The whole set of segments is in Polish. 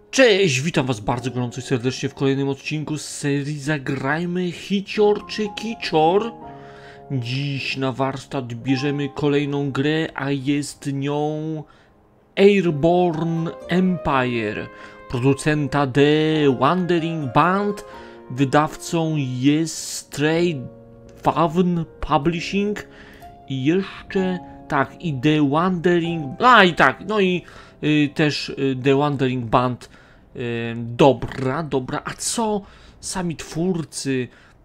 Cześć, witam was bardzo gorąco i serdecznie w kolejnym odcinku z serii Zagrajmy Hicior czy Kicior. Dziś na warsztat bierzemy kolejną grę, a jest nią Airborne Empire producenta The Wandering Band. Wydawcą jest Stray Fawn Publishing i jeszcze tak, i The Wandering, też The Wandering Band. Dobra, a co sami twórcy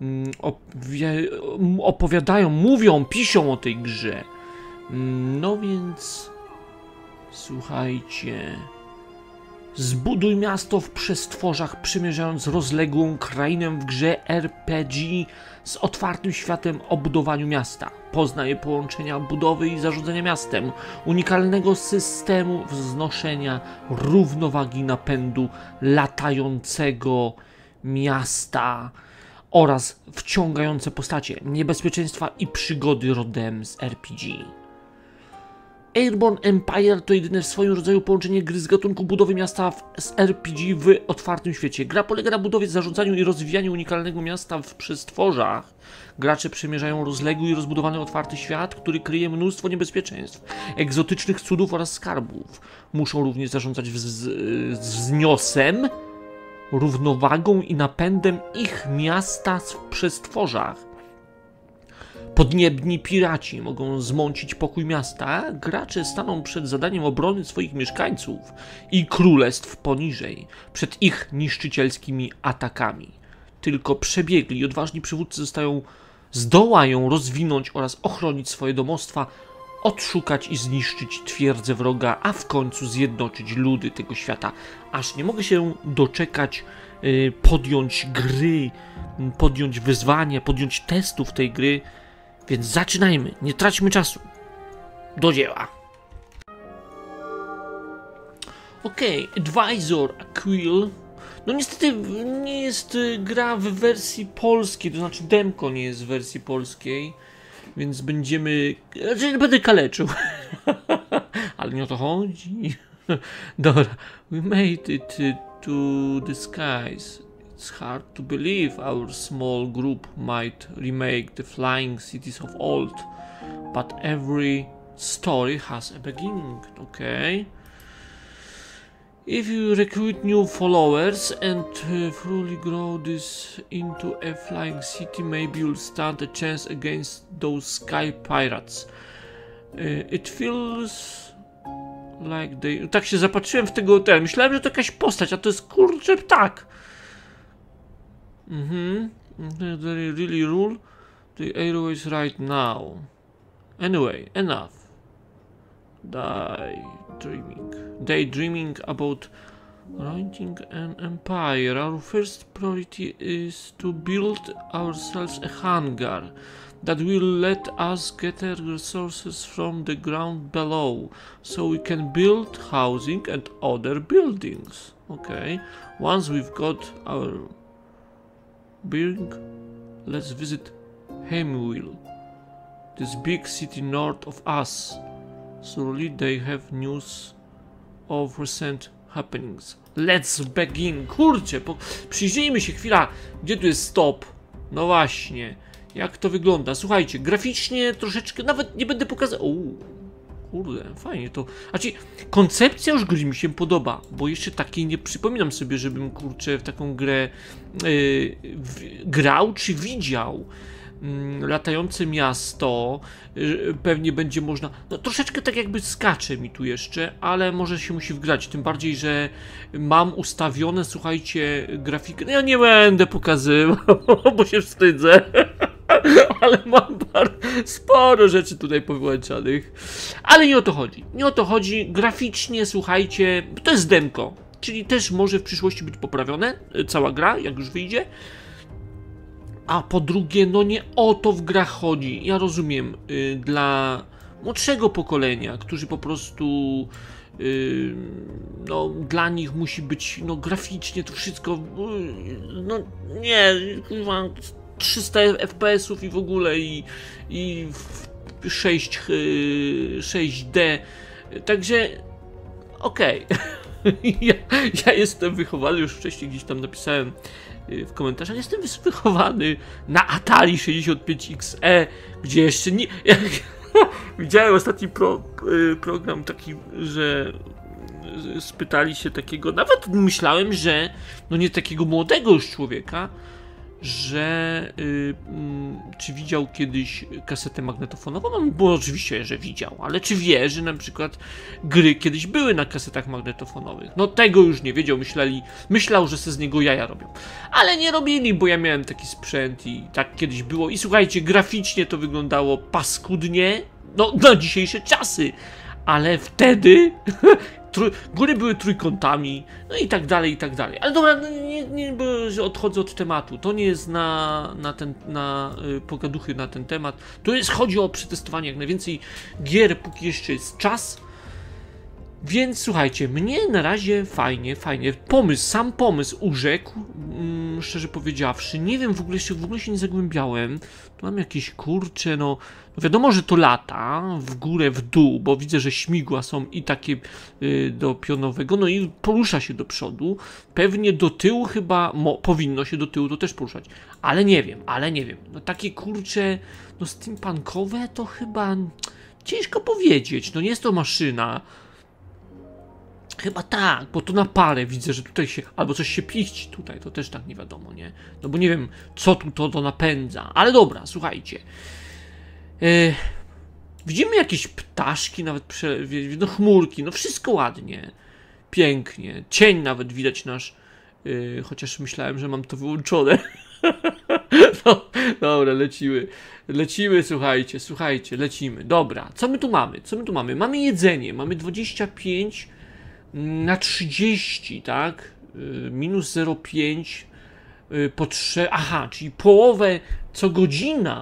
opowiadają, mówią, piszą o tej grze? No więc słuchajcie. Zbuduj miasto w przestworzach, przemierzając rozległą krainę w grze RPG z otwartym światem o budowaniu miasta. Poznaj połączenia budowy i zarządzania miastem, unikalnego systemu wznoszenia, równowagi napędu latającego miasta oraz wciągające postacie, niebezpieczeństwa i przygody rodem z RPG. Airborne Empire to jedyne w swoim rodzaju połączenie gry z gatunku budowy miasta z RPG w otwartym świecie. Gra polega na budowie, zarządzaniu i rozwijaniu unikalnego miasta w przestworzach. Gracze przemierzają rozległy i rozbudowany otwarty świat, który kryje mnóstwo niebezpieczeństw, egzotycznych cudów oraz skarbów. Muszą również zarządzać wzniosem, równowagą i napędem ich miasta w przestworzach. Podniebni piraci mogą zmącić pokój miasta, gracze staną przed zadaniem obrony swoich mieszkańców i królestw poniżej, przed ich niszczycielskimi atakami. Tylko przebiegli i odważni przywódcy zdołają rozwinąć oraz ochronić swoje domostwa, odszukać i zniszczyć twierdzę wroga, a w końcu zjednoczyć ludy tego świata. Aż nie mogę się doczekać podjąć gry, podjąć wyzwania, podjąć testów tej gry. Więc zaczynajmy, nie traćmy czasu. Do dzieła. Okej, Advisor Quill. No niestety nie jest gra w wersji polskiej, to znaczy demko nie jest w wersji polskiej. Więc będziemy... Znaczy będę kaleczył. Ale nie o to chodzi. Dobra. We made it to the skies. It's hard to believe our small group might remake the flying cities of old, but every story has a beginning, okay? If you recruit new followers and fully grow this into a flying city, maybe you'll stand a chance against those sky pirates. It feels like they... Tak się zapatrzyłem w tego hotelu. Myślałem, że to jakaś postać, a to jest kurczę ptak. They really rule the airways right now. Anyway, enough. Daydreaming about running an empire. Our first priority is to build ourselves a hangar that will let us gather resources from the ground below, so we can build housing and other buildings. Okay. Once we've got our being, let's visit Heimwil, this big city north of us. Surely they have news of recent happenings. Let's begin. Kurczę, przyjrzyjmy się chwila, gdzie tu jest stop. No właśnie, jak to wygląda. Słuchajcie, graficznie troszeczkę, nawet nie będę pokazał. Kurde, fajnie to. Znaczy, koncepcja już gry mi się podoba, bo jeszcze takiej nie przypominam sobie, żebym kurczę w taką grę grał czy widział. Latające miasto, pewnie będzie można, no troszeczkę tak jakby skacze mi tu jeszcze, ale może się musi wgrać, tym bardziej, że mam ustawione, słuchajcie, grafikę, no ja nie będę pokazywał, bo się wstydzę. Ale mam sporo rzeczy tutaj powyłączanych. Ale nie o to chodzi. Nie o to chodzi. Graficznie, słuchajcie, to jest demko. Czyli też może w przyszłości być poprawione. Cała gra, jak już wyjdzie. A po drugie, no nie o to w grach chodzi. Ja rozumiem, dla młodszego pokolenia, którzy po prostu... no, dla nich musi być, no, graficznie to wszystko... No, nie, 300 FPS-ów i w ogóle i 6D, także okej. Ja, ja jestem wychowany, już wcześniej gdzieś tam napisałem w komentarzach, jestem wychowany na Atari 65XE, gdzie jeszcze nie... Widziałem ostatni program taki, że spytali się takiego, nawet myślałem, że no nie takiego młodego już człowieka, że czy widział kiedyś kasetę magnetofonową? No bo oczywiście, że widział, ale czy wie, że na przykład gry kiedyś były na kasetach magnetofonowych? No tego już nie wiedział, myślał, że se z niego jaja robią. Ale nie robili, bo ja miałem taki sprzęt i tak kiedyś było. I słuchajcie, graficznie to wyglądało paskudnie, no na dzisiejsze czasy, ale wtedy góry były trójkątami, no i tak dalej, i tak dalej. Ale dobra, bo odchodzę od tematu. To nie jest na pogaduchy na ten temat. Chodzi o przetestowanie jak najwięcej gier, póki jeszcze jest czas. Więc słuchajcie, mnie na razie fajnie. Sam pomysł urzekł, szczerze powiedziawszy. Nie wiem, w ogóle się nie zagłębiałem. Tu mam jakieś kurcze, no wiadomo, że to lata, w górę, w dół, bo widzę, że śmigła są i takie do pionowego, no i porusza się do przodu. Pewnie do tyłu chyba, powinno się do tyłu to też poruszać, ale nie wiem. No takie kurcze, no steampunkowe to chyba ciężko powiedzieć, no nie jest to maszyna. Chyba tak, bo to na parę widzę, że tutaj się, albo coś się piści tutaj, to też tak nie wiadomo, nie? No bo nie wiem, co tu to napędza, ale dobra, słuchajcie. Widzimy jakieś ptaszki, nawet no chmurki, no wszystko ładnie, pięknie. Cień nawet widać nasz, chociaż myślałem, że mam to wyłączone. No, dobra, lecimy, słuchajcie, lecimy. Dobra, co my tu mamy? Mamy jedzenie, mamy 25 na 30, tak? Minus 0,5 po 3, aha, czyli połowę co godzina.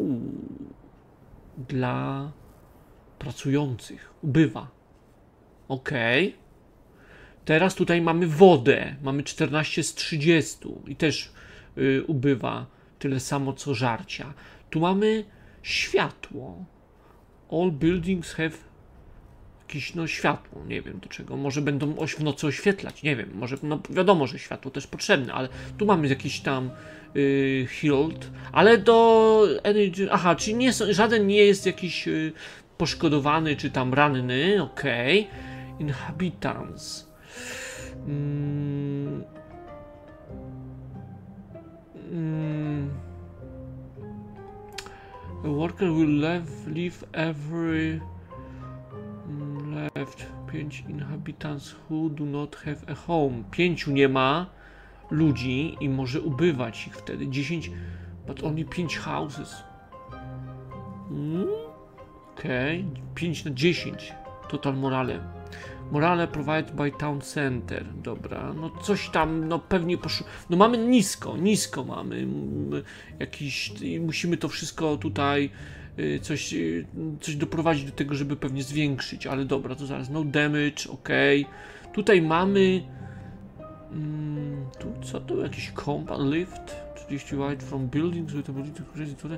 Dla pracujących ubywa. Ok. Teraz tutaj mamy wodę. Mamy 14 z 30 i też ubywa tyle samo co żarcia. Tu mamy światło. All buildings have jakieś no światło, nie wiem do czego. Może będą w nocy oświetlać, nie wiem. Może no wiadomo, że światło też potrzebne, ale tu mamy jakiś tam healed, ale do energy, aha, czyli żaden nie jest jakiś poszkodowany czy tam ranny, okej. Inhabitants. A worker will leave every left 5 inhabitants who do not have a home. 5 nie ma ludzi i może ubywać ich wtedy. 10, but only 5 houses. Okej, 5 na 10. Total morale. Morale provided by town center. Dobra, no coś tam, no pewnie no mamy nisko mamy. Jakiś, musimy to wszystko tutaj coś doprowadzić do tego, żeby pewnie zwiększyć, ale dobra, to zaraz, no damage, ok. Tutaj mamy tu co to? Jakiś compound lift 30 wide from buildings with ability to raise it.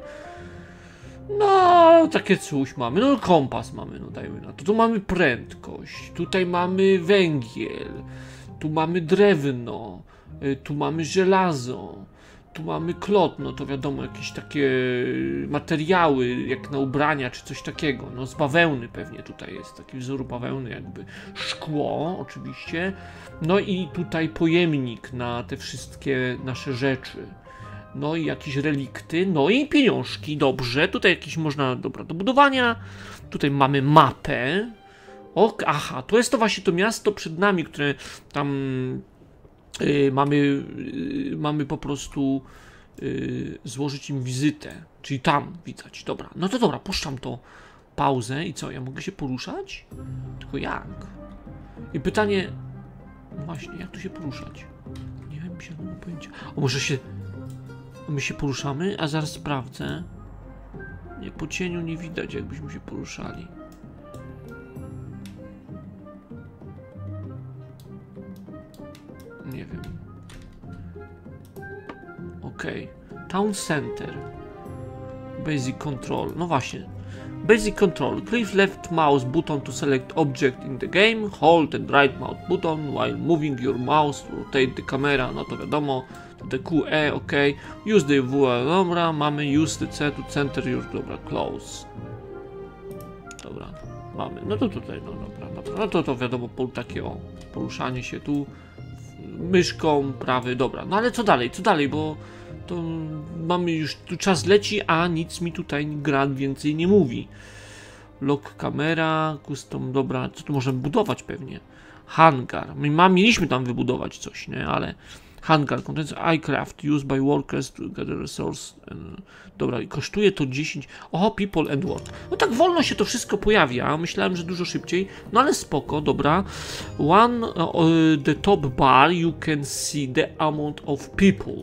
No, takie coś mamy, no kompas mamy, no dajmy na to. Tu mamy prędkość, tutaj mamy węgiel, tu mamy drewno, tu mamy żelazo, tu mamy klot, no to wiadomo, jakieś takie materiały, jak na ubrania, czy coś takiego, no z bawełny pewnie tutaj jest, taki wzór bawełny jakby, szkło oczywiście, no i tutaj pojemnik na te wszystkie nasze rzeczy, no i jakieś relikty, no i pieniążki, dobrze, tutaj jakieś można, dobra, do budowania, tutaj mamy mapę, aha, to jest to właśnie to miasto przed nami, które tam mamy po prostu złożyć im wizytę, czyli tam widać, dobra, no to dobra, puszczam to, pauzę i co, ja mogę się poruszać? Tylko jak? I pytanie, no właśnie, jak tu się poruszać? Nie wiem, się nie mam pojęcia, my się poruszamy, a zaraz sprawdzę, nie, po cieniu nie widać, jakbyśmy się poruszali. Nie wiem. Ok. Town Center. Basic Control. No właśnie. Basic control. Click left mouse button to select object in the game. Hold and right mouse button while moving your mouse to rotate the camera. No to wiadomo. The QE, ok. Use the W, dobra. Mamy use the C to center your, dobra, close. Dobra, mamy. No to tutaj, no dobra. No to wiadomo, takie o, poruszanie się tu myszką, prawy, dobra. No ale co dalej, bo to mamy już, tu czas leci, a nic mi tutaj gra więcej nie mówi. Lock kamera, custom, dobra, co tu możemy budować pewnie? Hangar, mieliśmy tam wybudować coś, nie, ale hangar, contents, iCraft, used by workers to gather resource, dobra, i kosztuje to 10, people and work, no tak wolno się to wszystko pojawia, myślałem, że dużo szybciej, no ale spoko, dobra, the top bar, you can see the amount of people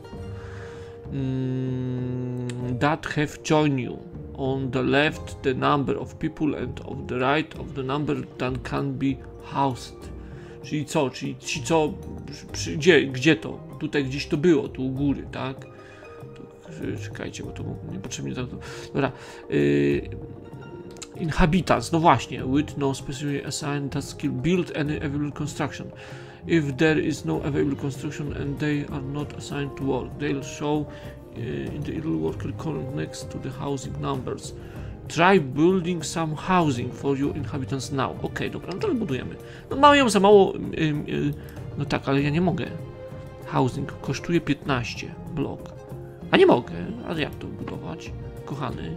that have joined you. On the left the number of people and on the right of the number that can be housed. Czyli co? Czyli ci co? Gdzie to? Tutaj gdzieś to było, tu u góry, tak? Czekajcie, bo to niepotrzebnie tak. Dobra. Inhabitants, no właśnie. With no specific assigned task skill, build any available construction. If there is no available construction and they are not assigned to work, they'll show in the idle worker column next to the housing numbers. Try building some housing for your inhabitants now. Okej, dobra, no to wybudujemy. No mają za mało, no tak, ale ja nie mogę. Housing kosztuje 15 blok. A nie mogę, ale jak to budować, kochany?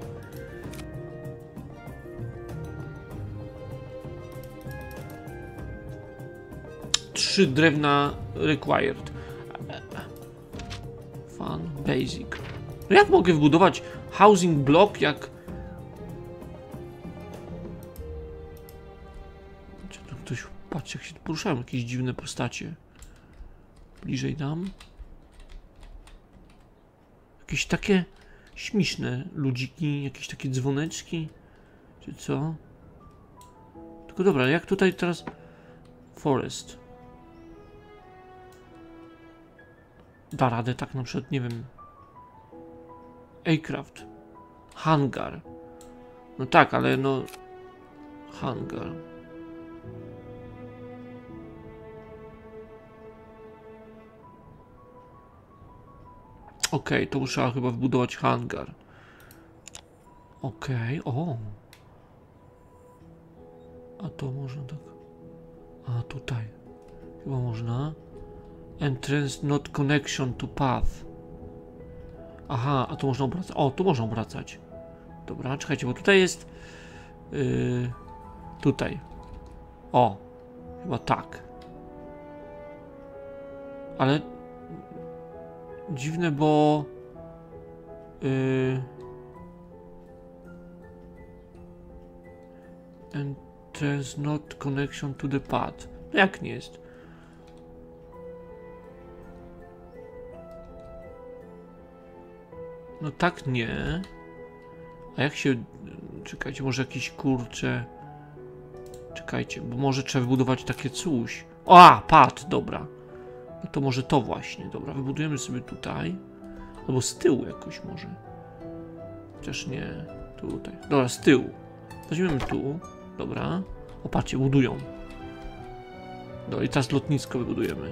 Trzy drewna required. Fun, basic. No jak mogę wybudować housing block, jak... Czy tu ktoś... Patrz, jak się tu poruszają jakieś dziwne postacie. Bliżej dam. Jakieś takie śmieszne ludziki, jakieś takie dzwoneczki. Czy co? Tylko dobra, jak tutaj teraz... Forest. Da radę tak na przykład, nie wiem. Aircraft. Hangar. No tak, ale no... Hangar. Okej, to trzeba chyba wbudować hangar. Okej, o. A to można tak... A tutaj. Chyba można. Entrance not connection to path. Aha, a tu można obracać. O, tu można obracać. Dobra, czekajcie, bo tutaj jest... tutaj. O, chyba tak. Ale... Dziwne, bo... Entrance not connection to the path. No jak nie jest? No tak nie. A jak się... Czekajcie, może jakiś kurcze... Czekajcie, bo może trzeba wybudować takie coś. O, pad, dobra. No to może to właśnie, dobra. Wybudujemy sobie tutaj. Albo z tyłu jakoś może. Chociaż nie. Tutaj. Dobra, z tyłu. Weźmiemy tu. Dobra. O, patrzcie, budują. Dobra, i teraz lotnisko wybudujemy.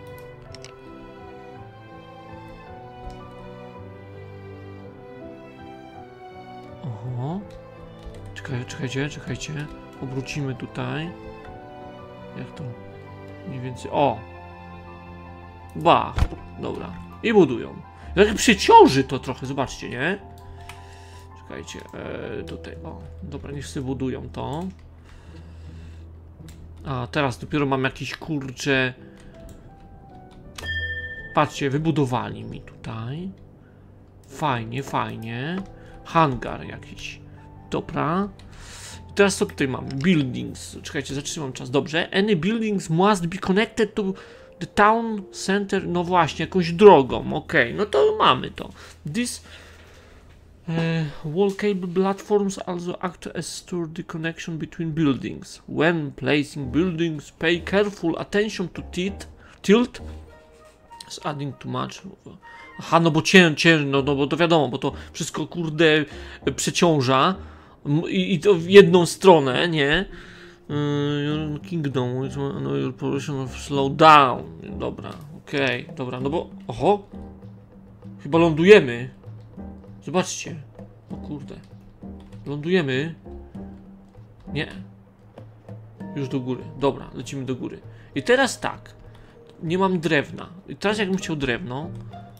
Oho. Czekajcie. Obrócimy tutaj. Jak to? Mniej więcej. O! Ba! Dobra. I budują. Jak przeciąży to trochę, zobaczcie, nie? Czekajcie. Tutaj. O. Dobra, niech sobie budują to. A, teraz dopiero mam jakiś kurcze. Patrzcie, wybudowali mi tutaj. Fajnie. Hangar jakiś. Dobra. Teraz co tutaj mamy? Buildings. Czekajcie, zatrzymam czas. Dobrze. Any buildings must be connected to the town center. No właśnie, jakąś drogą. Okej, no to mamy to. This wall cable platforms also act as to the connection between buildings. When placing buildings, pay careful attention to tilt. Is adding too much. Aha, no bo no bo to wiadomo, bo to wszystko kurde przeciąża. I to w jedną stronę, nie? Your kingdom, no, your population of slow down. Dobra, okej, dobra, no bo... Oho! Chyba lądujemy. Zobaczcie. O kurde. Lądujemy. Nie. Już do góry. Dobra, lecimy do góry. I teraz tak. Nie mam drewna. I teraz jakbym chciał drewno...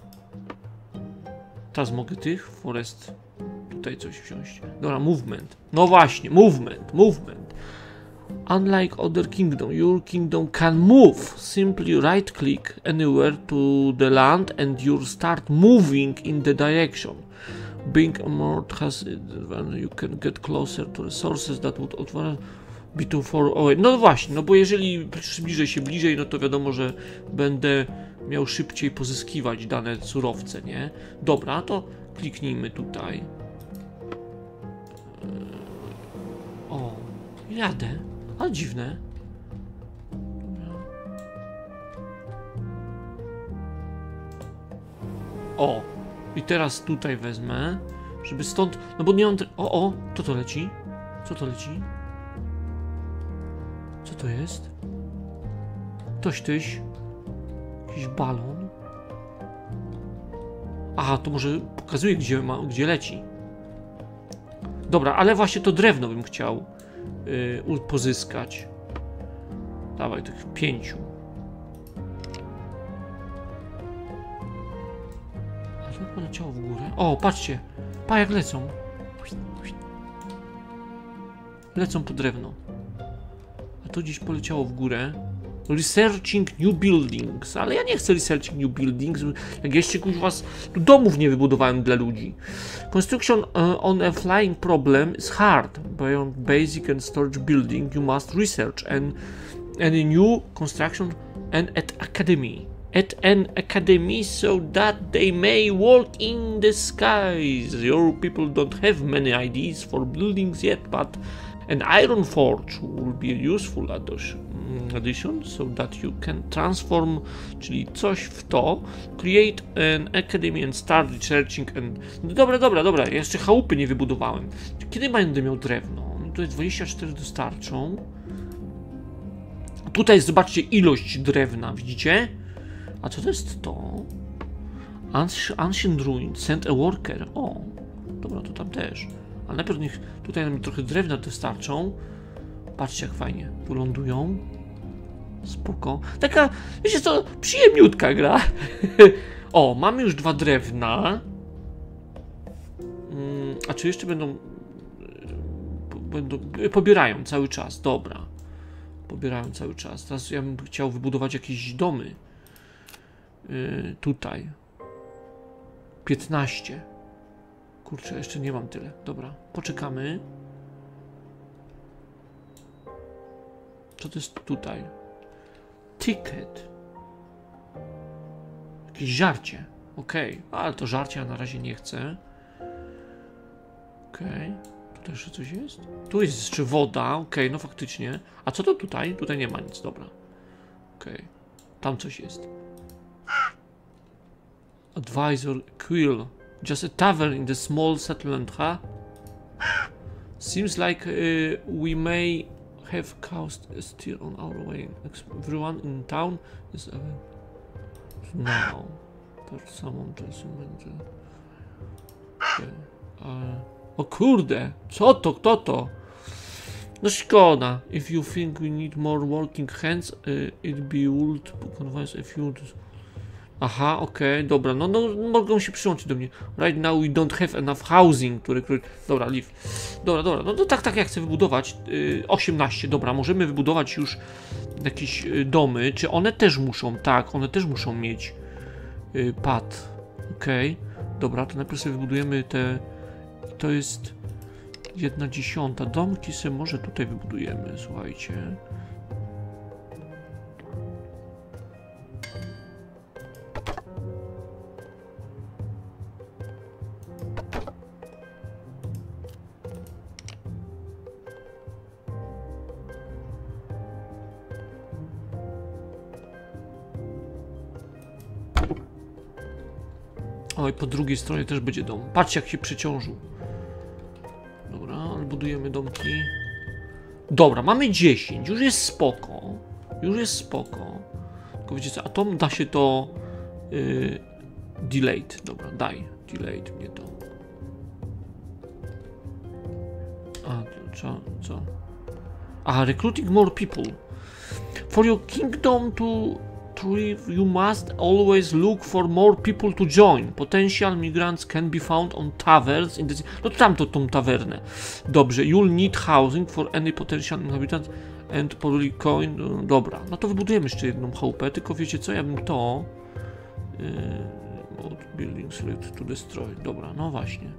Teraz mogę tych, forest, tutaj coś wziąć. Dobra, movement. No właśnie, movement. Unlike other kingdom, your kingdom can move. Simply right click anywhere to the land and you start moving in the direction. Being a mod has you can get closer to resources that would be too far away. No właśnie, no bo jeżeli przybliżę się bliżej, no to wiadomo, że będę miał szybciej pozyskiwać dane surowce, nie? Dobra, to kliknijmy tutaj. O, jadę. Ale dziwne. Dobra. O, i teraz tutaj wezmę, żeby stąd, no bo nie mam... O, to leci? Co to leci? Co to jest? Tyś. Jakiś balon. Aha, to może pokazuje, gdzie leci. Dobra, ale właśnie to drewno bym chciał pozyskać. Dawaj, tych 5. A to poleciało w górę. O, patrzcie. Pa, jak lecą. Lecą po drewno. A to gdzieś poleciało w górę. Researching new buildings. Ale ja nie chcę researching new buildings. Jak jeszcze was tu domów nie wybudowałem dla ludzi. Construction on a flying problem is hard. Beyond basic and storage building, you must research and any new construction and at an academy so that they may walk in the skies. Your people don't have many ideas for buildings yet, but an iron forge will be a useful addition so that you can transform, czyli coś w to, create an academy and start researching and... No dobra, ja jeszcze chałupy nie wybudowałem. Kiedy będę miał drewno? No to jest 24 dostarczą. Tutaj zobaczcie ilość drewna, widzicie? A co to jest to? Ancient Ruin, send a worker. O, dobra, to tam też. Ale najpierw niech tutaj nam trochę drewna dostarczą. Patrzcie, jak fajnie tu lądują. Spoko. Taka, wiecie co, przyjemniutka gra. O, mamy już 2 drewna. A czy jeszcze będą... Pobierają cały czas, dobra. Pobierają cały czas. Teraz ja bym chciał wybudować jakieś domy. Tutaj. 15. Kurczę, jeszcze nie mam tyle. Dobra, poczekamy. Co to jest tutaj? Ticket. Jakieś żarcie. Okej, ale to żarcie ja na razie nie chcę. Okej. Tutaj jeszcze coś jest? Tu jest jeszcze woda. Okej, no faktycznie. A co to tutaj? Tutaj nie ma nic, dobra. Okej. Tam coś jest. Advisor Quill. Just a tavern in the small settlement, huh? Seems like we may have caused a stir on our way. Everyone in town is now. There's someone just okay. O kurde! Co to? Kto to? No szkoda. If you think we need more working hands, it be would convince a few... Aha, okej, dobra, no mogą się przyłączyć do mnie. Right now we don't have enough housing, dobra, leave. Dobra, no to tak, ja chcę wybudować 18, dobra, możemy wybudować już jakieś domy. Czy one też muszą? Tak, one też muszą mieć pad. Okej, dobra, to najpierw sobie wybudujemy te... To jest 1/10. Domki sobie może tutaj wybudujemy, słuchajcie. Oj, po drugiej stronie też będzie dom. Patrzcie, jak się przeciążył. Dobra, ale budujemy domki. Dobra, mamy 10, już jest spoko. Już jest spoko. Tylko wiecie co, a to da się to... delayed, dobra, daj. Delayed mnie to. A, co? Aha, recruiting more people. For your kingdom to thrive, you must always look for more people to join. Potential migrants can be found on taverns in the... No to tamto tą tawernę. Dobrze, you'll need housing for any potential inhabitants and probably coin. No, dobra, no to wybudujemy jeszcze jedną chałupę, tylko wiecie co, ja bym to... building select to destroy. Dobra, no właśnie.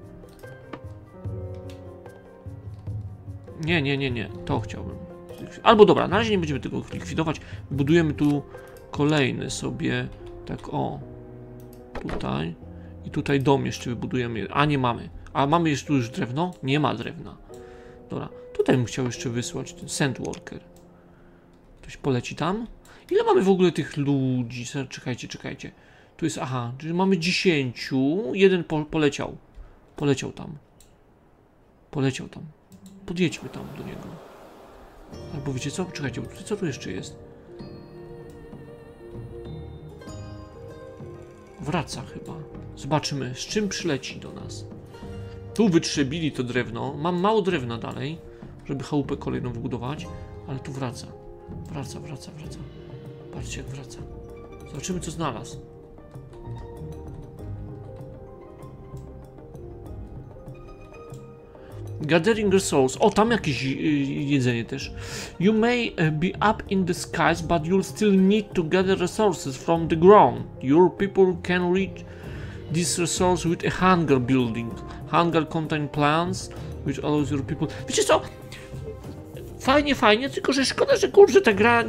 Nie, to chciałbym. Albo dobra, na razie nie będziemy tego likwidować. Budujemy tu kolejny sobie, tak o, tutaj. I tutaj dom jeszcze wybudujemy. A nie mamy. A mamy jeszcze tu już drewno? Nie ma drewna. Dobra, tutaj bym chciał jeszcze wysłać ten sandworker. Ktoś poleci tam? Ile mamy w ogóle tych ludzi? Czekajcie. Tu jest, aha, czyli mamy 10. Jeden poleciał. Poleciał tam. Podjedźmy tam do niego. Albo wiecie co? Czekajcie, bo co tu jeszcze jest? Wraca chyba. Zobaczymy, z czym przyleci do nas. Tu wytrzebili to drewno. Mam mało drewna dalej, żeby chałupę kolejną wybudować, ale tu wraca. Wraca. Patrzcie, jak wraca. Zobaczymy, co znalazł. Gathering resource. O, tam jakieś jedzenie też. You may be up in the skies, but you'll still need to gather resources from the ground. Your people can reach this resource with a hangar building. Hangar contain plants, which allows your people... Wiecie co? Fajnie, tylko że szkoda, że kurczę, ta gra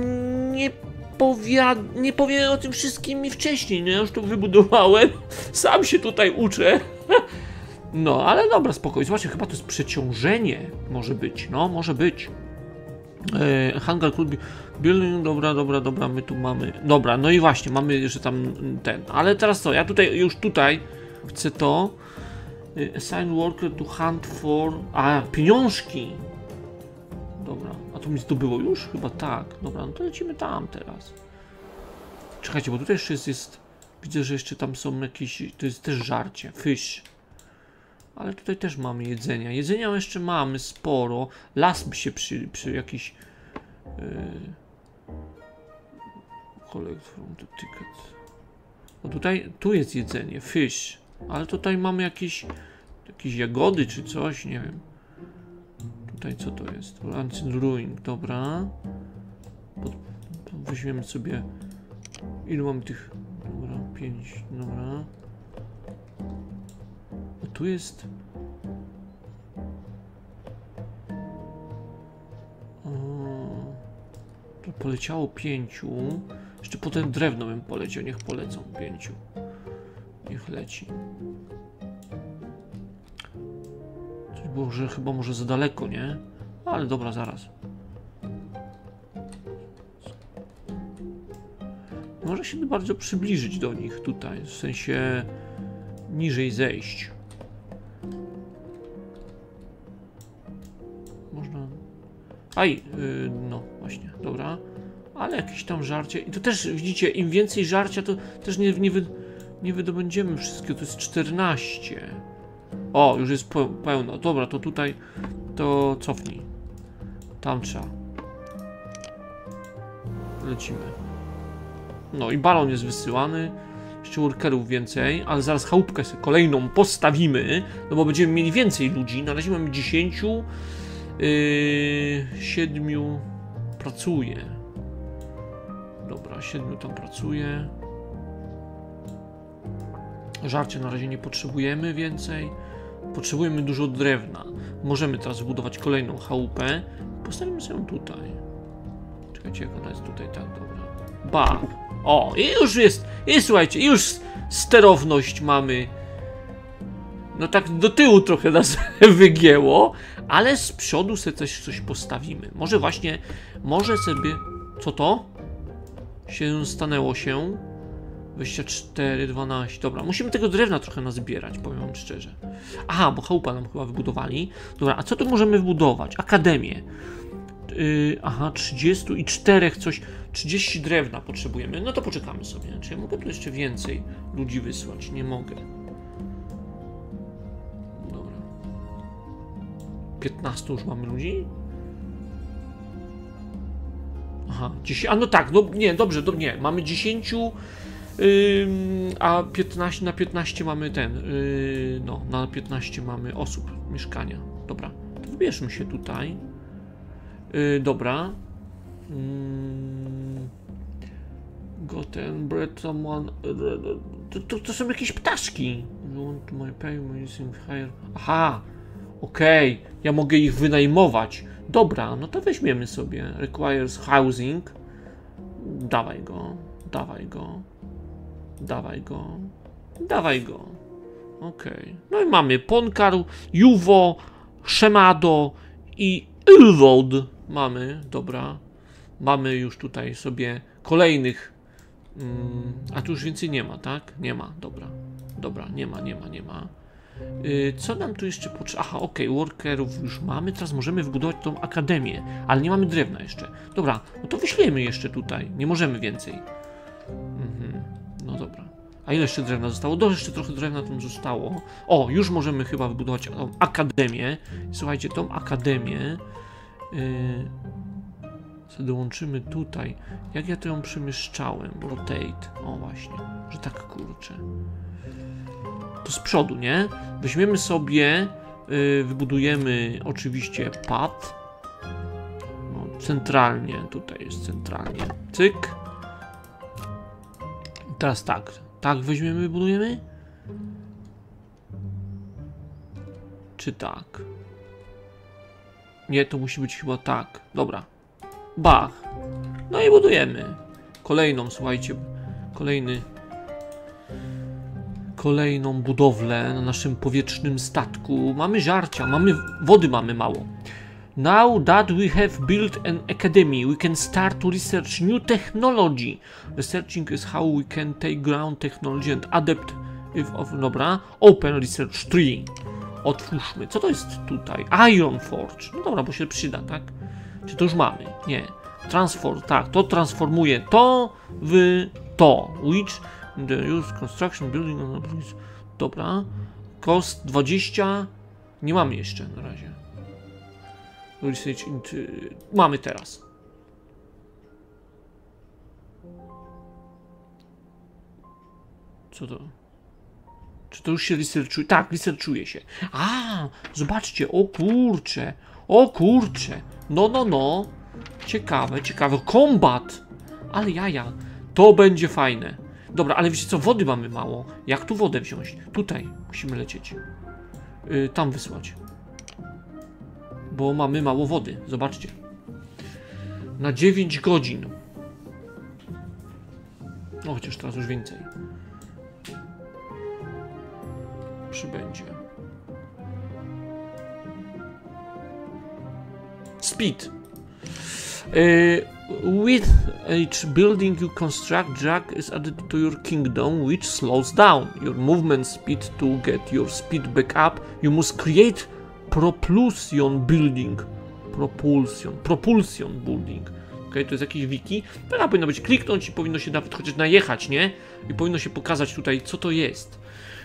nie powie o tym wszystkim mi wcześniej. No ja już to wybudowałem. Sam się tutaj uczę. No, ale dobra, spokojnie. Zobaczcie, chyba to jest przeciążenie. Może być, no, może być. Hangar could building, dobra, my tu mamy. Dobra, no i właśnie, mamy jeszcze tam ten. Ale teraz co, ja już tutaj chcę to. Assign worker to hunt for... A, pieniążki. Dobra, a to mi zdobyło już? Chyba tak. Dobra, no to lecimy tam teraz. Czekajcie, bo tutaj jeszcze jest... Widzę, że jeszcze tam są jakieś... To jest też żarcie. Fish. Ale tutaj też mamy jedzenia. Jedzenia jeszcze mamy sporo. Las by się przy jakiś... Collect from the ticket. No tutaj, tu jest jedzenie. Fish. Ale tutaj mamy jakieś jagody czy coś, nie wiem. Tutaj co to jest? Ancient Ruin, dobra. Weźmiemy sobie... Ile mamy tych... Dobra, 5, dobra. A tu jest... O, to poleciało 5. Jeszcze potem drewno bym poleciał, niech polecą 5. Niech leci. Coś było, że chyba może za daleko, nie? Ale dobra, zaraz. Może się bardzo przybliżyć do nich tutaj, w sensie niżej zejść. Można... Aj, no właśnie, dobra. Ale jakieś tam żarcie. I to też, widzicie, im więcej żarcia, to też nie wydobędziemy wszystkiego. To jest 14. O, już jest pełno. Dobra, to tutaj to cofnij. Tam trzeba. Lecimy. No i balon jest wysyłany. Jeszcze workerów więcej, ale zaraz chałupkę sobie kolejną postawimy, no bo będziemy mieli więcej ludzi. Na razie mamy 10. 7 pracuje. Dobra, 7 tam pracuje. Żarcia na razie nie potrzebujemy więcej. Potrzebujemy dużo drewna. Możemy teraz zbudować kolejną chałupę. Postawimy sobie ją tutaj. Czekajcie, jak ona jest tutaj, tak, dobra. Ba! O, i już jest! I słuchajcie, już sterowność mamy. No tak do tyłu trochę nas wygięło, ale z przodu sobie coś postawimy. Może właśnie, może sobie... Co to? Stanęło się. 24, 12. Dobra, musimy tego drewna trochę nazbierać, powiem wam szczerze. Aha, bo chałupa nam chyba wybudowali. Dobra, a co tu możemy wybudować? Akademię. Aha, 34 coś. 30 drewna potrzebujemy. No to poczekamy sobie. Czy ja mogę tu jeszcze więcej ludzi wysłać? Nie mogę. Dobra. 15 już mamy ludzi? Aha, 10. A no tak, no nie, dobrze, nie. Mamy 10. A 15 na 15 mamy ten. No, na 15 mamy osób mieszkania. Dobra, to wybierzmy się tutaj. Dobra. Goten, bread, someone. To są jakieś ptaszki. Aha, okej. Ja mogę ich wynajmować. Dobra, no to weźmiemy sobie. Requires housing. Dawaj go, dawaj go. Dawaj go. Dawaj go. Okej. No i mamy Ponkaru, Juwo, Szemado i Ilwod. Mamy, dobra. Mamy już tutaj sobie kolejnych. A tu już więcej nie ma, tak? Nie ma, dobra. Dobra, nie ma. Co nam tu jeszcze potrzeba? Aha, okej, workerów już mamy. Teraz możemy wybudować tą akademię, ale nie mamy drewna jeszcze. Dobra, no to wyślijemy jeszcze tutaj. Nie możemy więcej. No dobra. A ile jeszcze drewna zostało? Jeszcze trochę drewna tam zostało. O, już możemy chyba wybudować tą akademię. Słuchajcie, tą akademię dołączymy tutaj. Jak ja to ją przemieszczałem? Rotate. O właśnie, że tak kurczę. To z przodu, nie? Weźmiemy sobie, wybudujemy oczywiście pad. No, centralnie, tutaj jest centralnie. Cyk. Teraz tak. Tak weźmiemy, wybudujemy? Czy tak? Nie, to musi być chyba tak. Dobra. Bach. No i budujemy. Kolejną, słuchajcie. Kolejną budowlę na naszym powietrznym statku. Mamy żarcia, wody mamy mało. Now that we have built an academy, we can start to research new technology. Researching is how we can take ground technology and adapt dobra. Open research 3. Otwórzmy. Co to jest tutaj? Iron Forge. No dobra, bo się przyda, tak? Czy to już mamy? Nie. Transform, tak. To transformuje to w to. Which the use construction building on the bridge. Dobra. Cost 20. Nie mamy jeszcze na razie. Research into... Mamy teraz. Co to? Czy to już się researchuje? Tak, researchuje się. A, zobaczcie, o kurcze. O kurcze. No. Ciekawe. Kombat. Ale jaja. To będzie fajne. Dobra, ale wiecie co, wody mamy mało. Jak tu wodę wziąć? Tutaj musimy lecieć. Tam wysłać. Bo mamy mało wody. Zobaczcie. Na 9 godzin. No chociaż teraz już więcej. Przybędzie. Speed. With each building you construct, drag is added to your kingdom, which slows down your movement speed. To get your speed back up, you must create propulsion building. Propulsion building. Okay, to jest jakiś wiki. Teraz powinno być kliknąć i powinno się nawet chociaż najechać, nie? I powinno się pokazać tutaj, co to jest.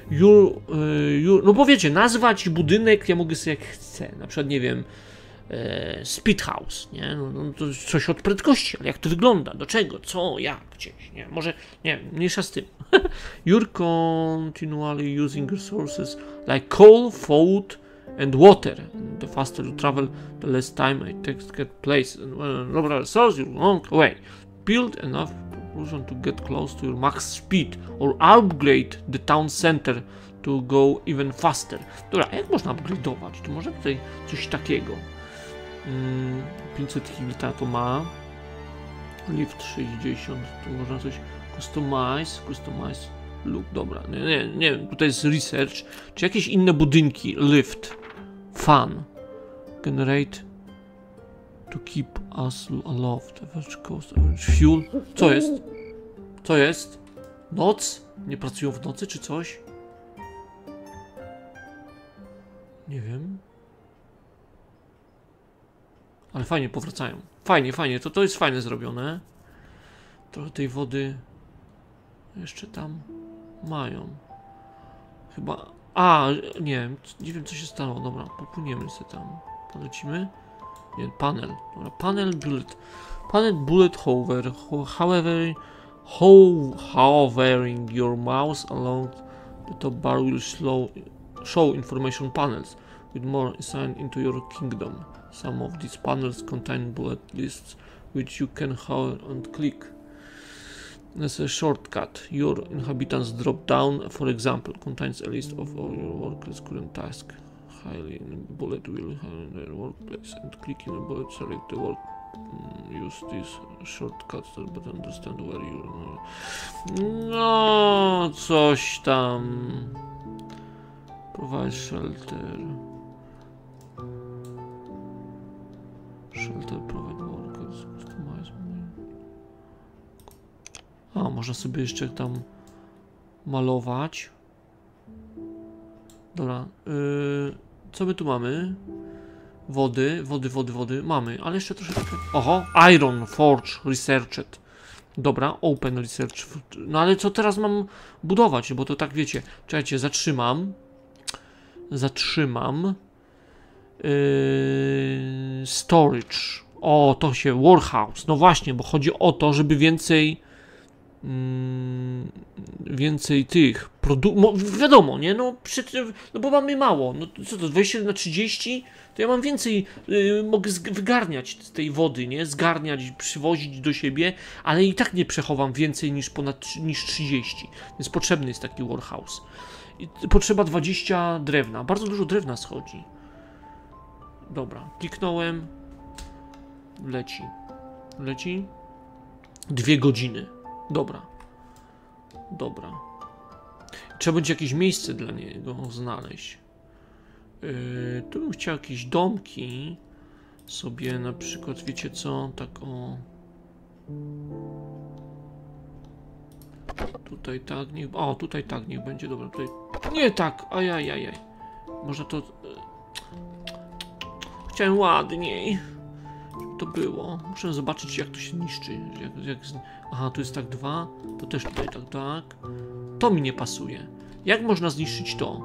No bo wiecie, nazwać budynek ja mogę sobie jak chcę. Na przykład, nie wiem, Speed House, nie? No to coś od prędkości, ale jak to wygląda, do czego, co, jak, gdzieś, nie? Może, nie wiem, mniejsza z tym. You're continually using resources like coal, food and water. The faster you travel, the less time it takes to get place. And when you resource, you're long away. Build enough propulsion to get close to your max speed or upgrade the town center to go even faster. Dobra, a jak można upgrade'ować? To może tutaj coś takiego. 500 hilta to ma. Lift 60, tu można coś customize look, dobra, nie wiem, tutaj jest research, czy jakieś inne budynki, lift, fun, generate, to keep us aloft, average cost, average fuel, co jest? Noc? Nie pracują w nocy czy coś? Nie wiem. Ale fajnie powracają. Fajnie, fajnie. To jest fajnie zrobione. Trochę tej wody jeszcze tam mają. Chyba... A, nie wiem co się stało. Dobra, popłyniemy sobie tam. Polecimy. Nie, panel. Dobra, panel bullet hovering your mouse along the top bar will show information panels with more assigned into your kingdom. Some of these panels contain bullet lists which you can hover and click. As a shortcut, your inhabitants drop down, for example, contains a list of all your workers' current tasks. Highly bullet will have their workplace and clicking the bullet select the work. Use these shortcuts but understand where you are. No, coś tam. Provide shelter. Shelter provide workers. Customize. A, można sobie jeszcze tam malować. Dobra. Co my tu mamy? Wody. Mamy, ale jeszcze troszeczkę. Oho, Iron Forge Researched. Dobra, Open Research. No ale co teraz mam budować? Bo to tak wiecie. Czekajcie, zatrzymam. Storage. O, to się. Warehouse. No właśnie, bo chodzi o to, żeby więcej tych wiadomo, nie? No, no bo mamy mało. No co to, 21/30? To ja mam więcej, mogę wygarniać z tej wody, nie? Zgarniać, przywozić do siebie, ale i tak nie przechowam więcej niż 30. Więc potrzebny jest taki warehouse. I potrzeba 20 drewna. Bardzo dużo drewna schodzi. Dobra, kliknąłem. Leci. 2 godziny. Dobra. Trzeba będzie jakieś miejsce dla niego znaleźć. Tu bym chciał jakieś domki sobie na przykład, wiecie co, tak o... Tutaj tak, niech... O, tutaj tak, niech będzie, dobra, tutaj... Nie tak, ajajajaj. Może to... Chciałem ładniej. To było. Muszę zobaczyć, jak to się niszczy. Aha, tu jest tak 2. To też tutaj tak. To mi nie pasuje. Jak można zniszczyć to?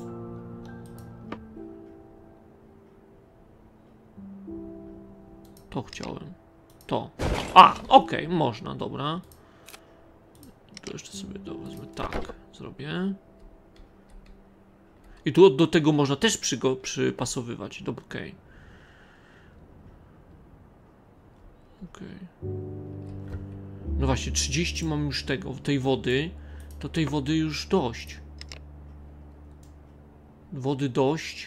To chciałem. To. A, okej, można, dobra. Tu jeszcze sobie to wezmę. Tak, zrobię. I tu do tego można też przypasowywać. Dobra, okej. No właśnie, 30 mam już tej wody. To tej wody już dość. Wody dość.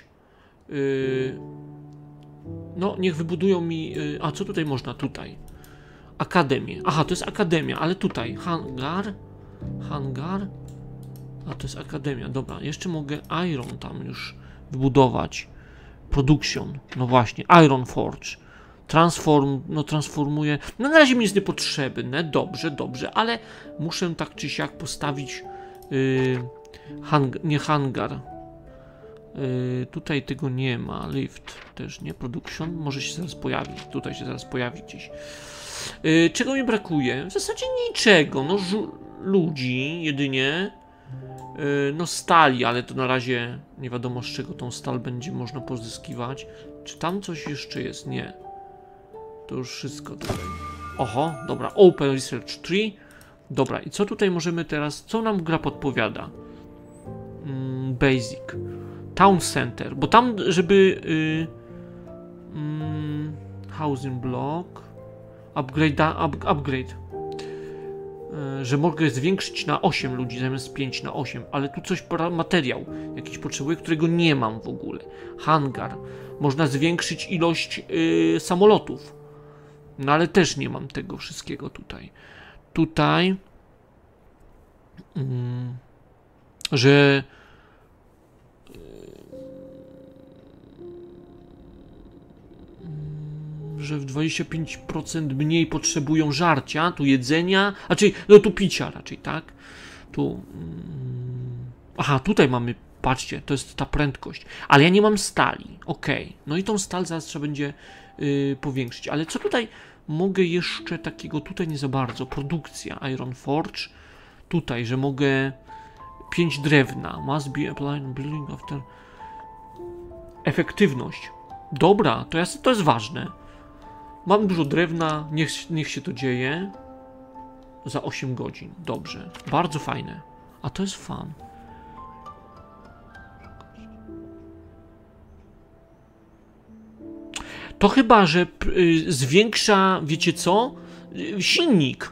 No, niech wybudują mi... a co tutaj można? Tutaj. Akademię. Aha, to jest akademia, ale tutaj. Hangar. A to jest akademia. Dobra, jeszcze mogę Iron tam już wybudować. Production. No właśnie, Iron Forge. Transformuje. No na razie mi jest niepotrzebne. Dobrze, ale muszę tak czy siak postawić nie hangar. Tutaj tego nie ma. Lift też nie. Production może się zaraz pojawi. Tutaj się zaraz pojawi gdzieś. Czego mi brakuje? W zasadzie niczego. No ludzi jedynie. No stali, ale to na razie nie wiadomo z czego tą stal będzie można pozyskiwać. Czy tam coś jeszcze jest? Nie. To już wszystko tutaj. Oho, dobra. Open Research Tree. Dobra, i co tutaj możemy teraz... Co nam gra podpowiada? Basic. Town Center. Bo tam, żeby... housing block. Upgrade. Że mogę zwiększyć na 8 ludzi zamiast 5 na 8. Ale tu coś, materiał jakiś potrzebuję, którego nie mam w ogóle. Hangar. Można zwiększyć ilość samolotów. No ale też nie mam tego wszystkiego tutaj. Że że w 25% mniej potrzebują żarcia, tu jedzenia, raczej, no tu picia raczej, tak? Tu... Aha, tutaj mamy, patrzcie, to jest ta prędkość, ale ja nie mam stali, okej. No i tą stal zaraz trzeba będzie powiększyć, ale co tutaj mogę jeszcze takiego, tutaj nie za bardzo, produkcja, Iron Forge, tutaj, że mogę 5 drewna, must be applied building after... Efektywność. Dobra, to jest ważne. Mam dużo drewna, niech się to dzieje. Za 8 godzin. Dobrze. Bardzo fajne. A to jest fan. To chyba, że zwiększa, wiecie co? Silnik.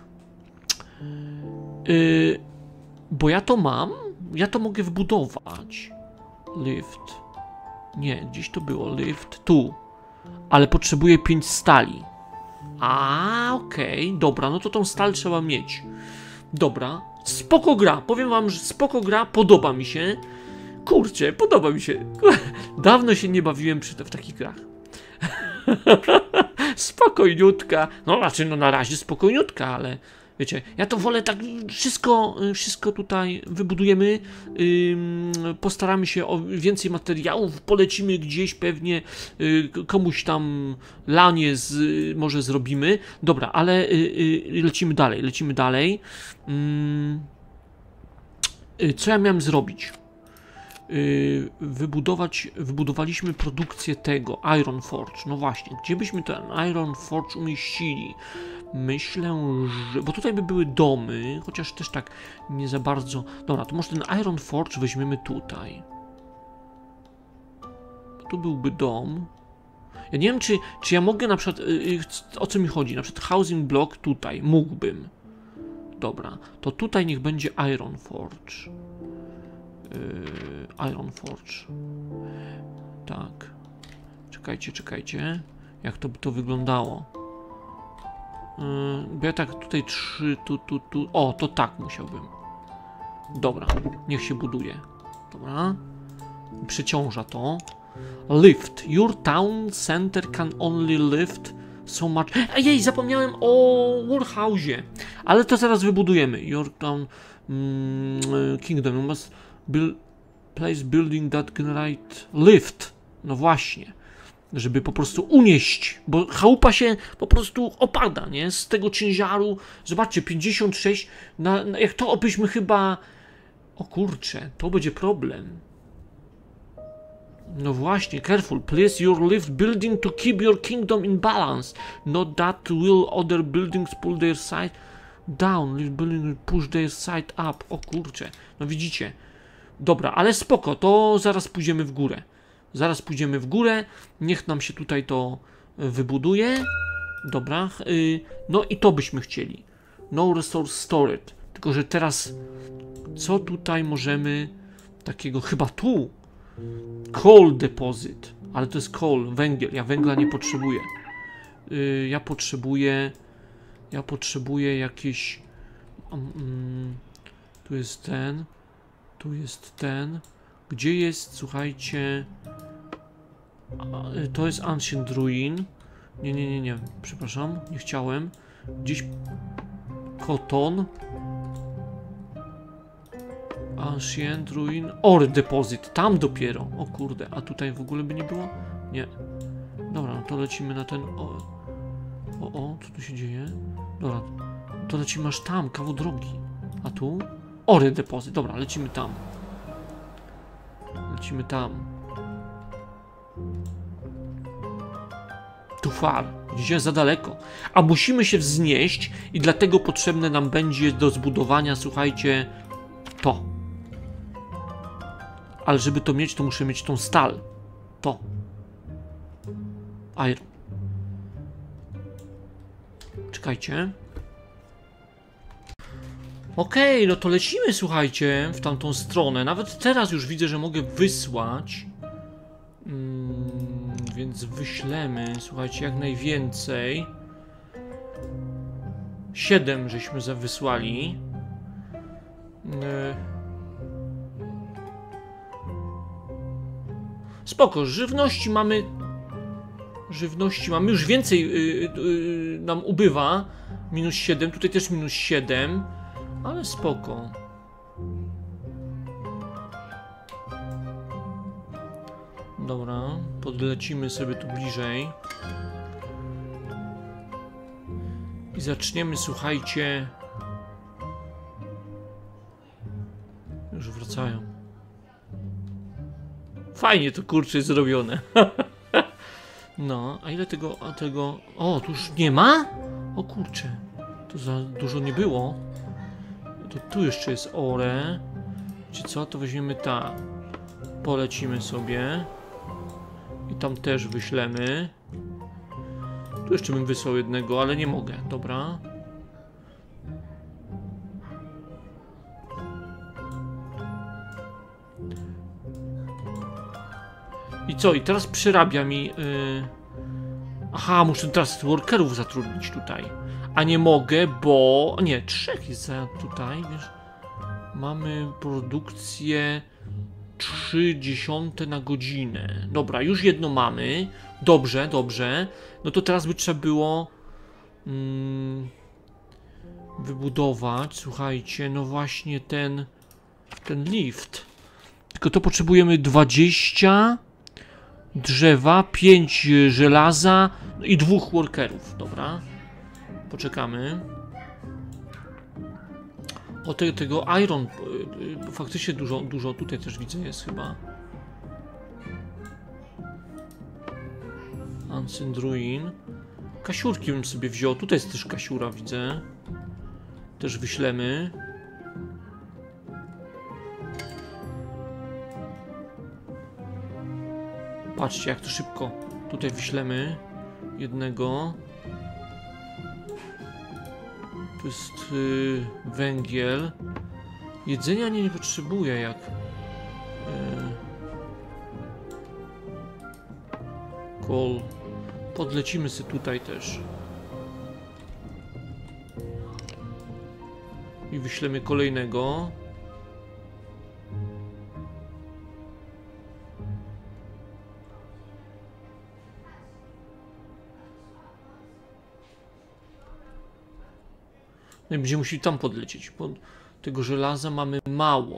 Bo ja to mam. Ja to mogę wbudować. Lift. Nie, gdzieś to było. Lift. Tu. Ale potrzebuję 5 stali. Okej. Dobra, no to tą stal trzeba mieć. Dobra. Spoko gra. Powiem wam, że spoko gra. Podoba mi się. Kurczę, podoba mi się. Dawno się nie bawiłem w takich grach. Spokojniutka. No raczej no na razie spokojniutka, ale wiecie, ja to wolę tak wszystko tutaj wybudujemy, postaramy się o więcej materiałów, polecimy gdzieś pewnie, komuś tam lanie może zrobimy. Dobra, ale lecimy dalej. Co ja miałem zrobić? Wybudowaliśmy produkcję tego, Iron Forge, no właśnie, gdzie byśmy ten Iron Forge umieścili? Myślę, że... bo tutaj by były domy, chociaż też tak nie za bardzo... Dobra, to może ten Iron Forge weźmiemy tutaj. Tu byłby dom. Ja nie wiem, czy ja mogę na przykład... o co mi chodzi? Na przykład housing block tutaj, mógłbym. Dobra, to tutaj niech będzie Iron Forge. Iron Forge. Tak. Czekajcie. Jak to by to wyglądało? Bo ja tak tutaj 3, tu. O, to tak musiałbym. Dobra, niech się buduje. Dobra. Przeciąża to. Lift. Your town center can only lift so much. Ej, zapomniałem o warehouse'ie. Ale to zaraz wybudujemy. Your town kingdom. You must place building that generate lift. No właśnie. Żeby po prostu unieść, bo chałupa się po prostu opada, nie? Z tego ciężaru. Zobaczcie, 56, jak to byśmy chyba... O kurczę, to będzie problem. No właśnie, careful, place your lift building to keep your kingdom in balance. Not that will other buildings pull their side down. Lift building push their side up. O kurczę, no widzicie. Dobra, ale spoko, to zaraz pójdziemy w górę. Niech nam się tutaj to wybuduje. Dobra, no i to byśmy chcieli. No resource storage. Tylko, że teraz co tutaj możemy takiego, chyba tu. Coal deposit. Ale to jest coal, węgiel. Ja węgla nie potrzebuję. Ja potrzebuję jakieś... tu jest ten. Gdzie jest, słuchajcie... To jest Ancient Ruin. Nie, przepraszam, nie chciałem. Gdzieś... Cotton. Ancient Ruin. Ore Deposit, tam dopiero. O kurde, a tutaj w ogóle by nie było? Nie. Dobra, no to lecimy na ten... co tu się dzieje? Dobra, to lecimy aż tam, kawał drogi. A tu? Ore Deposit, dobra, lecimy tam. Too far. Widzicie, za daleko. A musimy się wznieść i dlatego potrzebne nam będzie do zbudowania, słuchajcie, to. Ale żeby to mieć, to muszę mieć tą stal. To. Iron. Czekajcie. Okej, no to lecimy, słuchajcie, w tamtą stronę. Nawet teraz już widzę, że mogę wysłać. Więc wyślemy, słuchajcie, jak najwięcej. 7 żeśmy wysłali. Spoko, żywności mamy żywności mamy. Już więcej nam ubywa. Minus 7, tutaj też minus 7. Ale spoko. Dobra, podlecimy sobie tu bliżej. I zaczniemy, słuchajcie... Już wracają. Fajnie to, kurczę, jest zrobione. No, a ile tego... O, tu już nie ma? O kurczę. To za dużo nie było. To tu jeszcze jest ore. Czy co? To weźmiemy tak. Polecimy sobie. I tam też wyślemy. Tu jeszcze bym wysłał jednego, ale nie mogę. Dobra. I co? I teraz przyrabia mi... Aha, muszę teraz workerów zatrudnić tutaj. A nie mogę, bo... Nie, 3 jest tutaj, wiesz. Mamy produkcję 0,3 na godzinę. Dobra, już jedno mamy. Dobrze, dobrze. No to teraz by trzeba było wybudować, słuchajcie, no właśnie ten lift. Tylko to potrzebujemy 20 drzewa, 5 żelaza i 2 workerów. Dobra. Poczekamy. O tego iron faktycznie dużo tutaj też widzę jest chyba. Ancient Ruin. Kasiurki bym sobie wziął. Tutaj jest też kasiura, widzę. Też wyślemy. Patrzcie, jak to szybko. Tutaj wyślemy jednego. Tu jest węgiel. Jedzenia nie potrzebuję jak... Kol. Podlecimy sobie tutaj też. I wyślemy kolejnego. No i będziemy musieli tam podlecieć, bo tego żelaza mamy mało.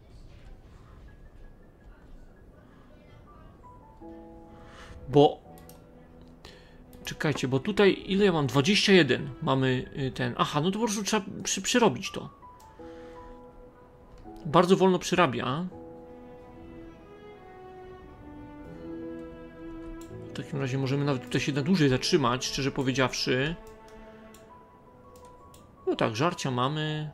Bo... Czekajcie, bo tutaj ile ja mam? 21 mamy ten... Aha, no to po prostu trzeba przyrobić to. Bardzo wolno przyrabia. W takim razie możemy nawet tutaj się na dłużej zatrzymać, szczerze powiedziawszy. No tak, żarcia mamy.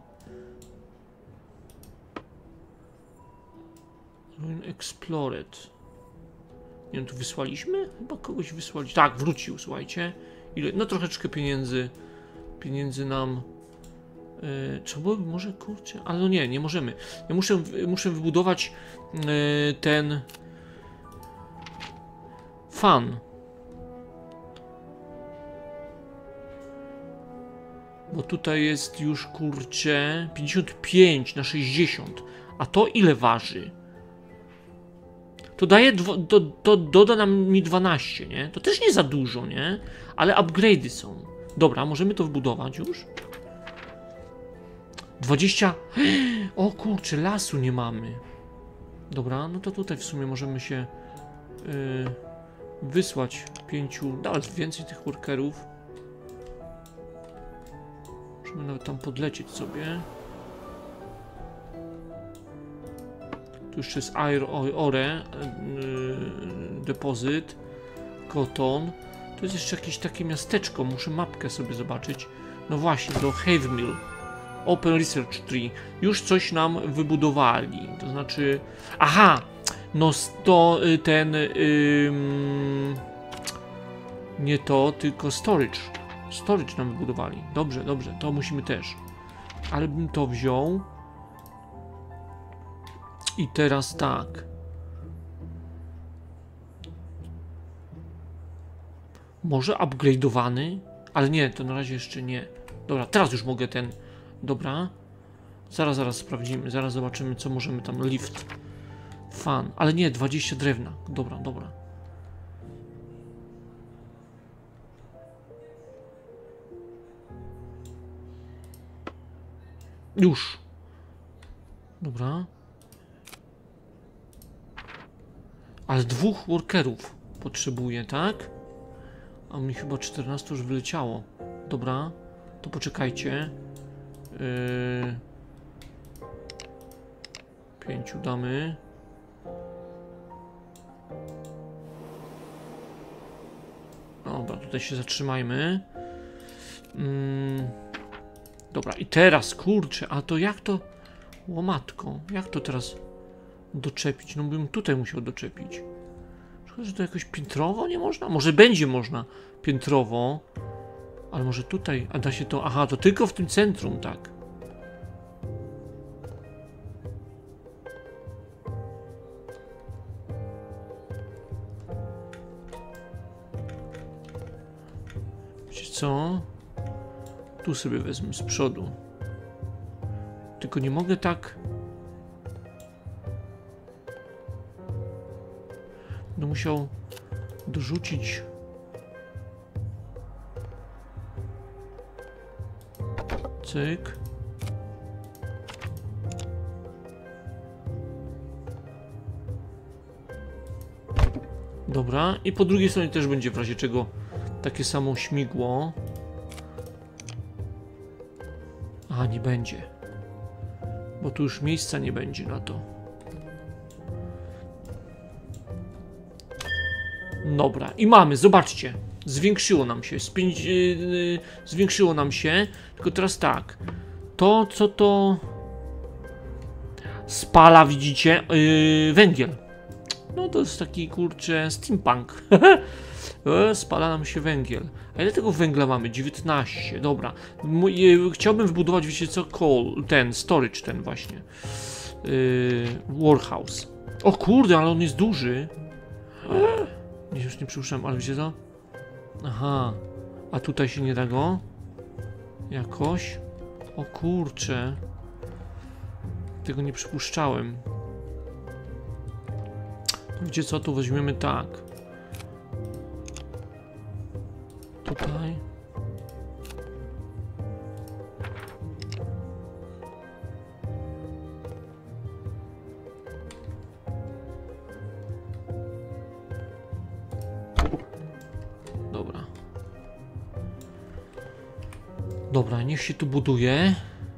Ruin Explored. Nie wiem, tu wysłaliśmy? Chyba kogoś wysłaliśmy. Tak, wrócił, słuchajcie. Ile? No troszeczkę pieniędzy nam... trzeba było, może, kurczę... Ale no nie możemy. Ja muszę wybudować ten... fan. Bo tutaj jest już, kurczę, 55 na 60. A to ile waży? To daje, doda mi 12, nie? To też nie za dużo, nie? Ale upgrade'y są. Dobra, możemy to wbudować już. 20... O kurczę, lasu nie mamy. Dobra, no to tutaj w sumie możemy się wysłać 5, nawet więcej tych workerów. Możemy nawet tam podlecieć sobie. Tu jeszcze jest ore, depozyt, cotton. Tu jest jeszcze jakieś takie miasteczko, muszę mapkę sobie zobaczyć. No właśnie, do Havemill. Open Research Tree. Już coś nam wybudowali, to znaczy... Aha! No to ten... nie to, tylko storage. Storage nam wybudowali. Dobrze, dobrze, to musimy też. Ale bym to wziął. I teraz tak. Może upgrade'owany? Ale nie, to na razie jeszcze nie. Dobra, teraz już mogę ten... Dobra. Zaraz sprawdzimy. Zaraz zobaczymy, co możemy tam... Lift. Fan. Ale nie, 20 drewna. Dobra, dobra. Już. Dobra. Ale 2 workerów potrzebuję, tak? A mi chyba 14 już wyleciało. Dobra, to poczekajcie. 5 damy. Dobra, tutaj się zatrzymajmy. Dobra, i teraz, kurczę, a to jak to... Łomatko, jak to teraz doczepić? No bym tutaj musiał doczepić. Szkoda, że to jakoś piętrowo nie można? Może będzie można piętrowo. Ale może tutaj, a da się to... Aha, to tylko w tym centrum, tak. Wiecie co? Tu sobie wezmę z przodu. Tylko nie mogę tak... Będę musiał dorzucić... Cyk. Dobra. I po drugiej stronie też będzie w razie czego takie samo śmigło. A, nie będzie. Bo tu już miejsca nie będzie na to. Dobra. I mamy, zobaczcie. Zwiększyło nam się. Zwiększyło nam się. Tylko teraz tak. To, co to spala, widzicie? Węgiel. No to jest taki, kurczę, steampunk. Spala nam się węgiel. A ile tego węgla mamy? 19. Dobra. Chciałbym wybudować, wiecie co? Storage ten właśnie. Warehouse. O kurde, ale on jest duży. Już nie przypuszczam, ale wiecie co? Aha. A tutaj się nie da go? Jakoś? O kurcze. Tego nie przypuszczałem. Wiecie co? Tu weźmiemy tak. Tutaj. Dobra. Dobra, niech się tu buduje.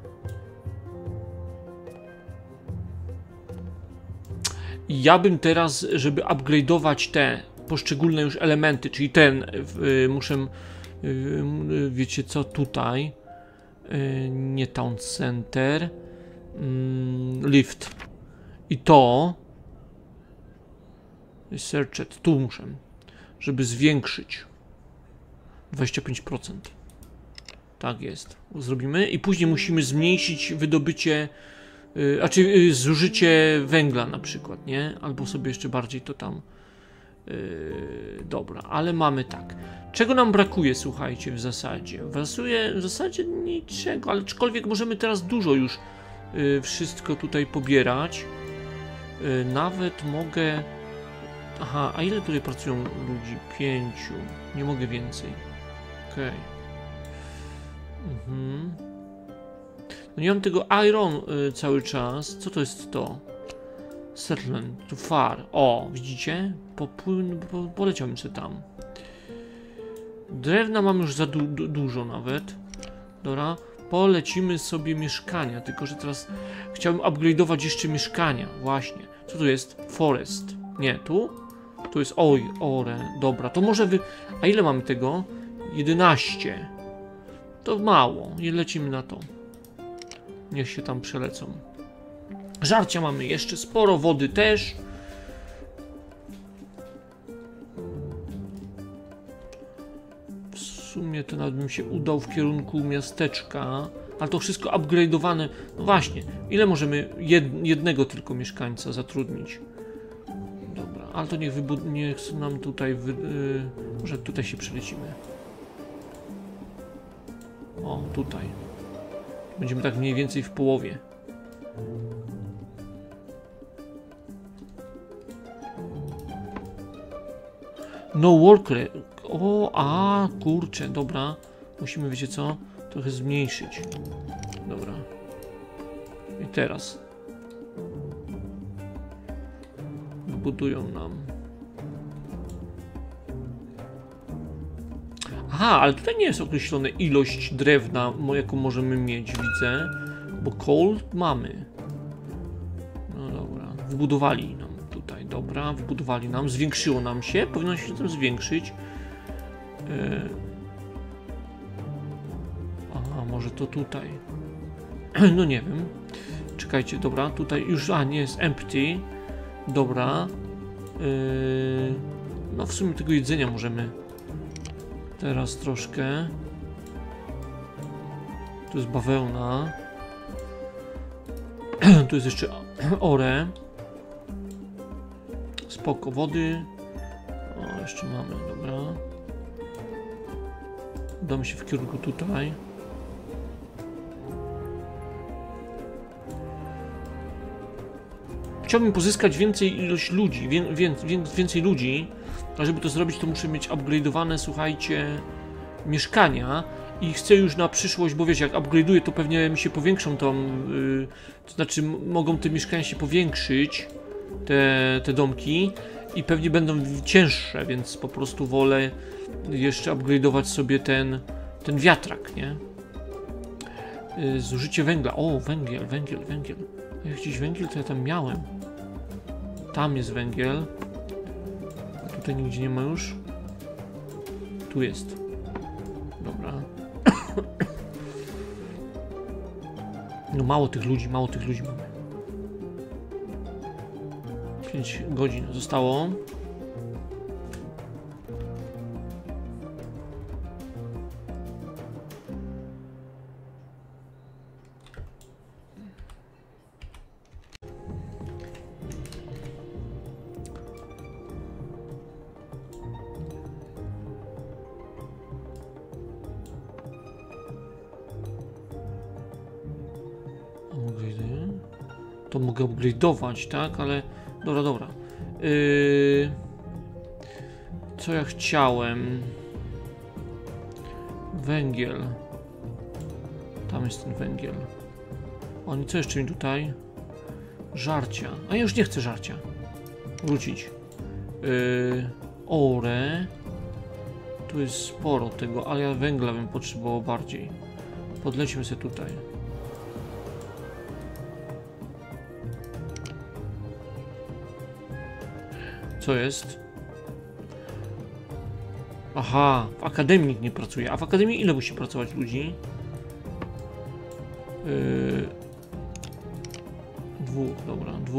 I ja bym teraz, żeby upgrade'ować te poszczególne już elementy, czyli ten muszę, wiecie co, tutaj, nie town center, lift i to searched, tu muszę, żeby zwiększyć 25%. Tak jest, zrobimy i później musimy zmniejszyć wydobycie, znaczy zużycie węgla na przykład, nie? Albo sobie jeszcze bardziej to tam. Dobra, ale mamy tak. Czego nam brakuje, słuchajcie, w zasadzie? W zasadzie niczego, ale aczkolwiek możemy teraz dużo już wszystko tutaj pobierać. Nawet mogę... Aha, a ile tutaj pracują ludzi? 5. Nie mogę więcej. Okej. No nie mam tego iron cały czas. Co to jest to? Settlement, too far. O, widzicie? Poleciałbym sobie tam. Drewna mam już za dużo nawet. Dobra. Polecimy sobie mieszkania. Tylko, że teraz chciałbym upgrade'ować jeszcze mieszkania. Właśnie. Co tu jest? Forest. Nie, tu? Tu jest ore. Dobra, to może A ile mamy tego? 11. To mało. Nie lecimy na to. Niech się tam przelecą. Żarcia mamy jeszcze sporo, wody też. W sumie to nawet bym się udał w kierunku miasteczka. Ale to wszystko upgrade'owane. No właśnie, ile możemy jednego tylko mieszkańca zatrudnić? Dobra, ale to niech nam tutaj... może tutaj się przelecimy. O, tutaj. Będziemy tak mniej więcej w połowie. No worker. O, kurczę, dobra. Musimy, wiecie co? Trochę zmniejszyć. Dobra. I teraz budują nam. Aha, ale tutaj nie jest określona ilość drewna, jaką możemy mieć, widzę. Bo coal mamy. No dobra, wybudowali nam tutaj, dobra, wybudowali nam, zwiększyło nam się, powinno się tym zwiększyć. Aha, może to tutaj. No nie wiem. Czekajcie, dobra, tutaj już, nie jest empty. Dobra. No w sumie tego jedzenia możemy teraz troszkę. Tu jest bawełna. Tu jest jeszcze ore. Spoko, wody. O, jeszcze mamy, dobra. Udamy się w kierunku tutaj. Chciałbym pozyskać więcej ilość ludzi, więcej ludzi, a żeby to zrobić, to muszę mieć upgrade'owane, słuchajcie, mieszkania i chcę już na przyszłość, bo wiecie, jak upgrade'uję, to pewnie mi się powiększą tam, to znaczy mogą te mieszkania się powiększyć, te domki i pewnie będą cięższe, więc po prostu wolę jeszcze upgrade'ować sobie ten wiatrak, nie? Zużycie węgla, o, węgiel. Jak gdzieś węgiel, to ja tam miałem. Tam jest węgiel. A tutaj nigdzie nie ma już. Tu jest. Dobra. No mało tych ludzi mamy. 5 godzin zostało. To mogę upgrade'ować, tak? Ale dobra. Co ja chciałem? Węgiel. Tam jest ten węgiel. Oni co jeszcze mi tutaj? Żarcia. A ja już nie chcę żarcia. Wrócić. Ore. Tu jest sporo tego, ale ja węgla bym potrzebował bardziej. Podlećmy sobie tutaj. Co jest? Aha, w akademii nikt nie pracuje. A w akademii ile musi pracować ludzi? 2, dobra, 2.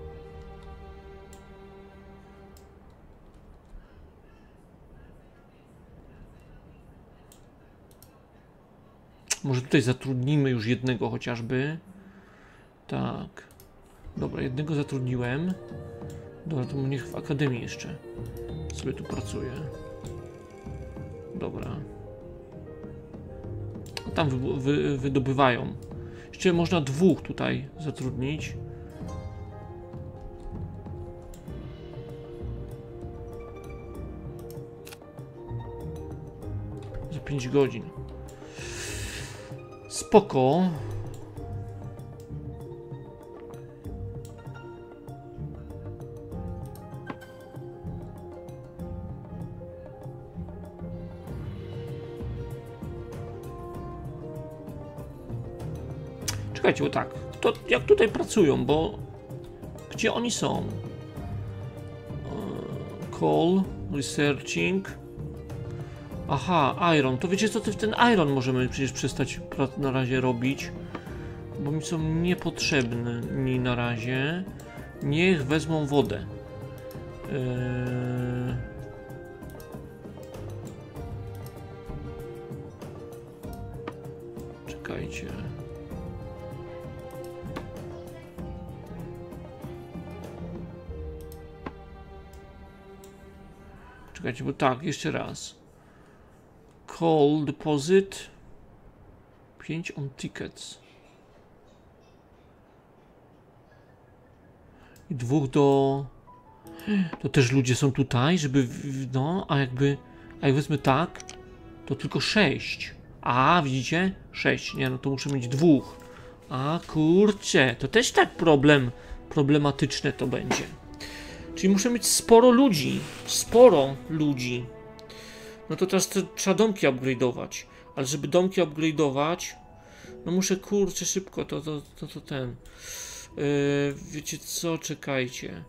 Może tutaj zatrudnimy już jednego chociażby. Tak. Dobra, jednego zatrudniłem. Dobra, to niech w akademii jeszcze sobie tu pracuje. Dobra. Tam wydobywają. Jeszcze można 2 tutaj zatrudnić. Za 5 godzin. Spoko. Czekajcie, bo tak, jak tutaj pracują, bo gdzie oni są? Coal, researching. Aha, iron. To wiecie co, ten iron możemy przecież przestać na razie robić, bo mi są niepotrzebni na razie. Niech wezmą wodę. Czekajcie. Czekajcie, bo tak, jeszcze raz. Call deposit 5 on tickets. I 2 do... To też ludzie są tutaj, żeby... No, a jak wezmę tak, to tylko 6. A, widzicie? 6. Nie, no to muszę mieć 2. A kurczę, to też tak problematyczne to będzie. Czyli muszę mieć sporo ludzi. Sporo ludzi. No to teraz trzeba domki upgrade'ować. Ale żeby domki upgrade'ować, no muszę kurczę szybko, to ten. Wiecie co, czekajcie.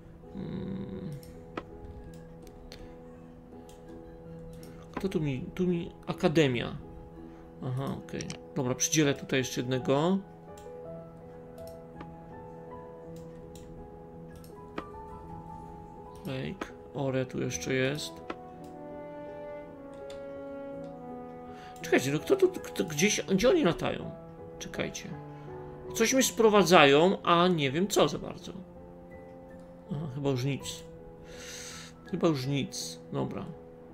Kto tu mi... Akademia. Aha, okej. Dobra, przydzielę tutaj jeszcze jednego. Lake. Ore tu jeszcze jest. Czekajcie, no gdzie oni latają? Czekajcie. Coś mi sprowadzają, a nie wiem co za bardzo. Aha, chyba już nic. Chyba już nic. Dobra.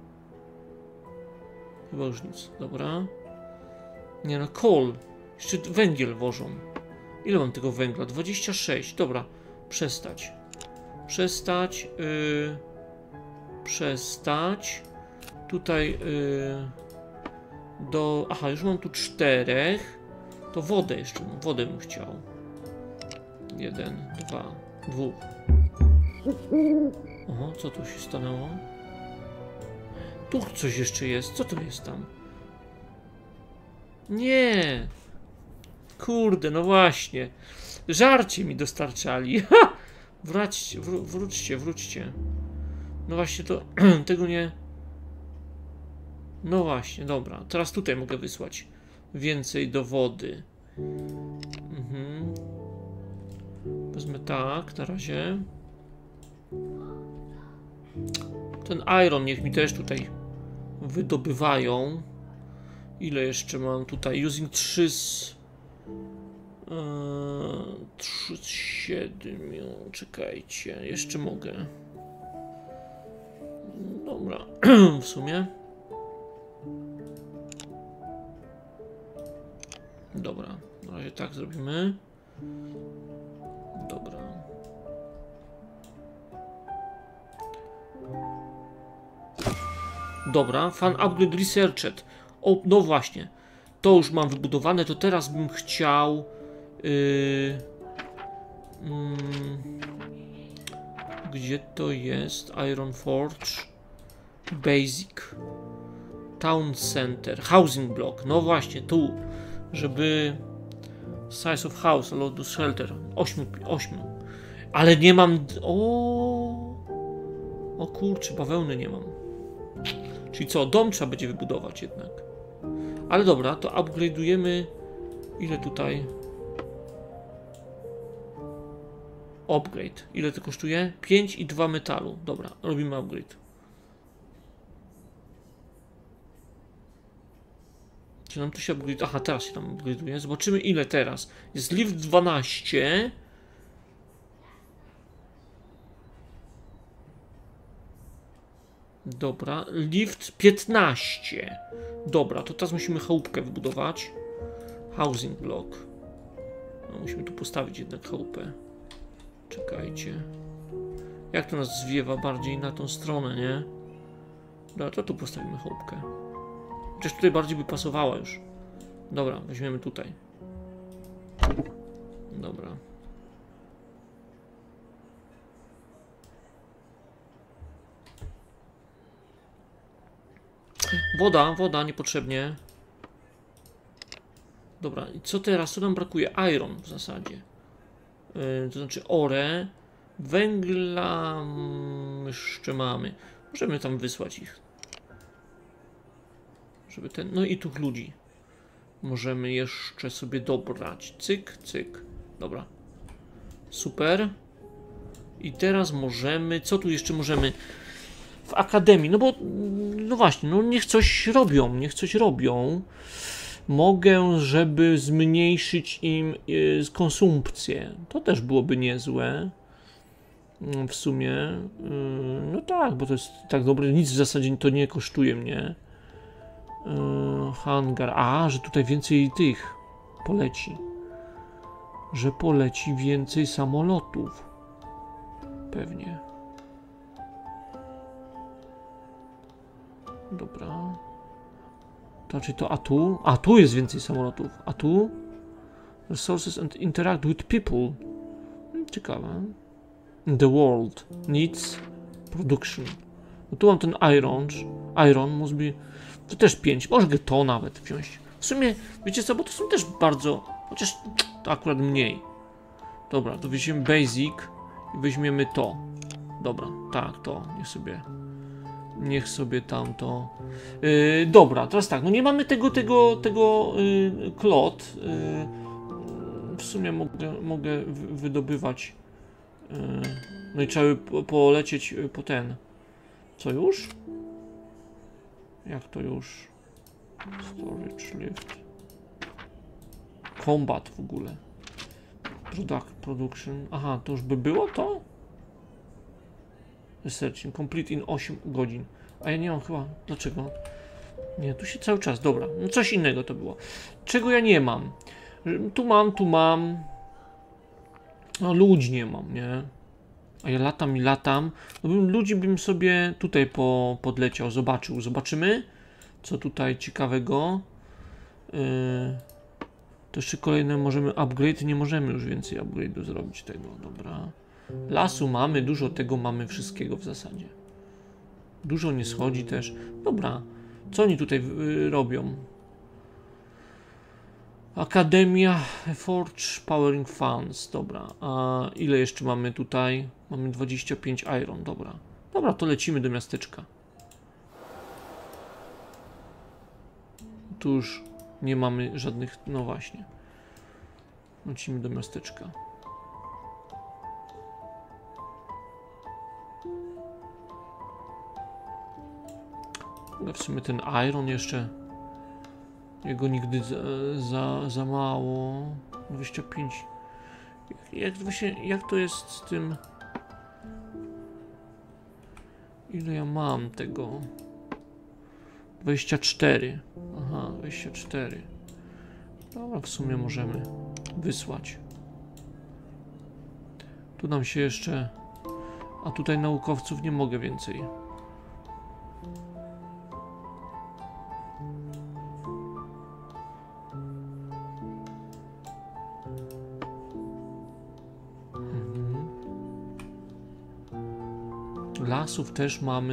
Chyba już nic. Dobra. Nie no, coal. Jeszcze węgiel wożą. Ile mam tego węgla? 26. Dobra. Przestać. Przestać. Przestać. Tutaj aha, już mam tu 4. To wodę jeszcze. Wodę bym chciał. 1, 2, 2. Oho, co tu się stanęło? Tu coś jeszcze jest. Co to jest tam? Nie. Kurde, no właśnie. Żarcie mi dostarczali. Ha! Wróćcie. No właśnie to tego nie... No właśnie, dobra. Teraz tutaj mogę wysłać więcej do wody. Wezmę tak, na razie. Ten iron niech mi też tutaj wydobywają. Ile jeszcze mam tutaj? Using 3 z 7. Czekajcie, jeszcze mogę. Dobra, w sumie. Dobra, na razie tak zrobimy. Dobra. Dobra, fan upgrade researched. O, no właśnie. To już mam wybudowane, to teraz bym chciał... gdzie to jest? Iron Forge. Basic. Town Center. Housing Block. No właśnie, tu. Żeby... Size of house, load shelter. 8. Ale nie mam... O kurczę, bawełny nie mam. Czyli co, dom trzeba będzie wybudować jednak. Ale dobra, to upgrade'ujemy... Ile tutaj? Upgrade. Ile to kosztuje? 5 i 2 metalu. Dobra, robimy upgrade. Czy nam to się upgrade... Aha, teraz się tam upgrade'uje. Zobaczymy ile teraz. Jest lift 12. Dobra, lift 15. Dobra, to teraz musimy chałupkę wybudować. Housing block. No, musimy tu postawić jednak chałupę. Czekajcie. Jak to nas zwiewa bardziej na tą stronę, nie? Dobra, to tu postawimy chałupkę. Chociaż tutaj bardziej by pasowała już. Dobra, weźmiemy tutaj. Dobra. Woda, niepotrzebnie. Dobra, i co teraz? Co nam brakuje? Iron w zasadzie. To znaczy ore. Węgla jeszcze mamy. Możemy tam wysłać ich. Żeby ten... No i tu ludzi. Możemy jeszcze sobie dobrać. Cyk, cyk. Dobra. Super. I teraz możemy... Co tu jeszcze możemy? W akademii. No bo... No właśnie, no niech coś robią. Mogę, żeby zmniejszyć im konsumpcję. To też byłoby niezłe. W sumie. No tak, bo to jest tak dobre. Nic w zasadzie to nie kosztuje mnie. Hangar. A, że tutaj więcej tych poleci. Że poleci więcej samolotów. Pewnie. Dobra. To znaczy to, a tu jest więcej samolotów. A tu? resources and interact with people. Ciekawe. The world needs production. No tu mam ten iron must be... To też 5, może to nawet wziąć. W sumie, wiecie co, bo to są też bardzo... Chociaż to akurat mniej. Dobra, to weźmiemy basic i weźmiemy to. Dobra, tak, to, niech sobie tamto. Dobra, teraz tak, no nie mamy tego klot. W sumie mogę wydobywać. No i trzeba by polecieć po ten. Co już? Jak to już? Storage lift. Combat w ogóle. Production. Aha, to już by było to? Researching. Complete in 8 godzin. A ja nie mam chyba... Dlaczego? Nie, tu się cały czas... Dobra, no coś innego to było. Czego ja nie mam? Tu mam... No ludzi nie mam, nie? A ja latam. No ludzi bym sobie tutaj podleciał, zobaczymy, co tutaj ciekawego. To jeszcze kolejne możemy upgrade, nie możemy już więcej upgrade'u zrobić tego, dobra. Lasu mamy, dużo tego mamy, wszystkiego w zasadzie. Dużo nie schodzi też. Dobra, co oni tutaj robią? Akademia Forge Powering Funds, dobra. A ile jeszcze mamy tutaj? Mamy 25 iron, dobra. Dobra, to lecimy do miasteczka. Tu już nie mamy żadnych, no właśnie. Lecimy do miasteczka. W sumie ten iron jeszcze... Jego nigdy za mało. 25. Jak to jest z tym? Ile ja mam tego? 24. Aha, 24. Dobra, w sumie możemy wysłać. Tu nam się jeszcze... A tutaj naukowców nie mogę więcej. Lasów też mamy.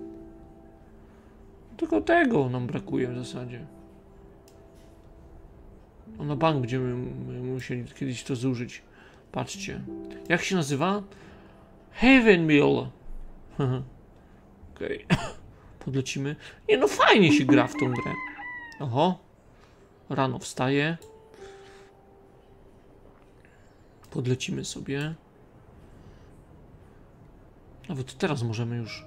Tylko tego nam brakuje w zasadzie. No na bank będziemy musieli kiedyś to zużyć. Patrzcie. Jak się nazywa? Havenmill. Okej. Podlecimy. Nie no, fajnie się gra w tą grę. Oho. Rano wstaje. Podlecimy sobie. Nawet teraz możemy już.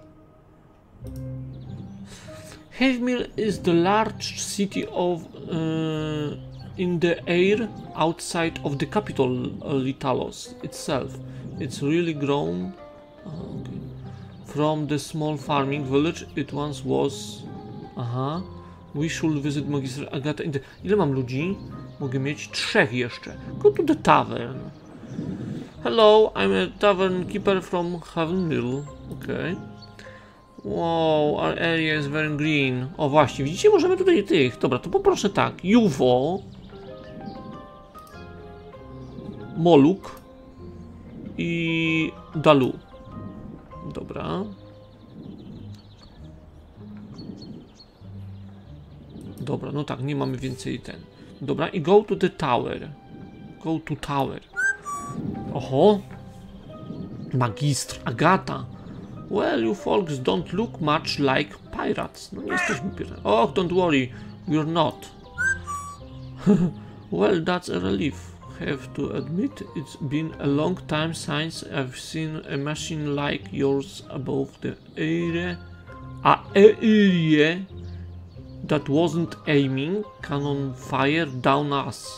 Havenmill is the large city of in the air outside of the capital Litalos itself. It's really grown okay. From the small farming village it once was. Aha. We should visit Magister Agata. Ile mam ludzi? Mogę mieć 3 jeszcze. Go to the tavern. Hello, I'm a tavern keeper from Havenmill. Okay. Wow, our area is very green. O właśnie, widzicie, możemy tutaj tych. Dobra, to poproszę tak. Juwo. Moluk. I Dalu. Dobra. Dobra, no tak, nie mamy więcej ten. Dobra, i go to the tower. Go to tower. Oho. Magistr Agata. Well, you folks don't look much like pirates. No nie jesteśmy piratami. Oh, don't worry, we're not. Well, that's a relief. Have to admit, it's been a long time since I've seen a machine like yours above the area. That wasn't aiming cannon fire down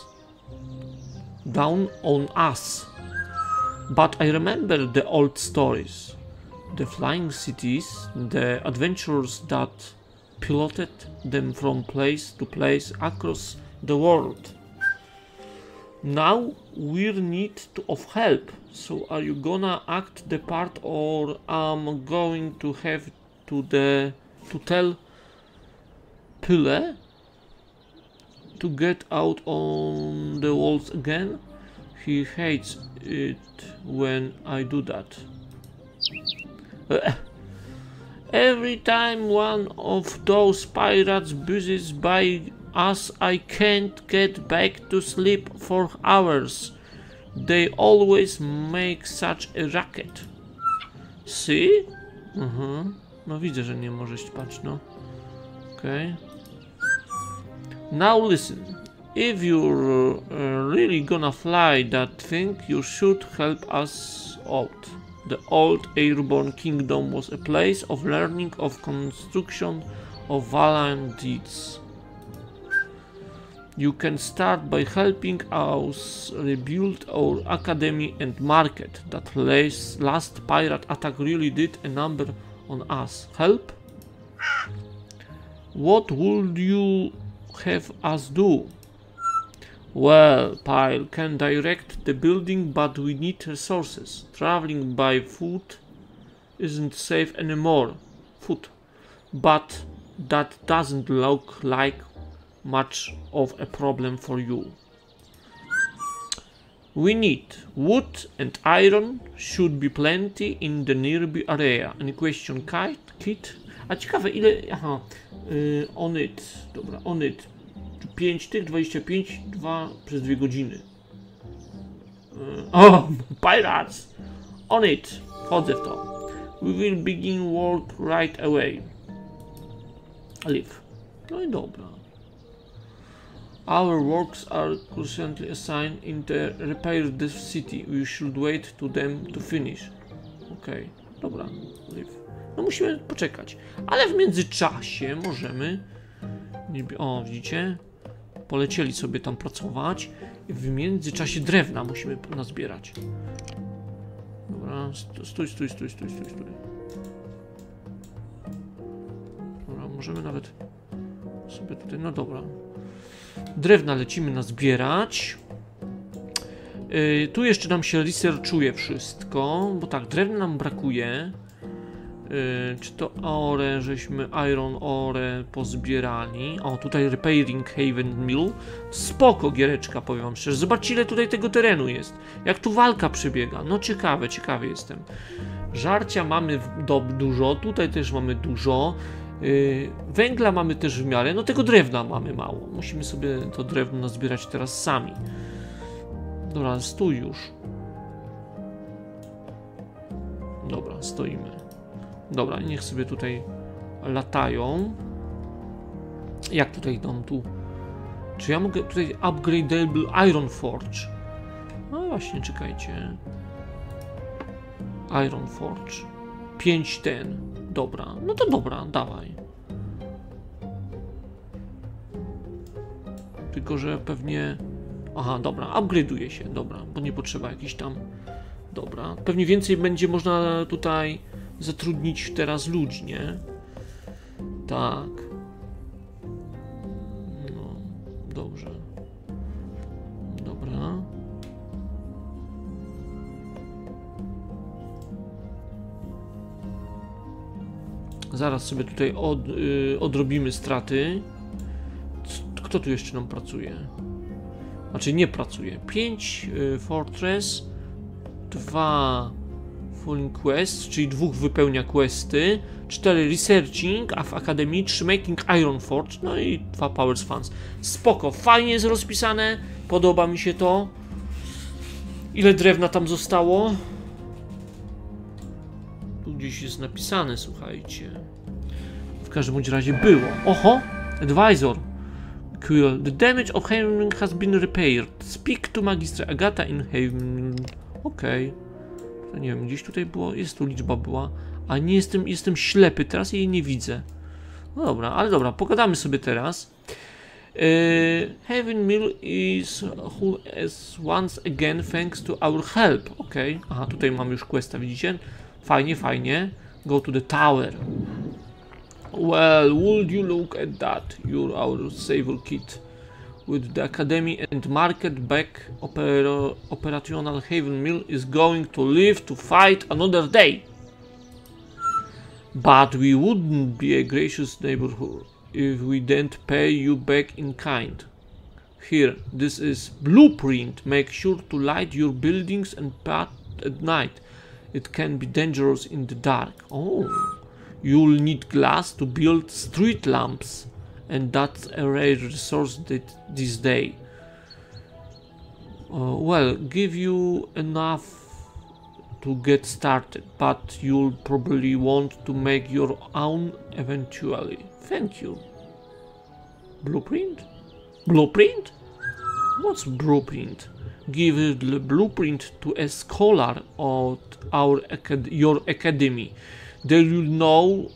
on us. But I remember the old stories. The flying cities, the adventurers that piloted them from place to place across the world. Now we're need of help. So are you gonna act the part, or I'm going to have to tell Pyle to get out on the walls again. He hates it when I do that. Every time one of those pirates buzzes by us, I can't get back to sleep for hours. They always make such a racket. See? No widzę, że nie możesz spać, no. Okay. Now listen. If you're really gonna fly that thing, you should help us out. The old airborne kingdom was a place of learning, of construction, of valiant deeds. You can start by helping us rebuild our academy and market. That last pirate attack really did a number on us. Help? What would you have us do? Well, Pyle can direct the building, but we need resources. Traveling by foot isn't safe anymore. But that doesn't look like much of a problem for you. We need wood and iron. Should be plenty in the nearby area. Any question, Kit? A ciekawe, ile... Aha. On it. Dobra, on it. 5 tych, 25, 2 przez 2 godziny. Pirates! On it! Wchodzę w to. We will begin work right away. Leave. No i dobra. Our works are currently assigned in the repair this city. We should wait to them to finish. Okej, dobra. Leave. No musimy poczekać. Ale w międzyczasie możemy... O, widzicie? Polecieli sobie tam pracować. W międzyczasie drewna musimy nazbierać. Dobra, stój. Dobra, możemy nawet sobie tutaj, no dobra. Drewna lecimy nazbierać. Tu jeszcze nam się researchuje wszystko, bo tak, drewna nam brakuje. Czy to ore, żeśmy iron ore pozbierali. O, tutaj repairing Haven Mill. Spoko giereczka, powiem wam szczerze. Zobaczcie, ile tutaj tego terenu jest. Jak tu walka przebiega. No ciekawy jestem. Żarcia mamy dużo, tutaj też mamy dużo. Węgla mamy też w miarę, no tego drewna mamy mało. Musimy sobie to drewno nazbierać teraz sami. Dobra, stój już. Dobra, stoimy. Dobra, niech sobie tutaj latają. Jak tutaj idą tu? Czy ja mogę tutaj upgradeable Iron Forge? No właśnie, czekajcie. Iron Forge. 5 ten. Dobra, no to dobra, dawaj. Tylko, że pewnie... Aha, dobra, upgrade'uje się, dobra, bo nie potrzeba jakiś tam... Dobra, pewnie więcej będzie można tutaj zatrudnić teraz ludzi, nie? Tak. No, dobrze. Dobra. Zaraz sobie tutaj odrobimy straty. Kto tu jeszcze nam pracuje? Znaczy nie pracuje. 5 Fortress, 2 Falling Quest, czyli 2 wypełnia questy, 4 Researching, a w Akademii 3 Making Iron Forge, no i 2 Powers Funds. Spoko, fajnie jest rozpisane, podoba mi się to. Ile drewna tam zostało? Tu gdzieś jest napisane, słuchajcie. W każdym bądź razie było. Oho! Advisor. Quill. The damage of Haven has been repaired. Speak to Magistra Agata in Haven. Okej. Okay. Nie wiem, gdzieś tutaj było, jest tu liczba była, a nie jestem ślepy, teraz jej nie widzę. No dobra, ale dobra, pogadamy sobie teraz. Haven Mill is whole as once again thanks to our help. Okej. Okay. Aha, tutaj mamy już questa, widzicie? Fajnie, fajnie. Go to the tower. Well, would you look at that? You're our saver kit. With the academy and market back, operational Haven Mill is going to live to fight another day. But we wouldn't be a gracious neighborhood if we didn't pay you back in kind. Here, this is blueprint. Make sure to light your buildings and path at night. It can be dangerous in the dark. Oh, you'll need glass to build street lamps, and that's a rare resource this day. Well, give you enough to get started, but you'll probably want to make your own eventually. Thank you. Blueprint? Blueprint? What's blueprint? Give the blueprint to a scholar at your academy. They'll know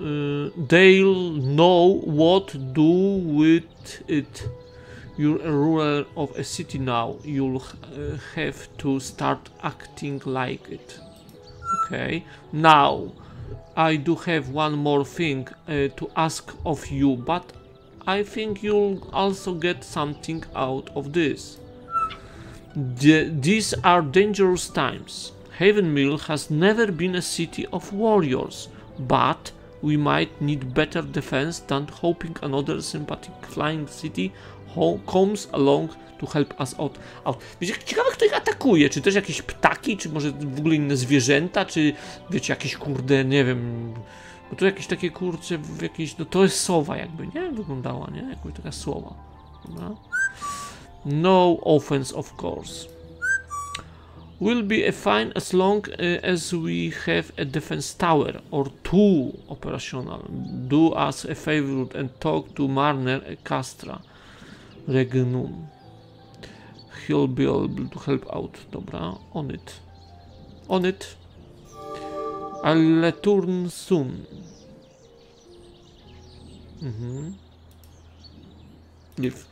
what to do with it. You're a ruler of a city now. You'll have to start acting like it. Okay. Now, I do have one more thing to ask of you, but I think you'll also get something out of this. These are dangerous times. Havenmill has never been a city of warriors, but we might need better defense than hoping another sympathetic flying city comes along to help us out. Wiecie, ciekawe, kto ich atakuje, czy też jakieś ptaki, czy może w ogóle inne zwierzęta, czy wiecie, jakieś kurde, nie wiem, bo to jakieś takie kurcze, jakieś, no to jest sowa jakby, nie? Wyglądała, nie? Jakoś taka sowa. Dobra. No offense, of course. Will be fine as long as we have a defense tower or two operational. Do us a favor and talk to Marner Castra Regnum. He'll be able to help out. Dobra, on it. On it. I'll return soon. Live.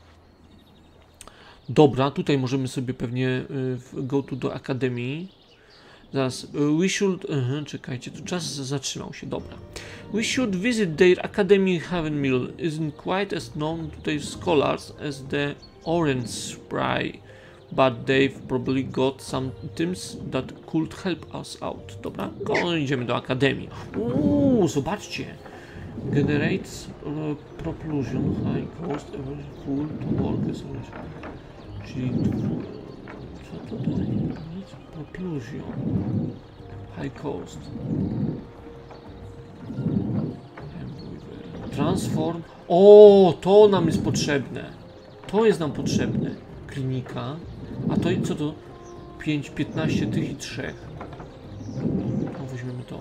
Dobra, tutaj możemy sobie pewnie go to do akademii. Zaraz, we should... czekajcie, tu czas zatrzymał się, dobra. We should visit their academy. Havenmill isn't quite as known to their scholars as the Orange Spray, but they've probably got some items that could help us out. Dobra, idziemy do akademii. Zobaczcie. Generates propulsion, high cost, every full to work as well. Czyli co tutaj? Propulsion, high cost. Transform. O, to nam jest potrzebne. To jest nam potrzebne. Klinika. A to co to? 5, 15 tych i 3. No, weźmiemy to.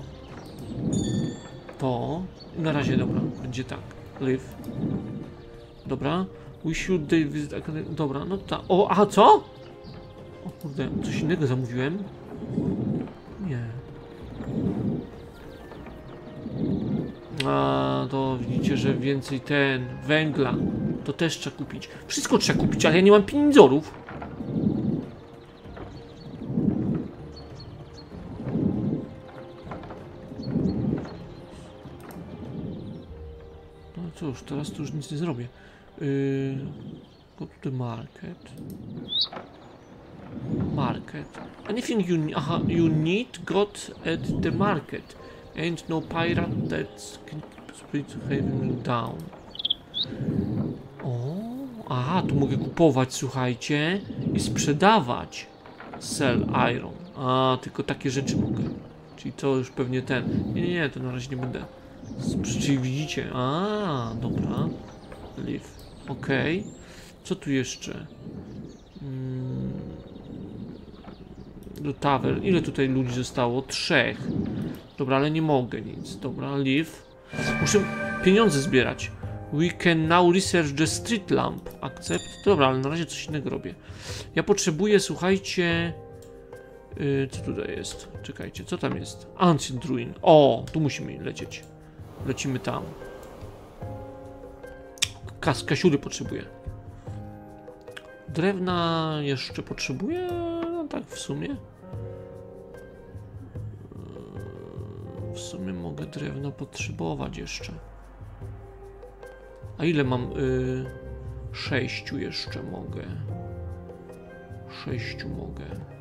To. Na razie, dobra. Będzie tak. Live. Dobra. We should visit academy. Dobra, no ta. O, a co? O kurde, coś innego zamówiłem? Nie. A, to widzicie, że więcej węgla. To też trzeba kupić. Wszystko trzeba kupić, ale ja nie mam pieniędzorów. No cóż, teraz to już nic nie zrobię. Go to the market. Market. Anything you need got at the market. Ain't no pirate that can split Haven down. O, aha, tu mogę kupować, słuchajcie, i sprzedawać. Sell iron. A, tylko takie rzeczy mogę. Czyli to już pewnie ten. Nie, to na razie nie będę. Czyli widzicie. A, dobra. Live. Okej. Co tu jeszcze? Do tavern. Ile tutaj ludzi zostało? 3. Dobra, ale nie mogę nic. Dobra, live. Muszę pieniądze zbierać. We can now research the street lamp. Accept. Dobra, ale na razie coś innego robię. Ja potrzebuję, słuchajcie... co tutaj jest? Czekajcie, co tam jest? Ancient Ruin. O, tu musimy lecieć. Lecimy tam. Kasiury potrzebuję. Drewna jeszcze potrzebuję? No tak, w sumie. W sumie mogę drewno potrzebować jeszcze. A ile mam? 6 jeszcze mogę. 6 mogę.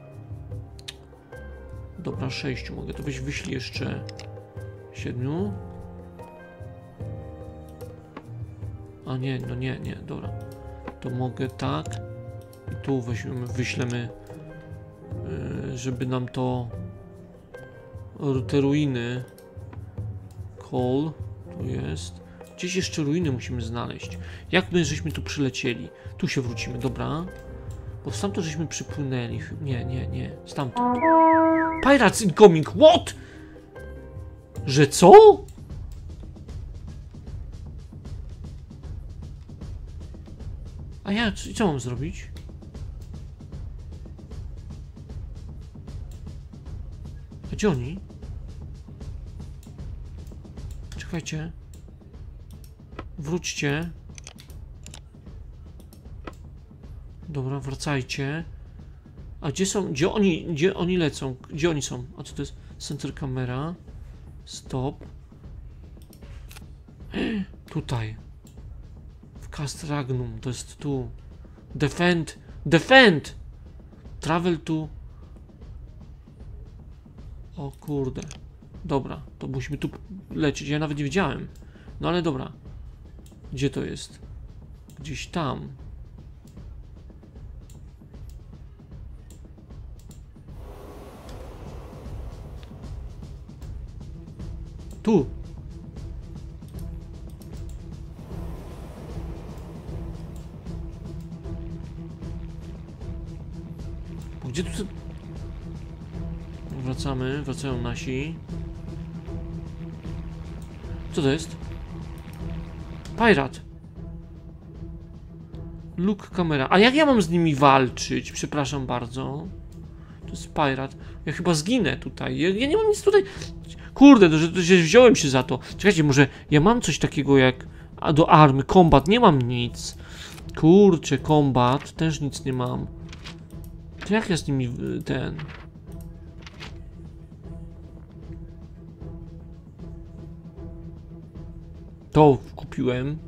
Dobra, 6 mogę. To wyślij jeszcze 7. A nie, no nie, dobra. To mogę tak. I tu weźmiemy, wyślemy, żeby nam to... Te ruiny. Call. Tu jest. Gdzieś jeszcze ruiny musimy znaleźć. Jak my żeśmy tu przylecieli? Tu się wrócimy, dobra. Bo stamtąd żeśmy przypłynęli. Nie. Stamtąd. Pirates incoming! What? Że co? A ja, co mam zrobić? A gdzie oni? Czekajcie. Wróćcie. Dobra, wracajcie. A gdzie są? Gdzie oni lecą? Gdzie oni są? A co to jest? Center camera. Stop. Tutaj. W Castragnum. To jest tu. Defend. Defend! Travel to... O kurde. Dobra, to musimy tu lecieć. Ja nawet nie wiedziałem. No ale dobra. Gdzie to jest? Gdzieś tam. Tu. Gdzie tu... wracają nasi. Co to jest? Pirat. Look kamera. A jak ja mam z nimi walczyć? Przepraszam bardzo. To jest pirat. Ja chyba zginę tutaj. Ja nie mam nic tutaj. Kurde, to się wziąłem się za to. Czekajcie, może ja mam coś takiego jak do army. Combat. Nie mam nic. Kurczę, combat. Też nic nie mam. To jak ja z nimi ten... To kupiłem.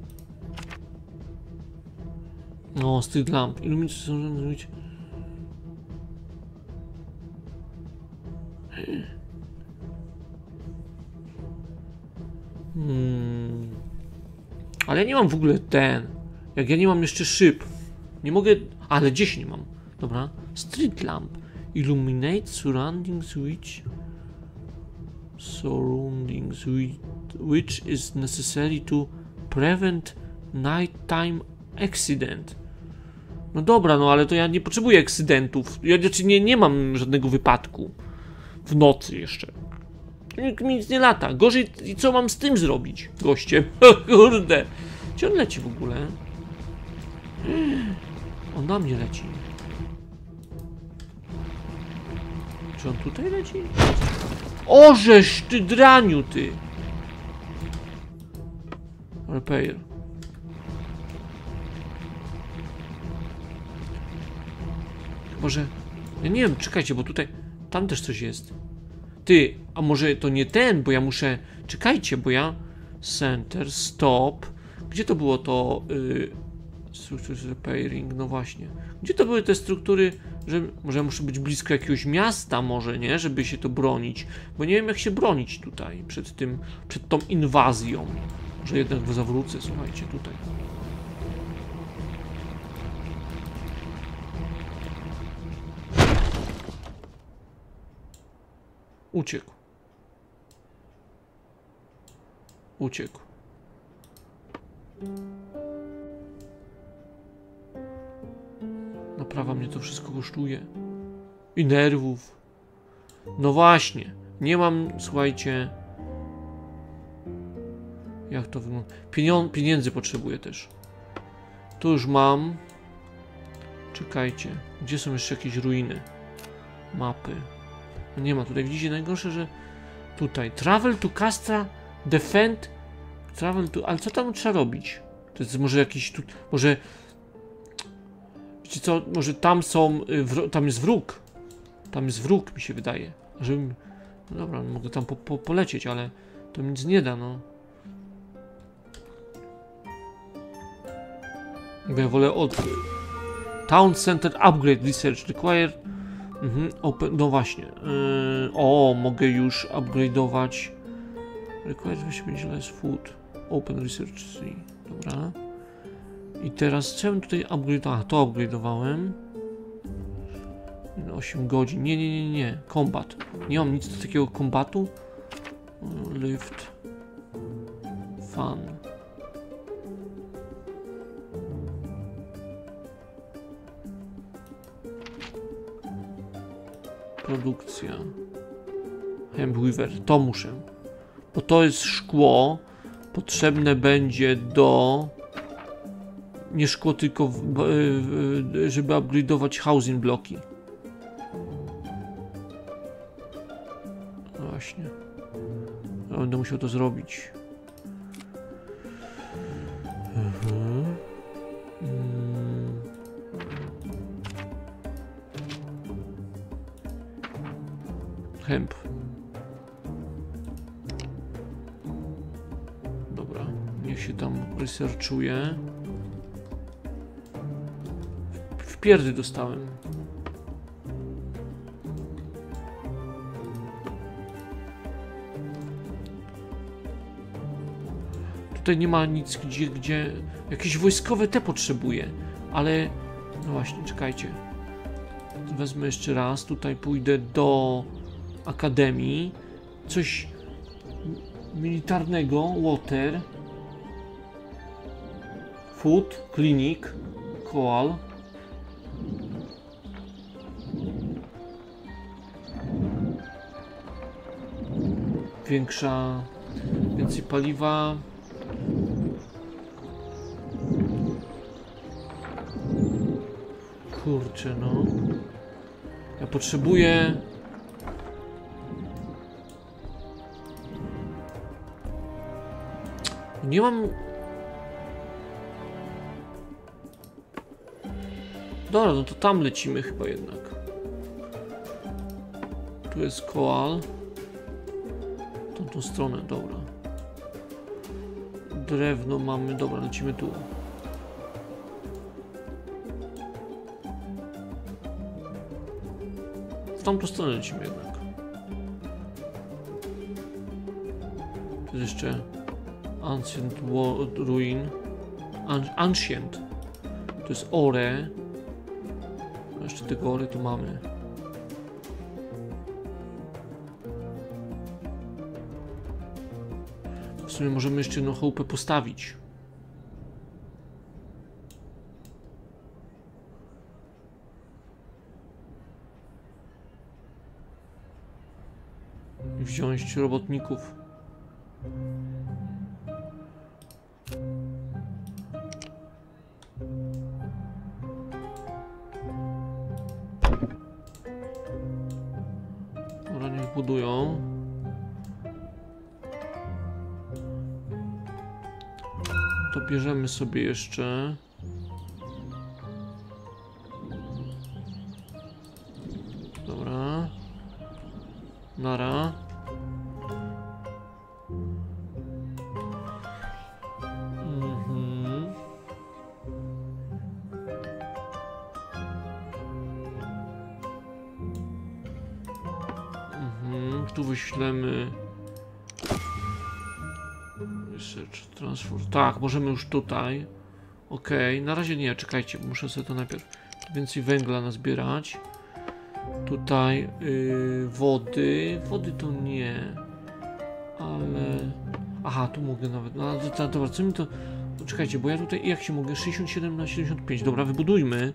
No, street lamp. Iluminacja są zrobić. Ale ja nie mam w ogóle ten. Jak ja nie mam jeszcze szyb. Nie mogę. Ale gdzieś nie mam. Dobra. Street lamp. Illuminate surrounding switch. Surroundings which is necessary to prevent nighttime accident. No dobra, no ale to ja nie potrzebuję akcydentów. Ja znaczy nie mam żadnego wypadku. W nocy jeszcze. Nikt mi nic nie lata. Gorzej, i co mam z tym zrobić, goście? O kurde. Gdzie on leci w ogóle? On na mnie leci. Czy on tutaj leci? Ożeż ty draniu, ty! Repair. Może... Ja nie wiem, czekajcie, bo tutaj... Tam też coś jest. Ty, a może to nie ten, bo ja muszę... Czekajcie, bo ja... Center, stop... Gdzie to było to... Structures repairing, no właśnie. Gdzie to były te struktury, że może ja muszę być blisko jakiegoś miasta może, nie? Żeby się to bronić. Bo nie wiem jak się bronić tutaj przed tym, przed tą inwazją. Może jednak zawrócę, słuchajcie, tutaj. Uciekł. Uciekł. Naprawa mnie to wszystko kosztuje. I nerwów. No właśnie. Nie mam, słuchajcie... Jak to wygląda? Pieniędzy potrzebuję też. Tu już mam. Czekajcie. Gdzie są jeszcze jakieś ruiny? Mapy. No nie ma tutaj. Widzicie, najgorsze, że... Tutaj. Travel to Castra. Defend. Travel to... Ale co tam trzeba robić? To jest może jakiś tu... Może... Wiecie co? Może tam są... Tam jest wróg. Tam jest wróg, mi się wydaje. Żebym... No dobra, mogę tam polecieć, ale... To mi nic nie da, no. Bo ja wolę od... Town Center Upgrade Research Required. Open... No właśnie. O, mogę już upgrade'ować. Required 25 less food. Open Research 3. Dobra. I teraz chciałem tutaj upgrade'ować. To upgrade'owałem. 8 godzin. Nie. Combat. Nie mam nic do takiego kombatu. Lift. Fun. Produkcja. Hempweaver. To muszę. Bo to jest szkło. Potrzebne będzie do... Nie szkło, tylko żeby upgrade'ować housing bloki. No właśnie. Ja będę musiał to zrobić. Hemp. Dobra, niech się tam researchuje. W pierdy dostałem. Tutaj nie ma nic, gdzie jakieś wojskowe te potrzebuję, ale no właśnie, czekajcie. Wezmę jeszcze raz, tutaj pójdę do akademii, coś militarnego, water, food, clinic, koal. Więcej paliwa. Kurczę, no. Ja potrzebuję... Nie mam... Dobra, no to tam lecimy chyba jednak. Tu jest koal. Tą stronę, dobra. Drewno mamy, dobra, lecimy tu. W tamtą stronę lecimy jednak. To jest jeszcze Ancient Ruin. Ancient. To jest Ore. Jeszcze tego Ore tu mamy. W sumie możemy jeszcze jedną chałupę postawić. I wziąć robotników. Dobra, niech budują. To bierzemy sobie jeszcze. Dobra. Nara. Tu wyślemy research, transfer. Tak, możemy już tutaj. Ok, na razie nie, czekajcie, muszę sobie to najpierw więcej węgla nazbierać. Tutaj wody to nie, ale... Aha, tu mogę nawet, no dobra, co mi to... Czekajcie, bo ja tutaj, jak się mogę, 67 na 75, dobra, wybudujmy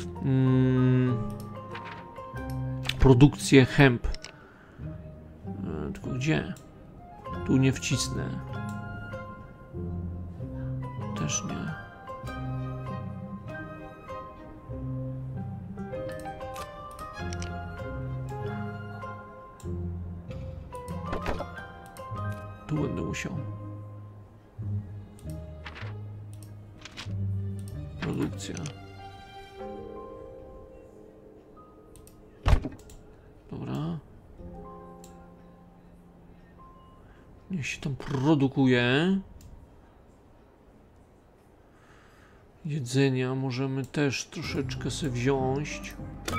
produkcję hemp. Tylko gdzie? Tu nie wcisnę. Też nie. Tu będę musiał. Produkcja. Dobra. Niech się tam produkuje. Jedzenia możemy też troszeczkę sobie wziąć.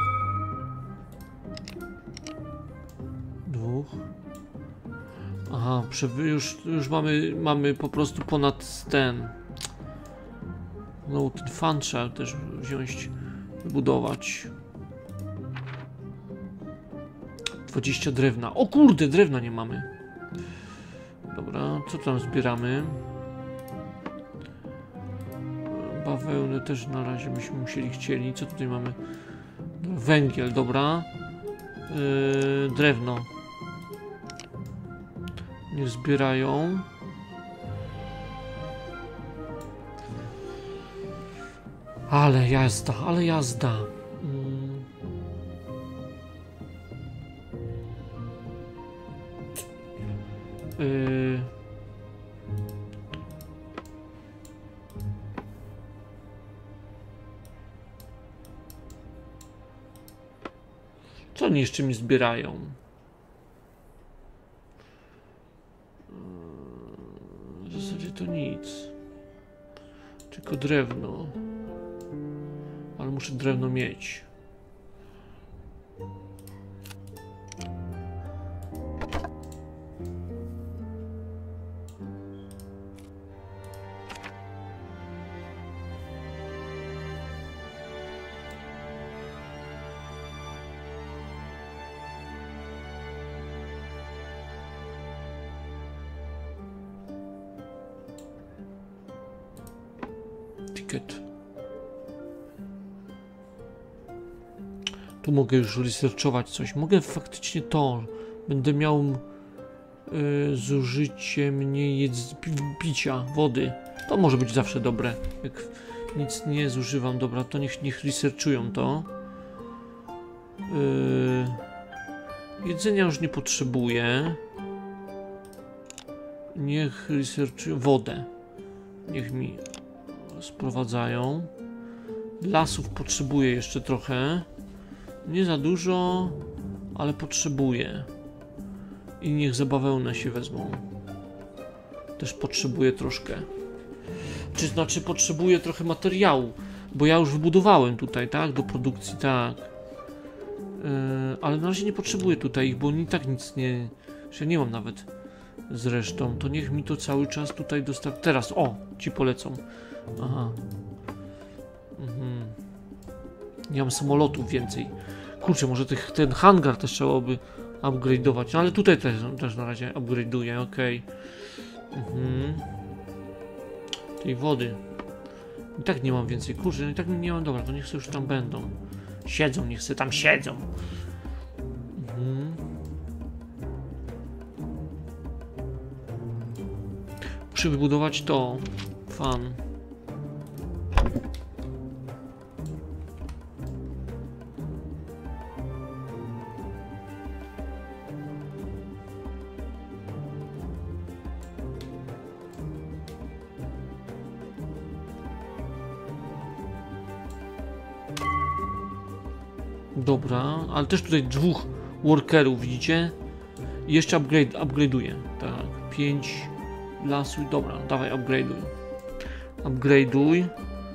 Dwóch. Aha, już mamy po prostu ponad ten. No, ten fan trzeba też wziąć, wybudować. 20 drewna. O kurde, drewna nie mamy. Dobra, co tam zbieramy? Bawełnę też na razie byśmy chcieli. Co tutaj mamy? Węgiel, dobra. Drewno. Niech zbierają. Ale jazda, ale jazda. Co oni jeszcze mi zbierają? W zasadzie to nic. Tylko drewno. Ale muszę drewno mieć. Ticket. Tu mogę już researchować coś. Mogę faktycznie to. Będę miał zużycie mniej picia, wody. To może być zawsze dobre. Jak nic nie zużywam, dobra, to niech researchują to. Jedzenia już nie potrzebuję. Niech researchują wodę. Niech mi sprowadzają. Lasów potrzebuję jeszcze trochę. Nie za dużo, ale potrzebuję. I niech za bawełnę się wezmą. Też potrzebuję troszkę. Czy znaczy potrzebuję trochę materiału, bo ja już wybudowałem tutaj, tak? Do produkcji, tak. Ale na razie nie potrzebuję tutaj ich, bo oni tak nic nie... Że nie mam nawet zresztą. To niech mi to cały czas tutaj dostawi. Teraz, o! Ci polecą. Aha. Nie mam samolotów więcej. Kurczę, może ten hangar też trzeba by upgrade'ować. No ale tutaj też na razie upgrade'uję, okej. Tej wody. I tak nie mam więcej. Kurczę, i tak nie mam. Dobra, to niech sobie już tam będą. Siedzą, niech sobie tam siedzą. Muszę wybudować to. Fan. Dobra, ale też tutaj dwóch workerów, widzicie? I jeszcze upgrade'uję. Tak, 5 lasu. Dobra, dawaj, upgrade'uj. Upgrade'uj.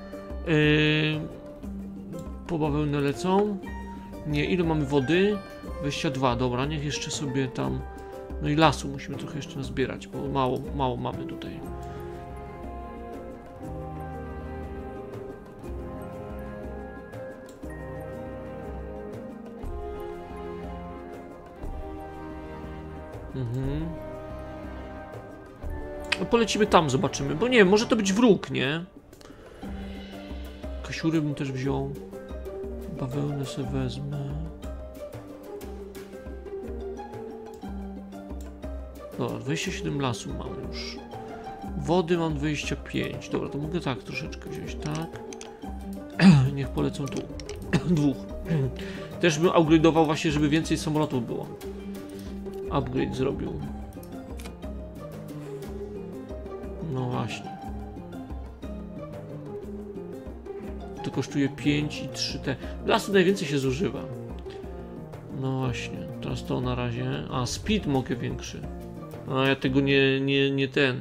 Po bawełnę lecą. Nie, ile mamy wody? 22, dobra, niech jeszcze sobie tam... No i lasu musimy trochę jeszcze nazbierać, bo mało mamy tutaj. No polecimy tam, zobaczymy, bo nie wiem, może to być wróg, nie? Kasiury bym też wziął. Bawełnę sobie wezmę. Dobra, 27 lasu mam już. Wody mam 25. Dobra, to mogę tak troszeczkę wziąć, tak? Niech polecą tu. Dwóch. Też bym upgrade'ował właśnie, żeby więcej samolotów było. Upgrade zrobił. No właśnie. To kosztuje 5 i 3 te. Lasu najwięcej się zużywa. No właśnie. Teraz to na razie. A, speed mogę większy. A ja tego nie ten.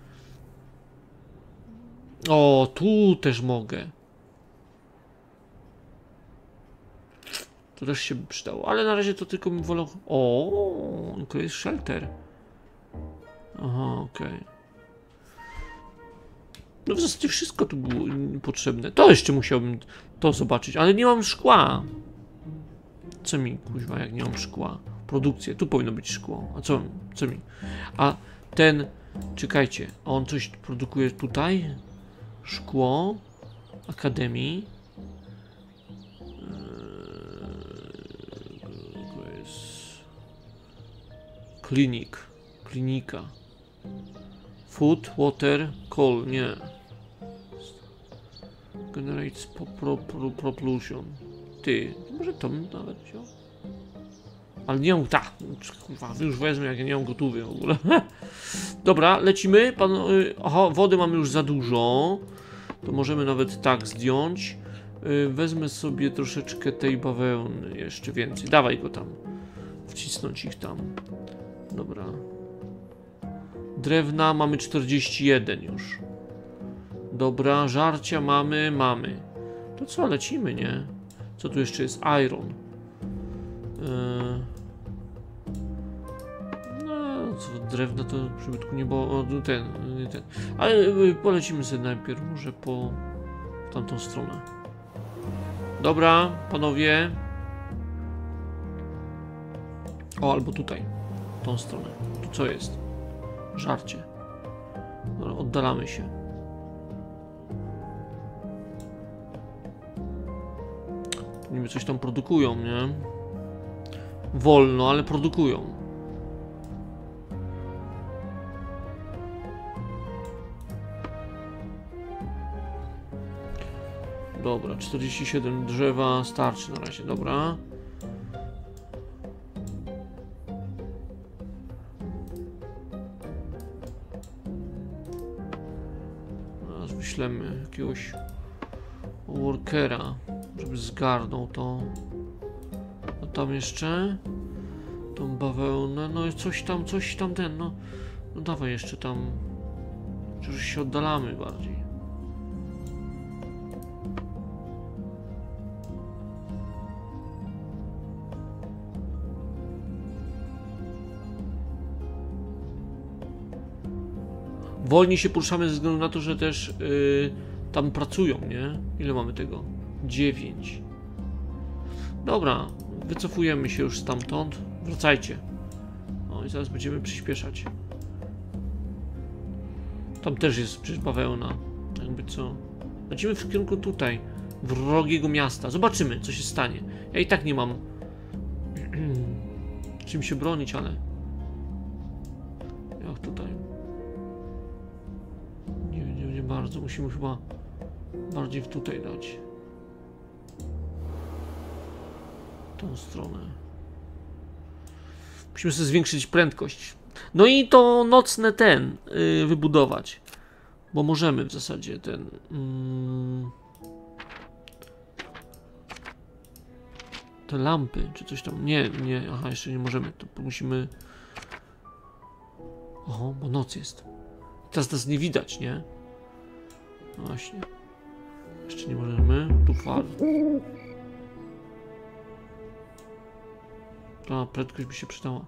O, tu też mogę. To też się by przydało, ale na razie to tylko bym wolał... O, to jest shelter. Aha, okej. No w zasadzie wszystko tu było potrzebne. To jeszcze musiałbym to zobaczyć, ale nie mam szkła. Co mi, kuźwa, jak nie mam szkła? Produkcję, tu powinno być szkło. A co mi? A ten, czekajcie, on coś produkuje tutaj? Szkło Akademii. To jest klinika. Food, water, coal, nie. Generates propulsion. Ty, może to bym nawet wziął? Ale nie mam, tak, kurwa, już wezmę, jak ja nie mam gotowy w ogóle. Dobra, lecimy. Aha, wody mamy już za dużo. To możemy nawet tak zdjąć. Wezmę sobie troszeczkę tej bawełny, jeszcze więcej. Dawaj go tam. Wcisnąć ich tam. Dobra. Drewna mamy 41 już. Dobra, żarcia mamy. To co, lecimy, nie? Co tu jeszcze jest? Iron. No, co, drewna to przybytku nie było. Nie ten. Ale polecimy sobie najpierw może po tamtą stronę. Dobra, panowie. O, albo tutaj. Tą stronę. Tu co jest? Żarcie. Dobra, oddalamy się. Niby coś tam produkują, nie? Wolno, ale produkują. Dobra, 47 drzewa starczy na razie, dobra. Teraz wyślemy jakiegoś workera, żeby zgarnął to. A tam jeszcze tą bawełnę, no i coś tam ten, no dawaj jeszcze tam. Już się oddalamy bardziej. Wolniej się poruszamy ze względu na to, że też tam pracują, nie? Ile mamy tego? 9. Dobra, wycofujemy się już stamtąd. Wracajcie. O, i zaraz będziemy przyspieszać. Tam też jest przecież bawełna. Jakby co. Lecimy w kierunku tutaj, wrogiego miasta. Zobaczymy, co się stanie. Ja i tak nie mam czym się bronić, ale jak tutaj. Nie bardzo. Musimy chyba bardziej w tutaj dać. Tą stronę. Musimy sobie zwiększyć prędkość. No i to nocne wybudować. Bo możemy w zasadzie te lampy, czy coś tam. Nie. Aha, jeszcze nie możemy. To musimy. O, bo noc jest. Teraz nas nie widać, nie? No właśnie. Jeszcze nie możemy. Tu fal. Ta prędkość by się przydała.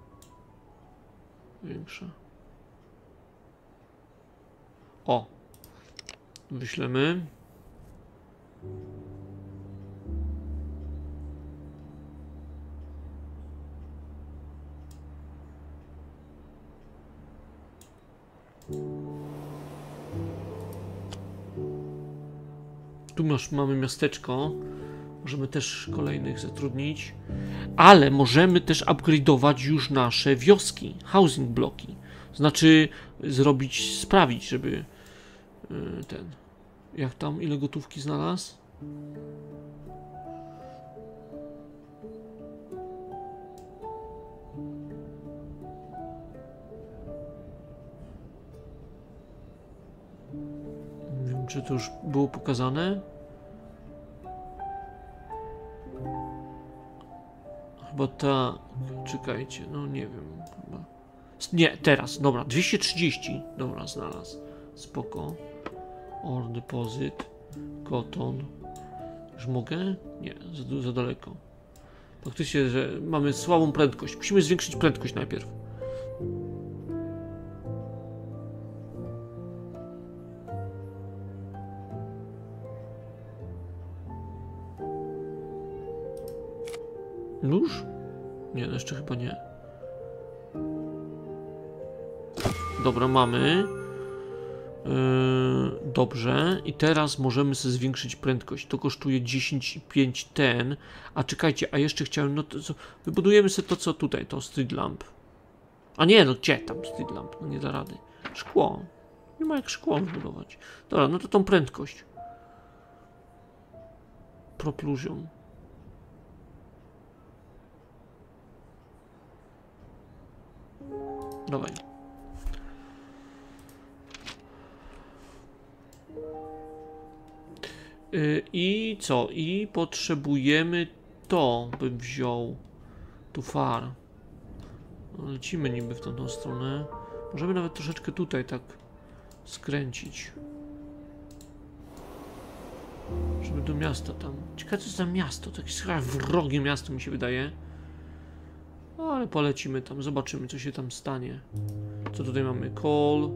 Większa. O. Wyślemy. Tu mamy miasteczko. Możemy też kolejnych zatrudnić. Ale możemy też upgrade'ować już nasze wioski. Housing bloki. Znaczy sprawić, żeby jak tam, ile gotówki znalazł? Nie wiem, czy to już było pokazane? Chyba tak. Czekajcie, no nie wiem. Chyba. Nie, teraz, dobra, 230. Dobra, znalazł. Spoko. Or deposit. Cotton. Już mogę? Nie, za daleko. Faktycznie, że mamy słabą prędkość. Musimy zwiększyć prędkość najpierw. Nóż? Nie, no jeszcze chyba nie. Dobra, mamy. Dobrze. I teraz możemy sobie zwiększyć prędkość. To kosztuje 10,5 ten. A czekajcie, a jeszcze chciałem... No to, wybudujemy sobie to, co tutaj, to street lamp. A nie, no gdzie tam street lamp? No nie da rady. Szkło. Nie ma jak szkło wybudować. Dobra, no to tą prędkość. Proplusion. Dawaj. I co? I potrzebujemy to, bym wziął. Tu far. Lecimy niby w tą stronę. Możemy nawet troszeczkę tutaj tak skręcić. Żeby do miasta tam. Ciekawe co za miasto. To jakieś wrogie miasto mi się wydaje. Ale polecimy tam. Zobaczymy co się tam stanie. Co tutaj mamy? Call.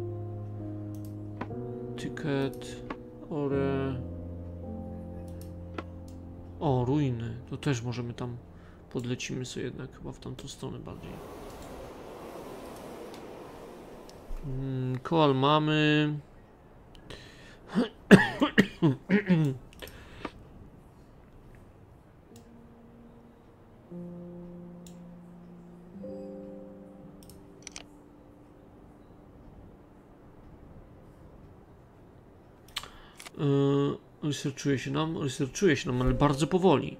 Ticket. Ore. O, ruiny. To też możemy tam. Podlecimy sobie jednak chyba w tamtą stronę bardziej. Koal mamy. Researchuje się nam, ale bardzo powoli.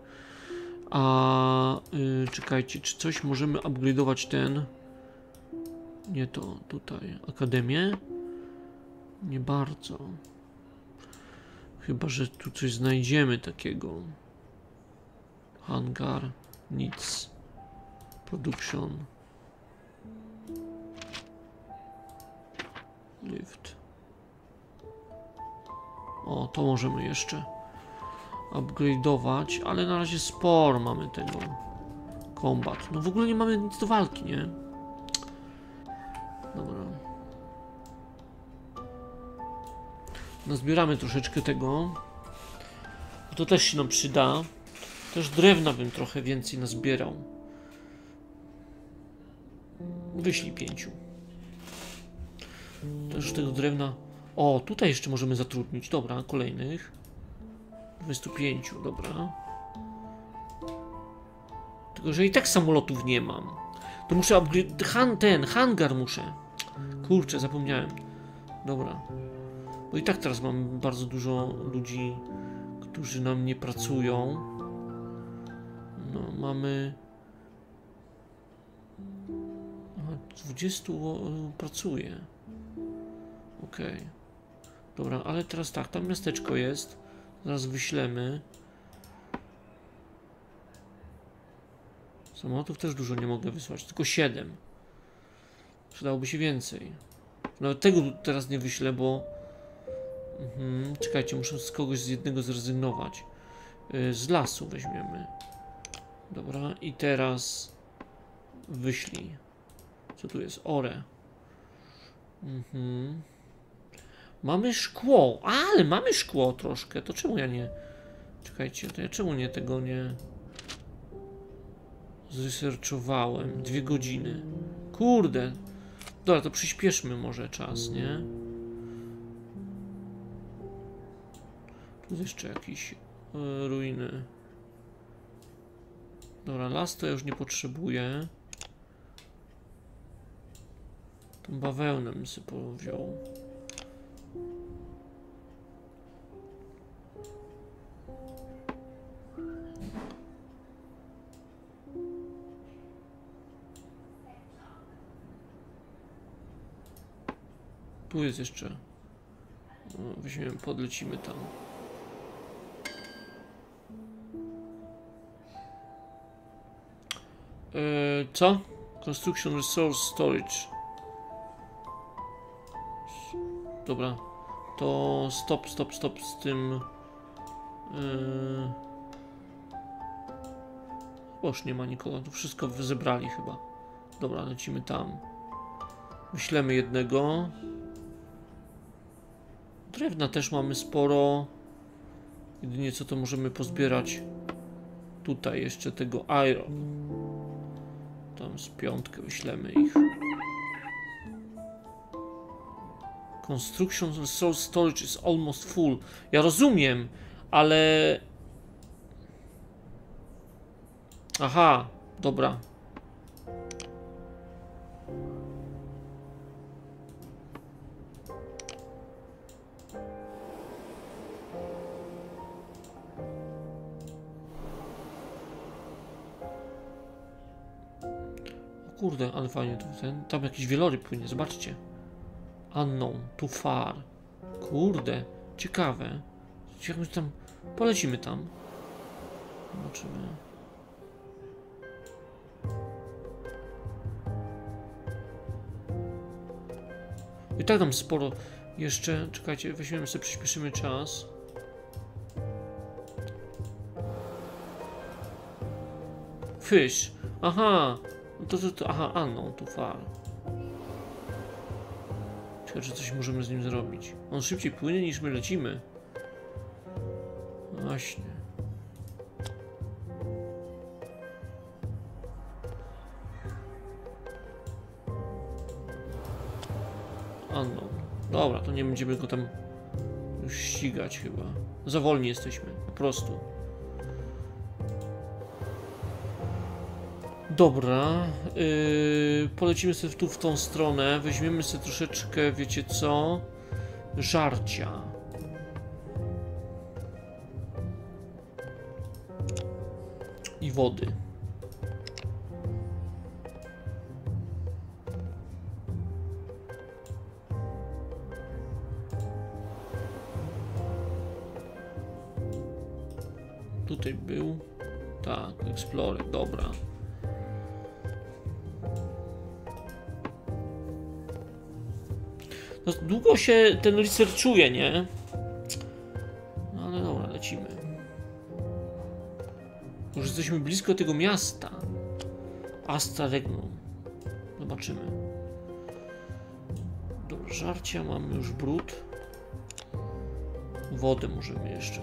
A czekajcie, czy coś możemy upgrade'ować ten? Nie to, tutaj. Akademię? Nie bardzo. Chyba, że tu coś znajdziemy takiego. Hangar. Nic. Production. Lift. O, to możemy jeszcze upgrade'ować, ale na razie sporo mamy tego. Combat. No w ogóle nie mamy nic do walki, nie? Dobra. Nazbieramy troszeczkę tego. To też się nam przyda. Też drewna bym trochę więcej nazbierał. Wyślij 5. Też tego drewna. O, tutaj jeszcze możemy zatrudnić. Dobra, kolejnych 25, dobra. Tylko, że i tak samolotów nie mam. To muszę upgrade... hangar muszę. Kurczę, zapomniałem. Dobra. Bo i tak teraz mam bardzo dużo ludzi, którzy na mnie pracują. No, mamy... 20 pracuje. Okej. Dobra, ale teraz tak, tam miasteczko jest. Zaraz wyślemy. Samolotów też dużo nie mogę wysłać, tylko 7. Przydałoby się więcej. Nawet tego teraz nie wyślę, bo... czekajcie, muszę z kogoś z jednego zrezygnować. Z lasu weźmiemy. Dobra, i teraz... wyślij. Co tu jest? Ore. Mamy szkło, ale mamy szkło troszkę. To czemu ja nie... Czekajcie, to ja czemu nie tego nie... zresearchowałem? 2 godziny. Kurde. Dobra, to przyspieszmy może czas, nie? Tu jest jeszcze jakieś ruiny. Dobra, las to ja już nie potrzebuję. Tą bawełnę bym sobie wziął. Tu jest jeszcze. No, weźmiemy, podlecimy tam. Co? Construction Resource Storage. Dobra. To stop z tym. Już nie ma nikogo. Tu wszystko zebrali chyba. Dobra, lecimy tam. Wyślemy jednego. Drewna też mamy sporo. Jedynie co to możemy pozbierać tutaj jeszcze tego iron. Tam z 5 wyślemy ich. Construction resource storage is almost full. Ja rozumiem, ale... Aha, dobra. O kurde, ale fajnie to ten. Tam jakiś wieloryb płynie, zobaczcie. Unknown, too far. Kurde, ciekawe. Jak my tam... Polecimy tam. Zobaczymy. I tak tam sporo jeszcze. Czekajcie, weźmiemy sobie, przyspieszymy czas. Fish. Aha. No to aha, unknown, too far. Ciekawe, czy coś możemy z nim zrobić. On szybciej płynie niż my lecimy. Właśnie. Unknown. Dobra, to nie będziemy go tam już ścigać chyba. Za wolni jesteśmy, po prostu. Dobra, polecimy sobie tu w tą stronę, weźmiemy sobie troszeczkę, wiecie co, żarcia. I wody. Tutaj był, tak, Explorer, dobra. No, długo się ten researchuje, nie? No ale dobra, lecimy. Już jesteśmy blisko tego miasta. Astra Regnum. Zobaczymy. Do żarcia mamy już brud. Wodę możemy jeszcze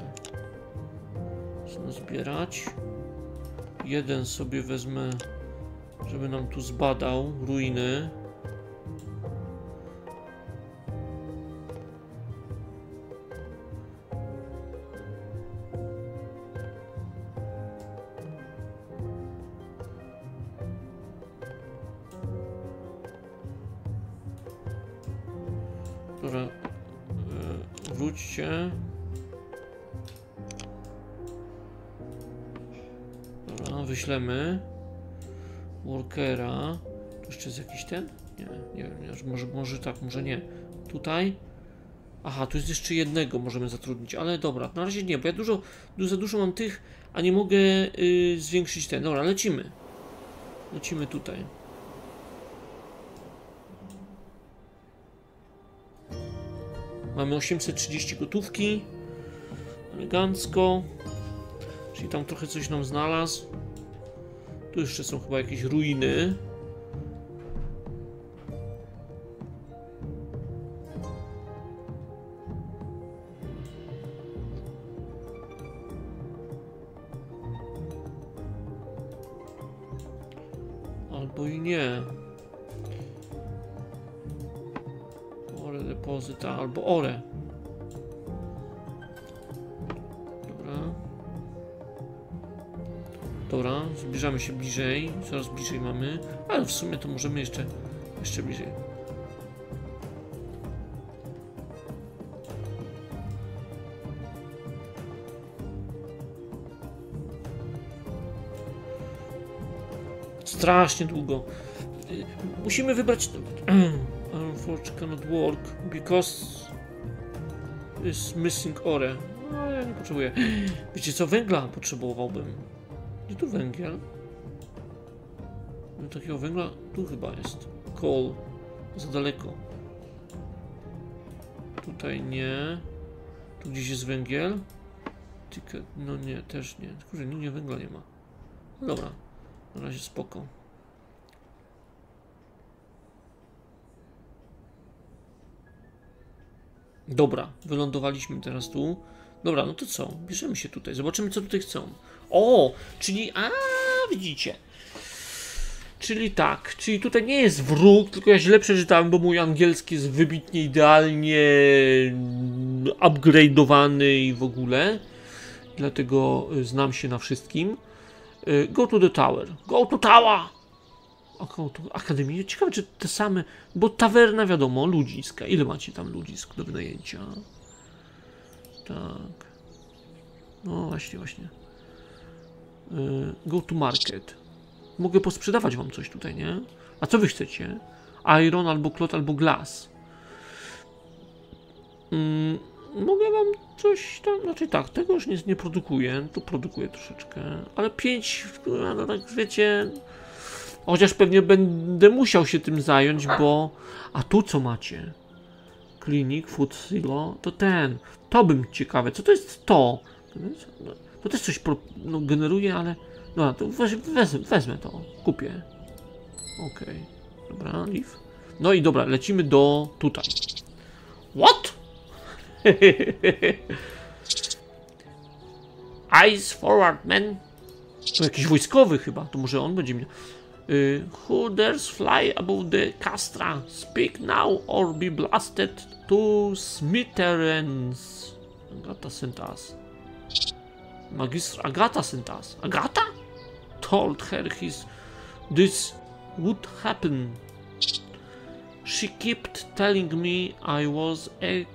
zbierać. Jeden sobie wezmę, żeby nam tu zbadał ruiny. Dobra, wróćcie. Dobra, wyślemy workera. Tu jeszcze jest jakiś ten? Nie wiem, może tak, może nie. Tutaj. Aha, tu jest jeszcze jednego możemy zatrudnić, ale dobra, na razie nie, bo ja za dużo mam tych, a nie mogę zwiększyć ten. Dobra, lecimy. Lecimy tutaj. Mamy 830 gotówki. Elegancko. Czyli tam trochę coś nam znalazł. Tu jeszcze są chyba jakieś ruiny. Albo i nie. Ore depozyta, albo ore. Dobra, zbliżamy się bliżej, coraz bliżej mamy, ale w sumie to możemy jeszcze bliżej. Strasznie długo. Musimy wybrać... Forge cannot work because is missing ore. No, ja nie potrzebuję. Wiecie co, węgla potrzebowałbym. Gdzie tu węgiel? No, takiego węgla tu chyba jest. Coal. Za daleko. Tutaj nie. Tu gdzieś jest węgiel. Tylko, no nie, też nie. Tylko, że nigdzie węgla nie ma. No dobra. Na razie spoko. Dobra, wylądowaliśmy teraz tu. Dobra, no to co? Bierzemy się tutaj. Zobaczymy, co tutaj chcą. O, czyli, widzicie. Czyli tak, czyli tutaj nie jest wróg, tylko ja źle przeczytałem, bo mój angielski jest wybitnie idealnie upgrade'owany i w ogóle. Dlatego znam się na wszystkim. Go to the tower. Go to tower! Akademię. Ciekawe, czy te same, bo tawerna wiadomo, ludziska. Ile macie tam ludzisk do wynajęcia? Tak. No właśnie. Go to market. Mogę posprzedawać wam coś tutaj, nie? A co wy chcecie? Iron, albo klot, albo glass. Mogę wam coś tam... Znaczy tak, tego już nie produkuję. Tu produkuję troszeczkę. Ale 5, no tak wiecie... Chociaż pewnie będę musiał się tym zająć, bo... A tu co macie? Clinic, food silo, to ten. To bym ciekawe. Co to jest to? To też coś generuje, ale... No to wezmę to. Kupię. Okej. Dobra, leave. No i dobra, lecimy do tutaj. What? Eyes forward, man. To jakiś wojskowy chyba. To może on będzie mnie... who dares fly above the castra? Speak now or be blasted to smithereens. Agata sent us. Magistr Agata sent us. Agata? Told her this would happen. She kept telling me I was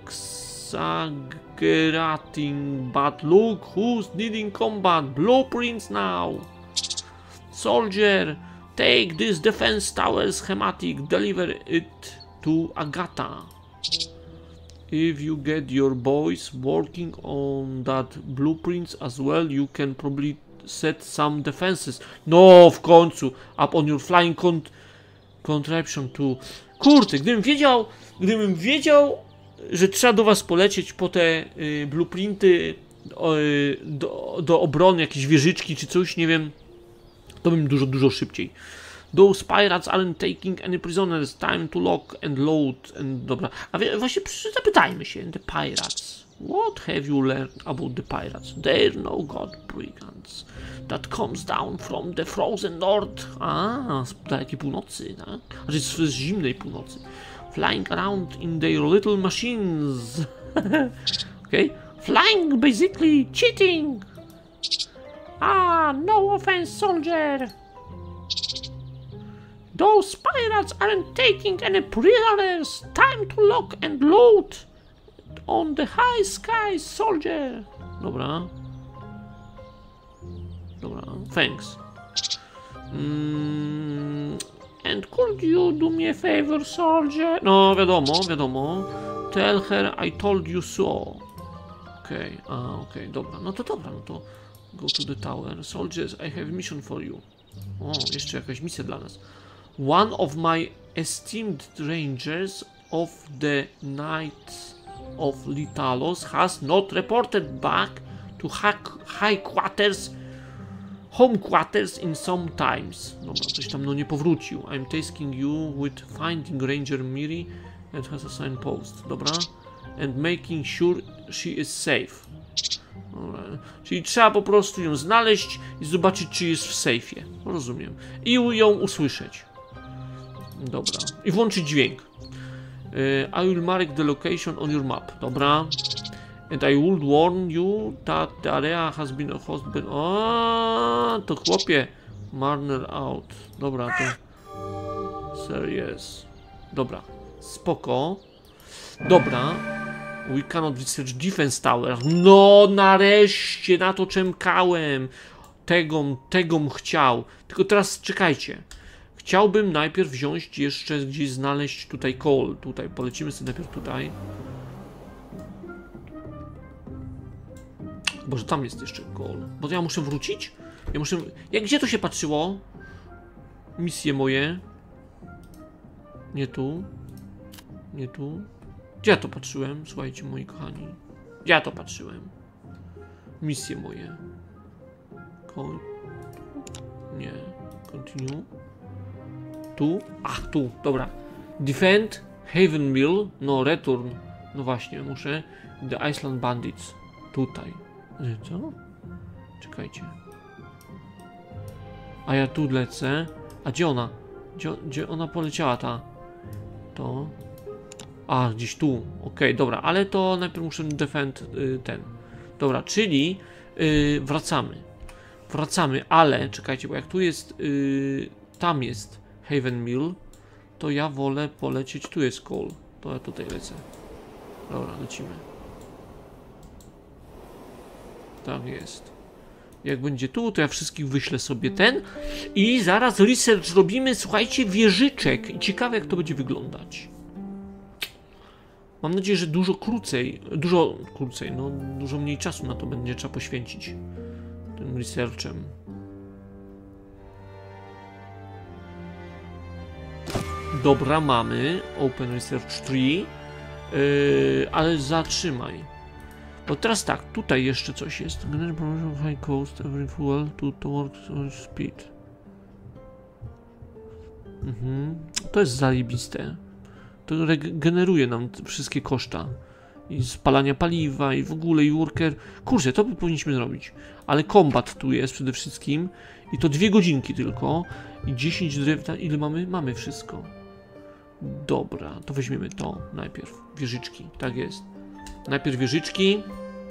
exaggerating, but look who's needing combat. Blueprints now. Soldier, take this defense tower schematic, deliver it to Agata. If you get your boys working on that blueprints as well, you can probably set some defenses. No, w końcu. Up on your flying contraption too. Kurde, gdybym wiedział, że trzeba do was polecieć po te blueprinty do obrony, jakieś wieżyczki czy coś, nie wiem, to bym dużo szybciej. Those pirates aren't taking any prisoners. Time to lock and load. Dobra. A właśnie zapytajmy się. The pirates. What have you learned about the pirates? They're no god brigands that comes down from the frozen north. Z dalekiej północy, tak? Znaczy z zimnej północy. Flying around in their little machines. Okay? Flying basically cheating. No offense, soldier. Those pirates aren't taking any prisoners. Time to lock and load on the high skies, soldier. Dobra. Thanks. And could you do me a favor, soldier? No, wiadomo. Tell her I told you so. Okej, dobra. No to go to the tower. Soldiers, I have a mission for you. O, jeszcze jakaś misja dla nas. One of my esteemed rangers of the Knights of Litalos has not reported back to home quarters in some times. Dobra, coś tam nie powrócił. I'm tasking you with finding Ranger Miri and has assigned post. Dobra. And making sure she is safe. Dobra. Czyli trzeba po prostu ją znaleźć i zobaczyć, czy jest w sejfie. Rozumiem. I ją usłyszeć. Dobra. I włączyć dźwięk. I will mark the location on your map. Dobra. And I would warn you that the area has been hosted. To chłopie. Marner out. Dobra, to... Serious. Dobra. Spoko. Dobra. We cannot research defense tower. No, nareszcie, na to czekałem. Tegom chciał. Tylko teraz czekajcie. Chciałbym najpierw wziąć jeszcze gdzieś znaleźć tutaj coal. Tutaj, polecimy sobie najpierw tutaj. Boże, tam jest jeszcze coal. Bo to ja muszę wrócić? Gdzie to się patrzyło? Misje moje. Nie tu. Gdzie ja to patrzyłem? Słuchajcie, moi kochani. Gdzie ja to patrzyłem? Misje moje. Nie. Continue. Tu? Tu. Dobra. Defend. Havenville. No, return. No właśnie, muszę. The Iceland Bandits. Tutaj. Co? Czekajcie. A ja tu lecę. A gdzie ona? Gdzie ona poleciała ta? To... A, gdzieś tu. Okej, dobra, ale to najpierw muszę defend ten. Dobra, czyli wracamy. Wracamy, ale czekajcie, bo jak tu jest... tam jest Haven Mill, to ja wolę polecieć... Tu jest Coal. To ja tutaj lecę. Dobra, lecimy. Tak jest. Jak będzie tu, to ja wszystkich wyślę sobie ten. I zaraz research robimy, słuchajcie, wieżyczek. I ciekawe, jak to będzie wyglądać. Mam nadzieję, że dużo krócej, no dużo mniej czasu na to będzie trzeba poświęcić tym researchem. Dobra, mamy Open Research Tree, ale zatrzymaj. Bo teraz tak, tutaj jeszcze coś jest. High cost, every fuel to work speed. To jest zajebiste. To generuje nam wszystkie koszta. I spalania paliwa, i w ogóle, i worker. Kurczę, to by powinniśmy zrobić. Ale kombat tu jest przede wszystkim. I to 2 godzinki tylko. I 10 drewna. Ile mamy? Mamy wszystko. Dobra, to weźmiemy to najpierw. Wieżyczki, tak jest. Najpierw wieżyczki.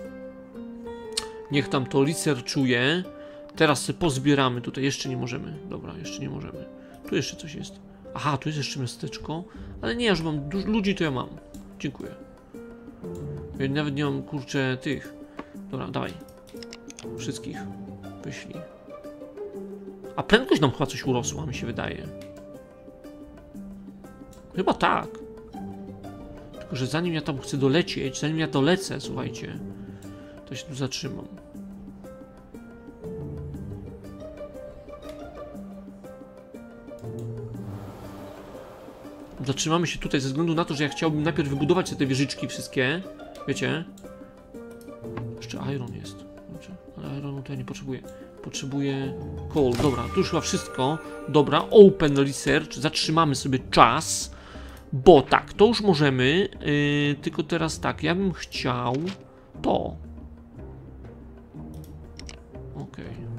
Niech tam to researchuje. Teraz sobie pozbieramy. Tutaj jeszcze nie możemy. Dobra, jeszcze nie możemy. Tu jeszcze coś jest. Aha, tu jest jeszcze miasteczko. Ale nie, ja już mam dużo ludzi, to ja mam. Dziękuję. Ja nawet nie mam, kurczę, tych. Dobra, dawaj. Wszystkich wyślij. A prędkość nam chyba coś urosła, mi się wydaje. Chyba tak. Tylko, że zanim ja tam chcę dolecieć, zanim ja dolecę, słuchajcie, to się tu zatrzymam. Zatrzymamy się tutaj ze względu na to, że ja chciałbym najpierw wybudować sobie te wieżyczki wszystkie. Wiecie? Jeszcze iron jest. Ale ironu to ja nie potrzebuję. Potrzebuję coal. Dobra, tu już chyba wszystko. Dobra, open research. Zatrzymamy sobie czas. Bo tak, to już możemy. Tylko teraz tak, ja bym chciał to. Okej.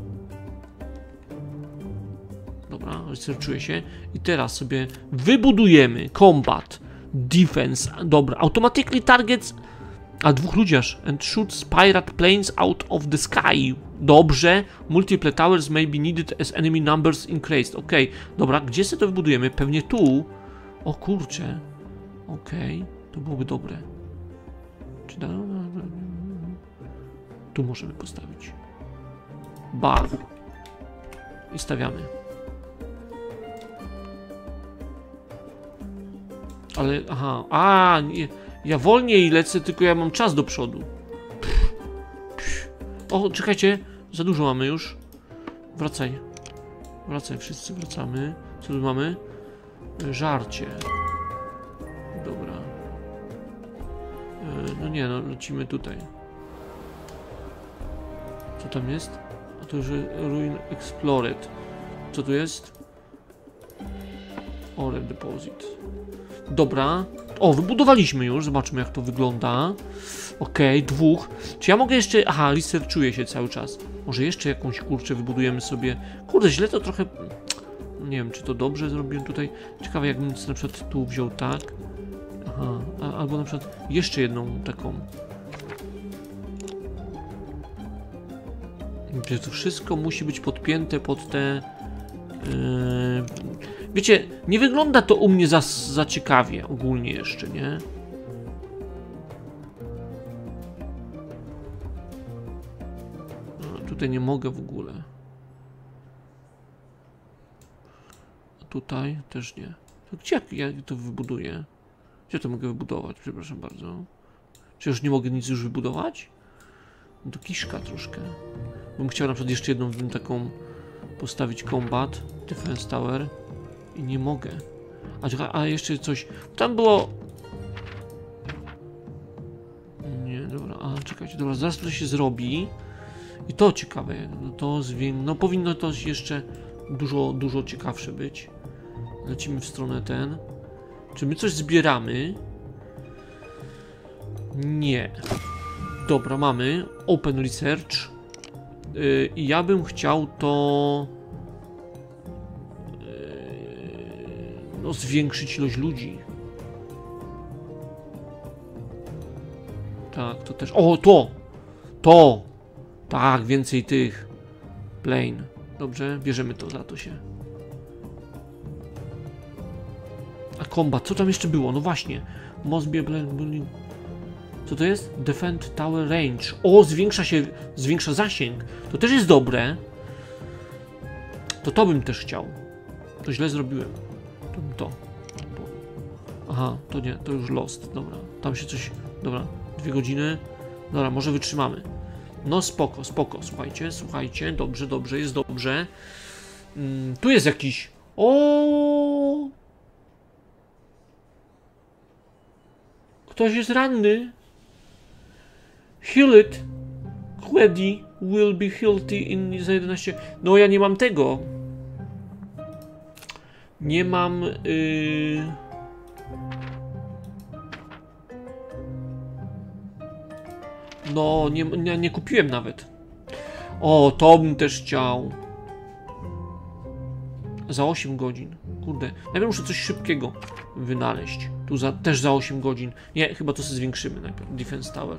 Dobra, researchuje się. I teraz sobie wybudujemy combat, defense. Dobra, automatically targets. A 2 ludzi aż. And shoots pirate planes out of the sky. Dobrze. Multiple towers may be needed as enemy numbers increased. Okej. Dobra, gdzie sobie to wybudujemy? Pewnie tu. O kurczę. Okej. To byłoby dobre. Czy da... Tu możemy postawić. Bar. I stawiamy. Ale, aha, nie, ja wolniej lecę, tylko ja mam czas do przodu. O, czekajcie, za dużo mamy już. Wracaj. Wracaj, wszyscy wracamy. Co tu mamy? Żarcie. Dobra. No nie, no lecimy tutaj. Co tam jest? A to już Ruin Explored. Co tu jest? Ore Deposit. Dobra. O, wybudowaliśmy już. Zobaczmy, jak to wygląda. Okej, 2. Czy ja mogę jeszcze... Aha, researchuje się cały czas. Może jeszcze jakąś, kurczę, wybudujemy sobie... Kurde, źle to trochę... Nie wiem, czy to dobrze zrobiłem tutaj. Ciekawe, jakbym na przykład tu wziął tak. Aha, albo na przykład jeszcze jedną taką. Gdzie to wszystko musi być podpięte pod te... Wiecie, nie wygląda to u mnie za ciekawie ogólnie jeszcze, nie? No, tutaj nie mogę w ogóle. A tutaj też nie. To gdzie ja to wybuduję? Gdzie to mogę wybudować? Przepraszam bardzo. Czy już nie mogę nic już wybudować? No to kiszka troszkę. Bym chciał na przykład jeszcze jedną taką postawić combat, defense tower. I nie mogę. A jeszcze coś. Tam było. Nie, dobra. A czekajcie, dobra, zaraz to się zrobi. I to ciekawe. To no powinno to jeszcze dużo ciekawsze być. Lecimy w stronę ten. Czy my coś zbieramy? Nie. Dobra, mamy. Open Research. I ja bym chciał to No, zwiększyć ilość ludzi. Tak, to też... O, to! To! Tak, więcej tych. Plane. Dobrze, bierzemy to, za to się. A combat, co tam jeszcze było? No właśnie. Must be co to jest? Defend Tower Range. O, zwiększa zasięg. To też jest dobre. To bym też chciał. To źle zrobiłem. To. Aha, to nie, to już lost. Dobra, tam się coś... Dobra, 2 godziny. Dobra, może wytrzymamy. No spoko, słuchajcie. Dobrze, jest dobrze. Tu jest jakiś... O! Ktoś jest ranny. Heal it. Ready will be healthy in za 11. No ja nie mam tego. Nie mam... No, nie kupiłem nawet. O, to bym też chciał. Za 8 godzin. Kurde. Najpierw muszę coś szybkiego wynaleźć. Tu też za 8 godzin. Nie, chyba to sobie zwiększymy najpierw. Defense Tower.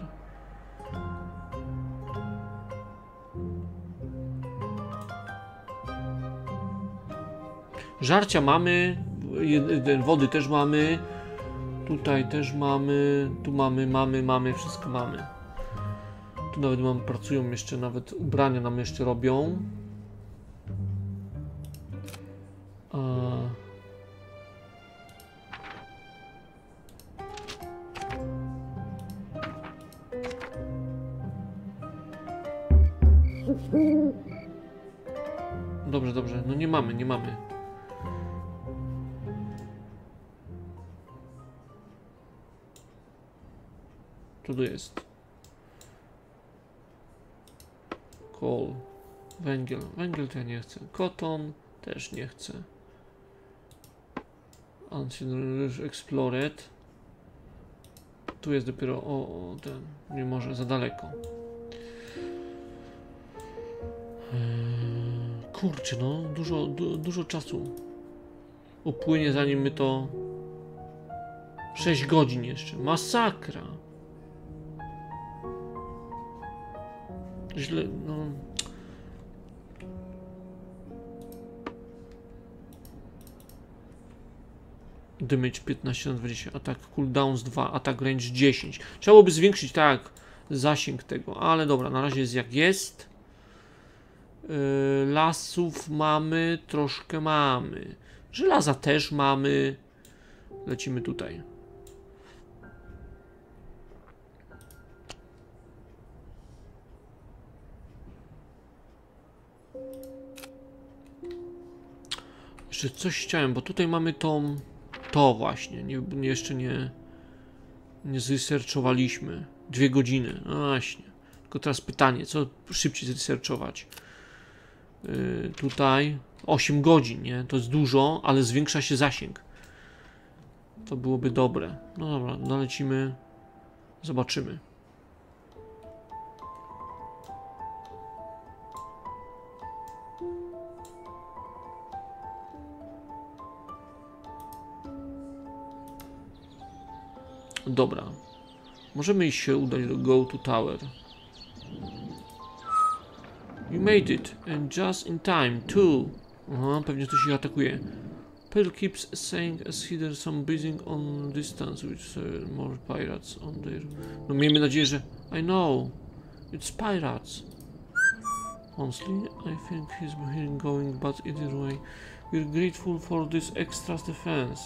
Żarcia mamy. Wody też mamy. Tutaj też mamy. Tu mamy. Wszystko mamy. Tu nawet pracują jeszcze, nawet ubrania nam jeszcze robią. Dobrze. No nie mamy. Co tu jest? Coal. Węgiel to ja nie chcę. Cotton też nie chcę. Ancient Explored. Tu jest dopiero... ten... Nie może, za daleko. Kurczę, no. Dużo czasu upłynie, zanim my to... 6 godzin jeszcze. Masakra. Źle, no... Damage 15/20, atak cooldowns 2, atak range 10. Trzeba byłoby zwiększyć, tak, zasięg tego, ale dobra, na razie jest jak jest. Lasów mamy, troszkę mamy. Żelaza też mamy. Lecimy tutaj. Jeszcze coś chciałem, bo tutaj mamy to właśnie, jeszcze nie zresearchowaliśmy. 2 godziny, no właśnie. Tylko teraz pytanie, co szybciej zresearchować? Tutaj 8 godzin, nie? To jest dużo, ale zwiększa się zasięg. To byłoby dobre. No dobra, nalecimy, zobaczymy. Dobra. Możemy się udać do Go to Tower. You made it, and just in time, too. Aha, pewnie ktoś ich atakuje. Pearl keeps saying as he there's some buzzing on distance with more pirates on there. No miejmy nadzieję, że... I know. It's pirates. Honestly, I think he's going, but either way, we're grateful for this extra defense.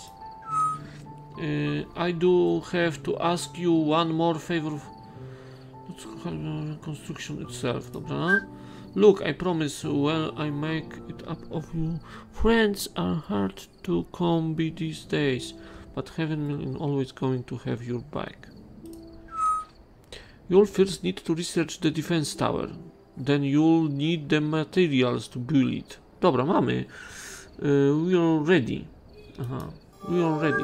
I do have to ask you one more favor. Construction itself, dobra? Look, I promise, well, I make it up of you. Friends are hard to come by these days, but heaven is always going to have your back. You'll first need to research the defense tower. Then you'll need the materials to build it. Dobra, mamy. We are ready. Aha, we are ready.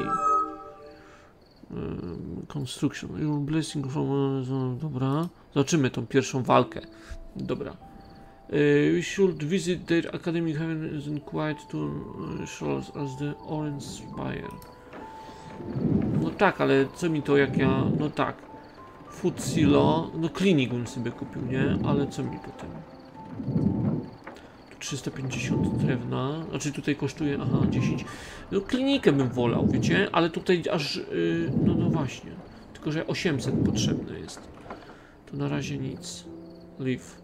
Construction. Your blessing from... Dobra. Zobaczymy tą pierwszą walkę. Dobra. We should visit their academy. Heaven isn't quite to shores as the Orange Spire. No tak, ale co mi to jak ja... No tak. Food silo. No klinik bym sobie kupił, nie? Ale co mi potem? 350 drewna, znaczy tutaj kosztuje, aha, 10. No klinikę bym wolał, wiecie, ale tutaj aż, no właśnie, tylko że 800 potrzebne jest. To na razie nic. Leave.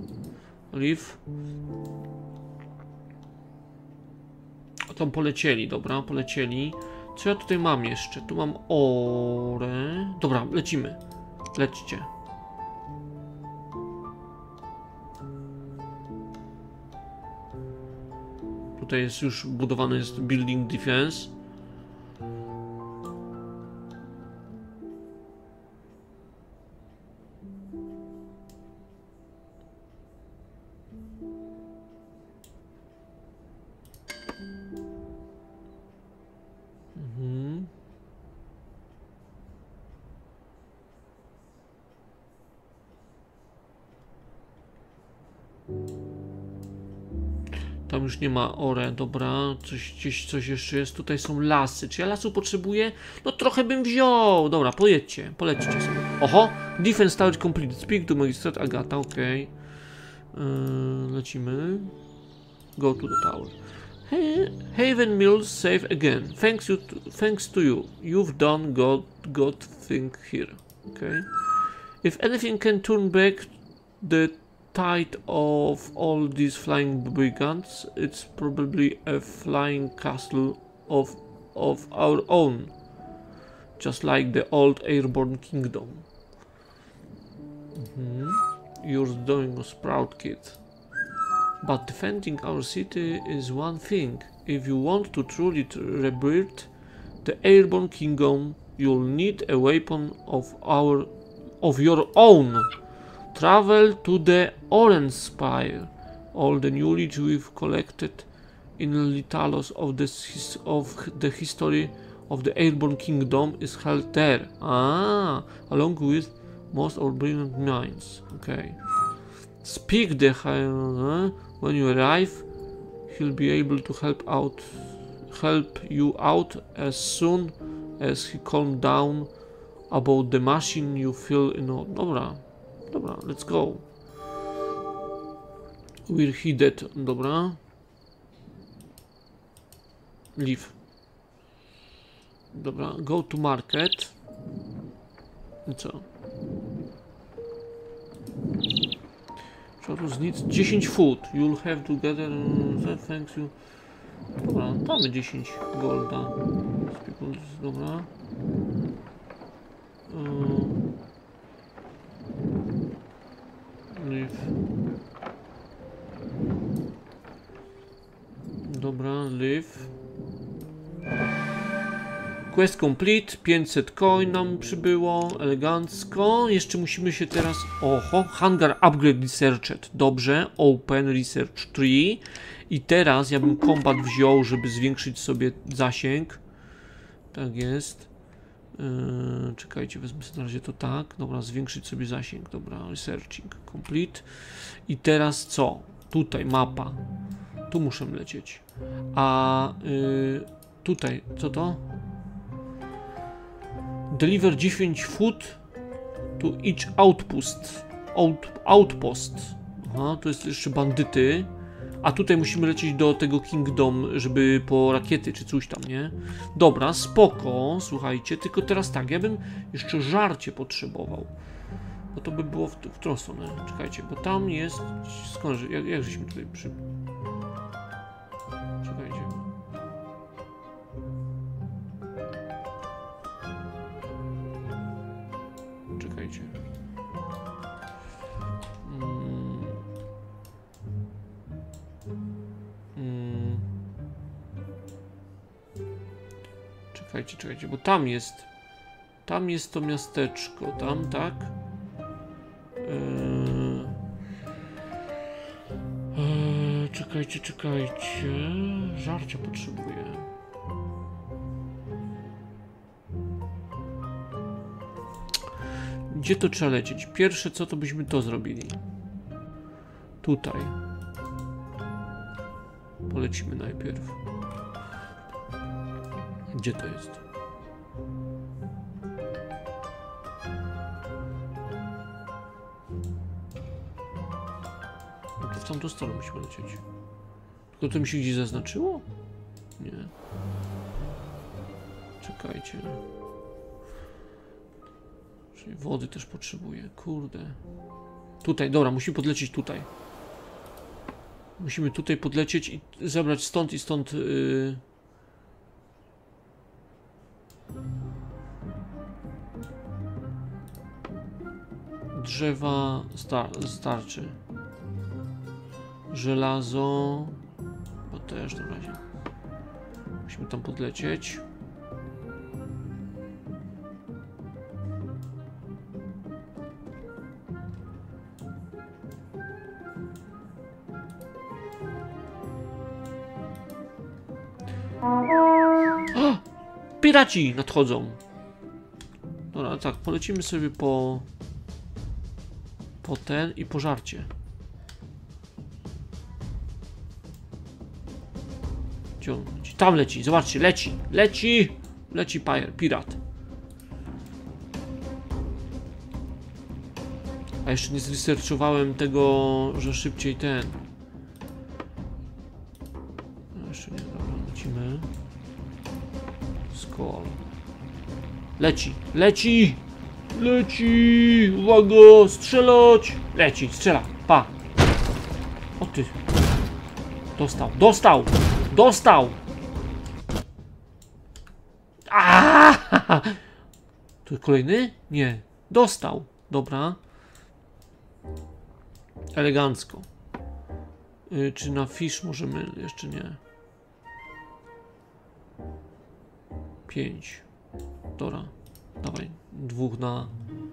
O, tam polecieli, dobra, polecieli. Co ja tutaj mam jeszcze? Tu mam orę. Dobra, lecimy. Lećcie. Tutaj jest już budowany jest building defense. Tam już nie ma ore, dobra, gdzieś coś jeszcze jest, tutaj są lasy, czy ja lasu potrzebuję? No trochę bym wziął, dobra, polećcie sobie. Oho, defense tower complete, speak to magistrat Agata, okej. Lecimy. Go to the tower. Haven Mills safe again, thanks to you, you've done good thing here, okay. If anything can turn back the tide of all these flying brigands, it's probably a flying castle of our own, just like the old airborne kingdom. You're doing a sprout, kid. But defending our city is one thing. If you want to truly rebuild the airborne kingdom, you'll need a weapon of your own. Travel to the Orange Spire. All the knowledge we've collected in Litalos of the history of the Airborne Kingdom is held there. Along with most of our brilliant minds. Okay. Speak the when you arrive. He'll be able to help you out as soon as he calms down about the machine you feel in. Dobra, let's go. We're headed, dobra. Leave. Dobra, go to market. I co? Shorus needs 10 food. You'll have to gather thanks you. Dobra, damy 10 golda. Dobra. Leave. Dobra, leave. Quest complete, 500 coin nam przybyło, elegancko. Jeszcze musimy się teraz... Oho, hangar upgrade researched. Dobrze, open research tree. I teraz ja bym combat wziął, żeby zwiększyć sobie zasięg. Tak jest. Czekajcie, wezmę sobie na razie to tak. Dobra, zwiększyć sobie zasięg. Dobra, researching complete. I teraz co? Tutaj mapa. Tu muszę lecieć. A tutaj, co to? Deliver 10 food to each outpost. Aha, to jest jeszcze bandyty. A tutaj musimy lecieć do tego Kingdom, żeby po rakiety czy coś tam, nie? Dobra, spoko, słuchajcie, tylko teraz tak, ja bym jeszcze żarcie potrzebował. Bo to by było w którą stronę? Czekajcie, bo tam jest... Skąd, jak żeśmy tutaj przy... Czekajcie. Czekajcie. Czekajcie, bo tam jest to miasteczko, tam, tak? Czekajcie, żarcia potrzebuję. Gdzie to trzeba lecieć? Pierwsze co, to byśmy to zrobili. Tutaj. Polecimy najpierw. Gdzie to jest? No to w tamtą stronę musimy lecieć. Tylko to mi się gdzieś zaznaczyło? Nie. Czekajcie. Czyli wody też potrzebuję. Kurde. Tutaj, dobra, musimy podlecieć tutaj. Musimy tutaj podlecieć i zabrać stąd i stąd... drzewa starczy. Żelazo... Bo też na razie. Musimy tam podlecieć. O! Piraci nadchodzą. Dobra, tak, polecimy sobie po ten i pożarcie. Gdzie on leci? Tam leci, zobaczcie, leci, leci, leci pirat. A jeszcze nie zresearchowałem tego, że szybciej ten. Jeszcze nie, dobra, lecimy. Skol. Leci, leci, leci, uwaga, strzelać. Leci, strzela, pa. O ty. Dostał, dostał, dostał. Aaaa! Tu kolejny? Nie, dostał, dobra. Elegancko. Czy na fish możemy? Jeszcze nie. 5. Dobra. Dawaj. 2 na...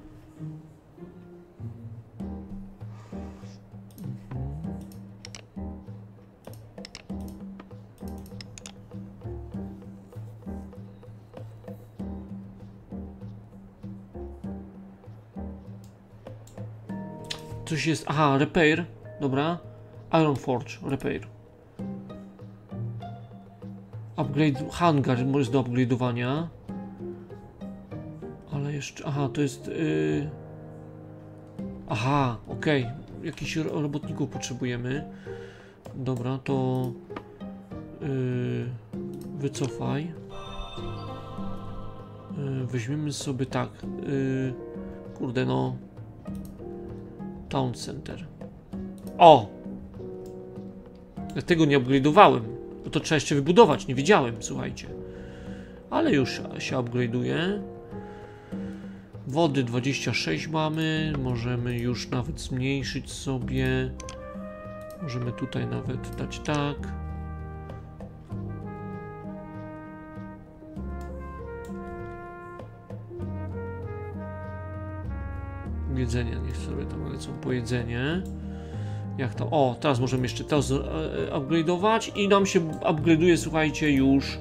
Coś jest... Aha, repair. Dobra. Iron Forge. Repair. Upgrade... Hangar jest do upgrade'owania. Ale jeszcze... Aha, to jest... Aha, okej. Jakichś robotników potrzebujemy. Dobra, to... Wycofaj. Weźmiemy sobie tak. Kurde, no... Town Center. O! Ja tego nie upgrade'owałem. Bo to trzeba jeszcze wybudować, nie wiedziałem, słuchajcie. Ale już się upgrade'uje. Wody 26 mamy. Możemy już nawet zmniejszyć sobie. Możemy tutaj nawet dać tak. Jedzenie, niech sobie tam lecą po jedzenie. Jak to? O, teraz możemy jeszcze to upgrade'ować i nam się upgrade'uje, słuchajcie, już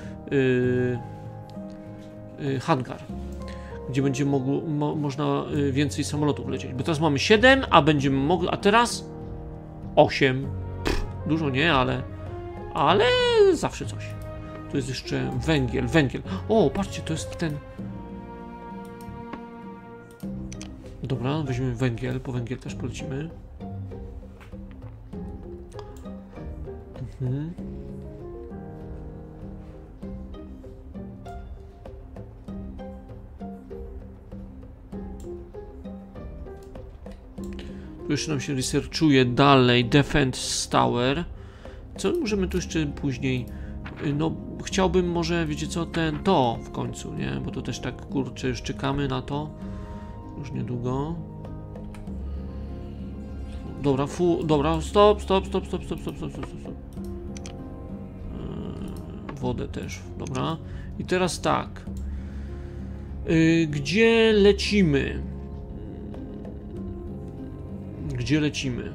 hangar, gdzie będzie można więcej samolotów lecieć, bo teraz mamy 7, a będziemy mogli, a teraz 8. Dużo nie, ale zawsze coś. Tu jest jeszcze węgiel, węgiel. O, patrzcie, to jest ten... Dobra, weźmiemy węgiel, po węgiel też polecimy. Tu jeszcze nam się researchuje dalej Defense Tower. Co możemy tu jeszcze później... No, chciałbym może, wiecie co, to w końcu, nie? Bo to też tak, kurczę, już czekamy na to. Już niedługo. Dobra, dobra, stop. Wodę też, dobra. I teraz tak. Gdzie lecimy? Gdzie lecimy?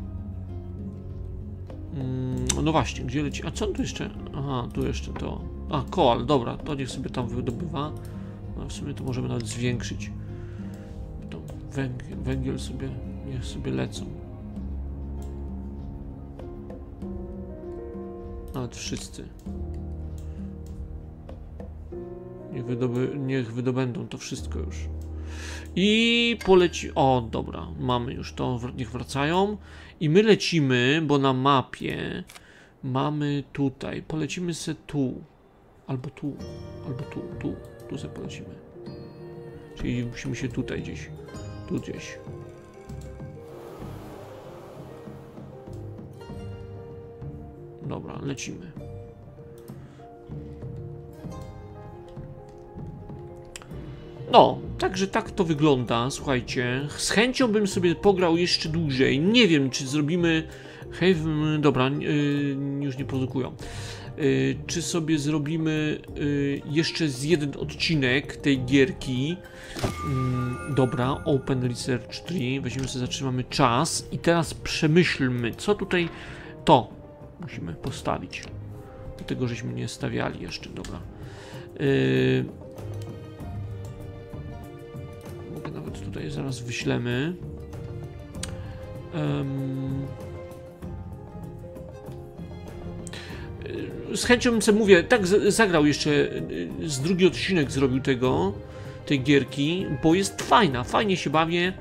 No właśnie, gdzie lecimy? A co tu jeszcze? Aha, tu jeszcze to. A, koal, dobra, to niech sobie tam wydobywa. No, w sumie to możemy nawet zwiększyć. To węgiel sobie, niech sobie lecą. Nawet wszyscy. Niech wydobędą to wszystko już. I poleci... O, dobra, mamy już to, niech wracają. I my lecimy, bo na mapie mamy tutaj. Polecimy se tu. Albo tu, albo tu, tu. Tu sobie polecimy. Czyli musimy się tutaj gdzieś. Tu gdzieś. Dobra, lecimy. No, także tak to wygląda, słuchajcie. Z chęcią bym sobie pograł jeszcze dłużej. Nie wiem, czy zrobimy... Hej, dobra, już nie produkują. Czy sobie zrobimy jeszcze z jeden odcinek tej gierki. Dobra, Open Research 3. Weźmiemy sobie, zatrzymamy czas. I teraz przemyślmy, co tutaj... To musimy postawić. Do tego żeśmy nie stawiali jeszcze, dobra. Nawet tutaj zaraz wyślemy. Z chęcią bym sobie, mówię, tak zagrał jeszcze, z drugi odcinek zrobił tej gierki, bo jest fajna, fajnie się bawię.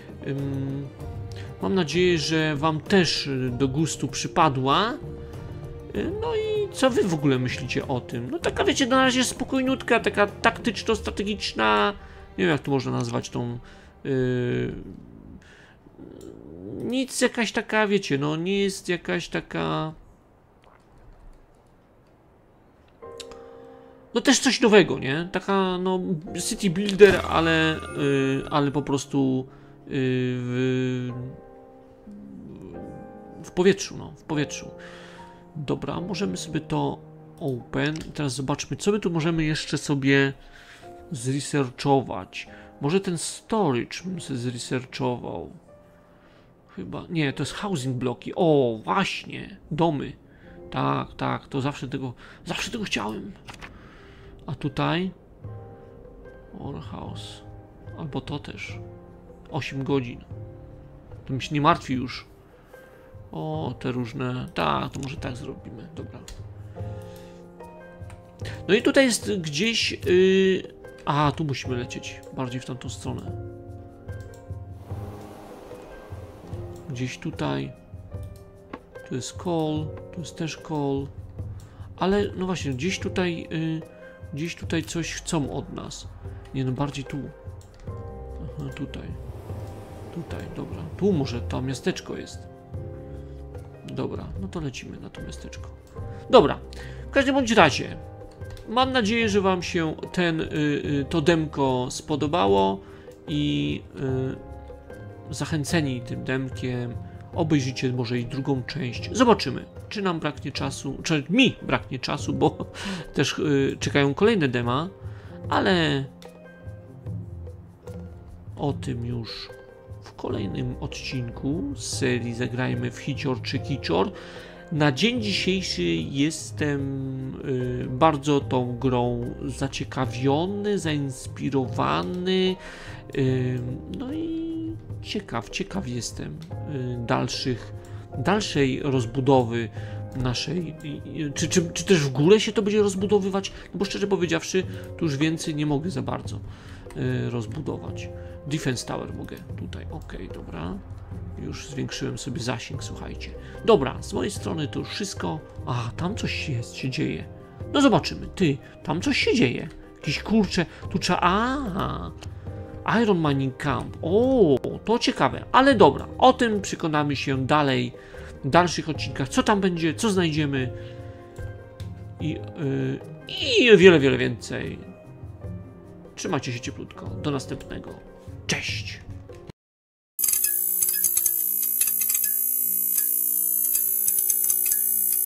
Mam nadzieję, że wam też do gustu przypadła. No i co wy w ogóle myślicie o tym? No taka, wiecie, na razie spokojniutka, taka taktyczno-strategiczna, nie wiem jak to można nazwać tą... nic jakaś taka, wiecie, no nie jest jakaś taka... No też coś nowego, nie? Taka, no, city builder, ale po prostu w powietrzu, no, w powietrzu. Dobra, możemy sobie to open. Teraz zobaczmy, co my tu możemy jeszcze sobie zresearchować. Może ten storage bym sobie zresearchował. Chyba, nie, to jest housing bloki. O, właśnie, domy. Tak, tak, to zawsze tego chciałem. A tutaj House. Albo to też 8 godzin. To mi się nie martwi już. O, te różne... Tak, to może tak zrobimy. Dobra. No i tutaj jest gdzieś... A, tu musimy lecieć. Bardziej w tamtą stronę. Gdzieś tutaj. Tu jest call. Tu jest też call. Ale, no właśnie, gdzieś tutaj... Gdzieś tutaj coś chcą od nas. Nie, no bardziej tu. Aha, tutaj. Tutaj, dobra. Tu może to miasteczko jest. Dobra, no to lecimy na to miasteczko. Dobra, w każdym bądź razie mam nadzieję, że wam się to demko spodobało i zachęceni tym demkiem obejrzyjcie może i drugą część. Zobaczymy, czy nam braknie czasu, czy mi braknie czasu, bo też czekają kolejne dema, ale o tym już w kolejnym odcinku z serii Zagrajmy w Hicior czy Kicior. Na dzień dzisiejszy jestem bardzo tą grą zaciekawiony, zainspirowany, no i ciekaw jestem dalszej rozbudowy naszej, czy też w ogóle się to będzie rozbudowywać, no bo szczerze powiedziawszy, tu już więcej nie mogę za bardzo rozbudować. Defense Tower mogę tutaj, ok, dobra. Już zwiększyłem sobie zasięg, słuchajcie. Dobra, z mojej strony to już wszystko. A, tam coś się dzieje. No zobaczymy, tam coś się dzieje. Jakieś kurcze, tu trzeba... Iron Mining Camp. O, to ciekawe, ale dobra, o tym przekonamy się dalej, w dalszych odcinkach, co tam będzie, co znajdziemy i wiele więcej. Trzymajcie się cieplutko, do następnego. Cześć!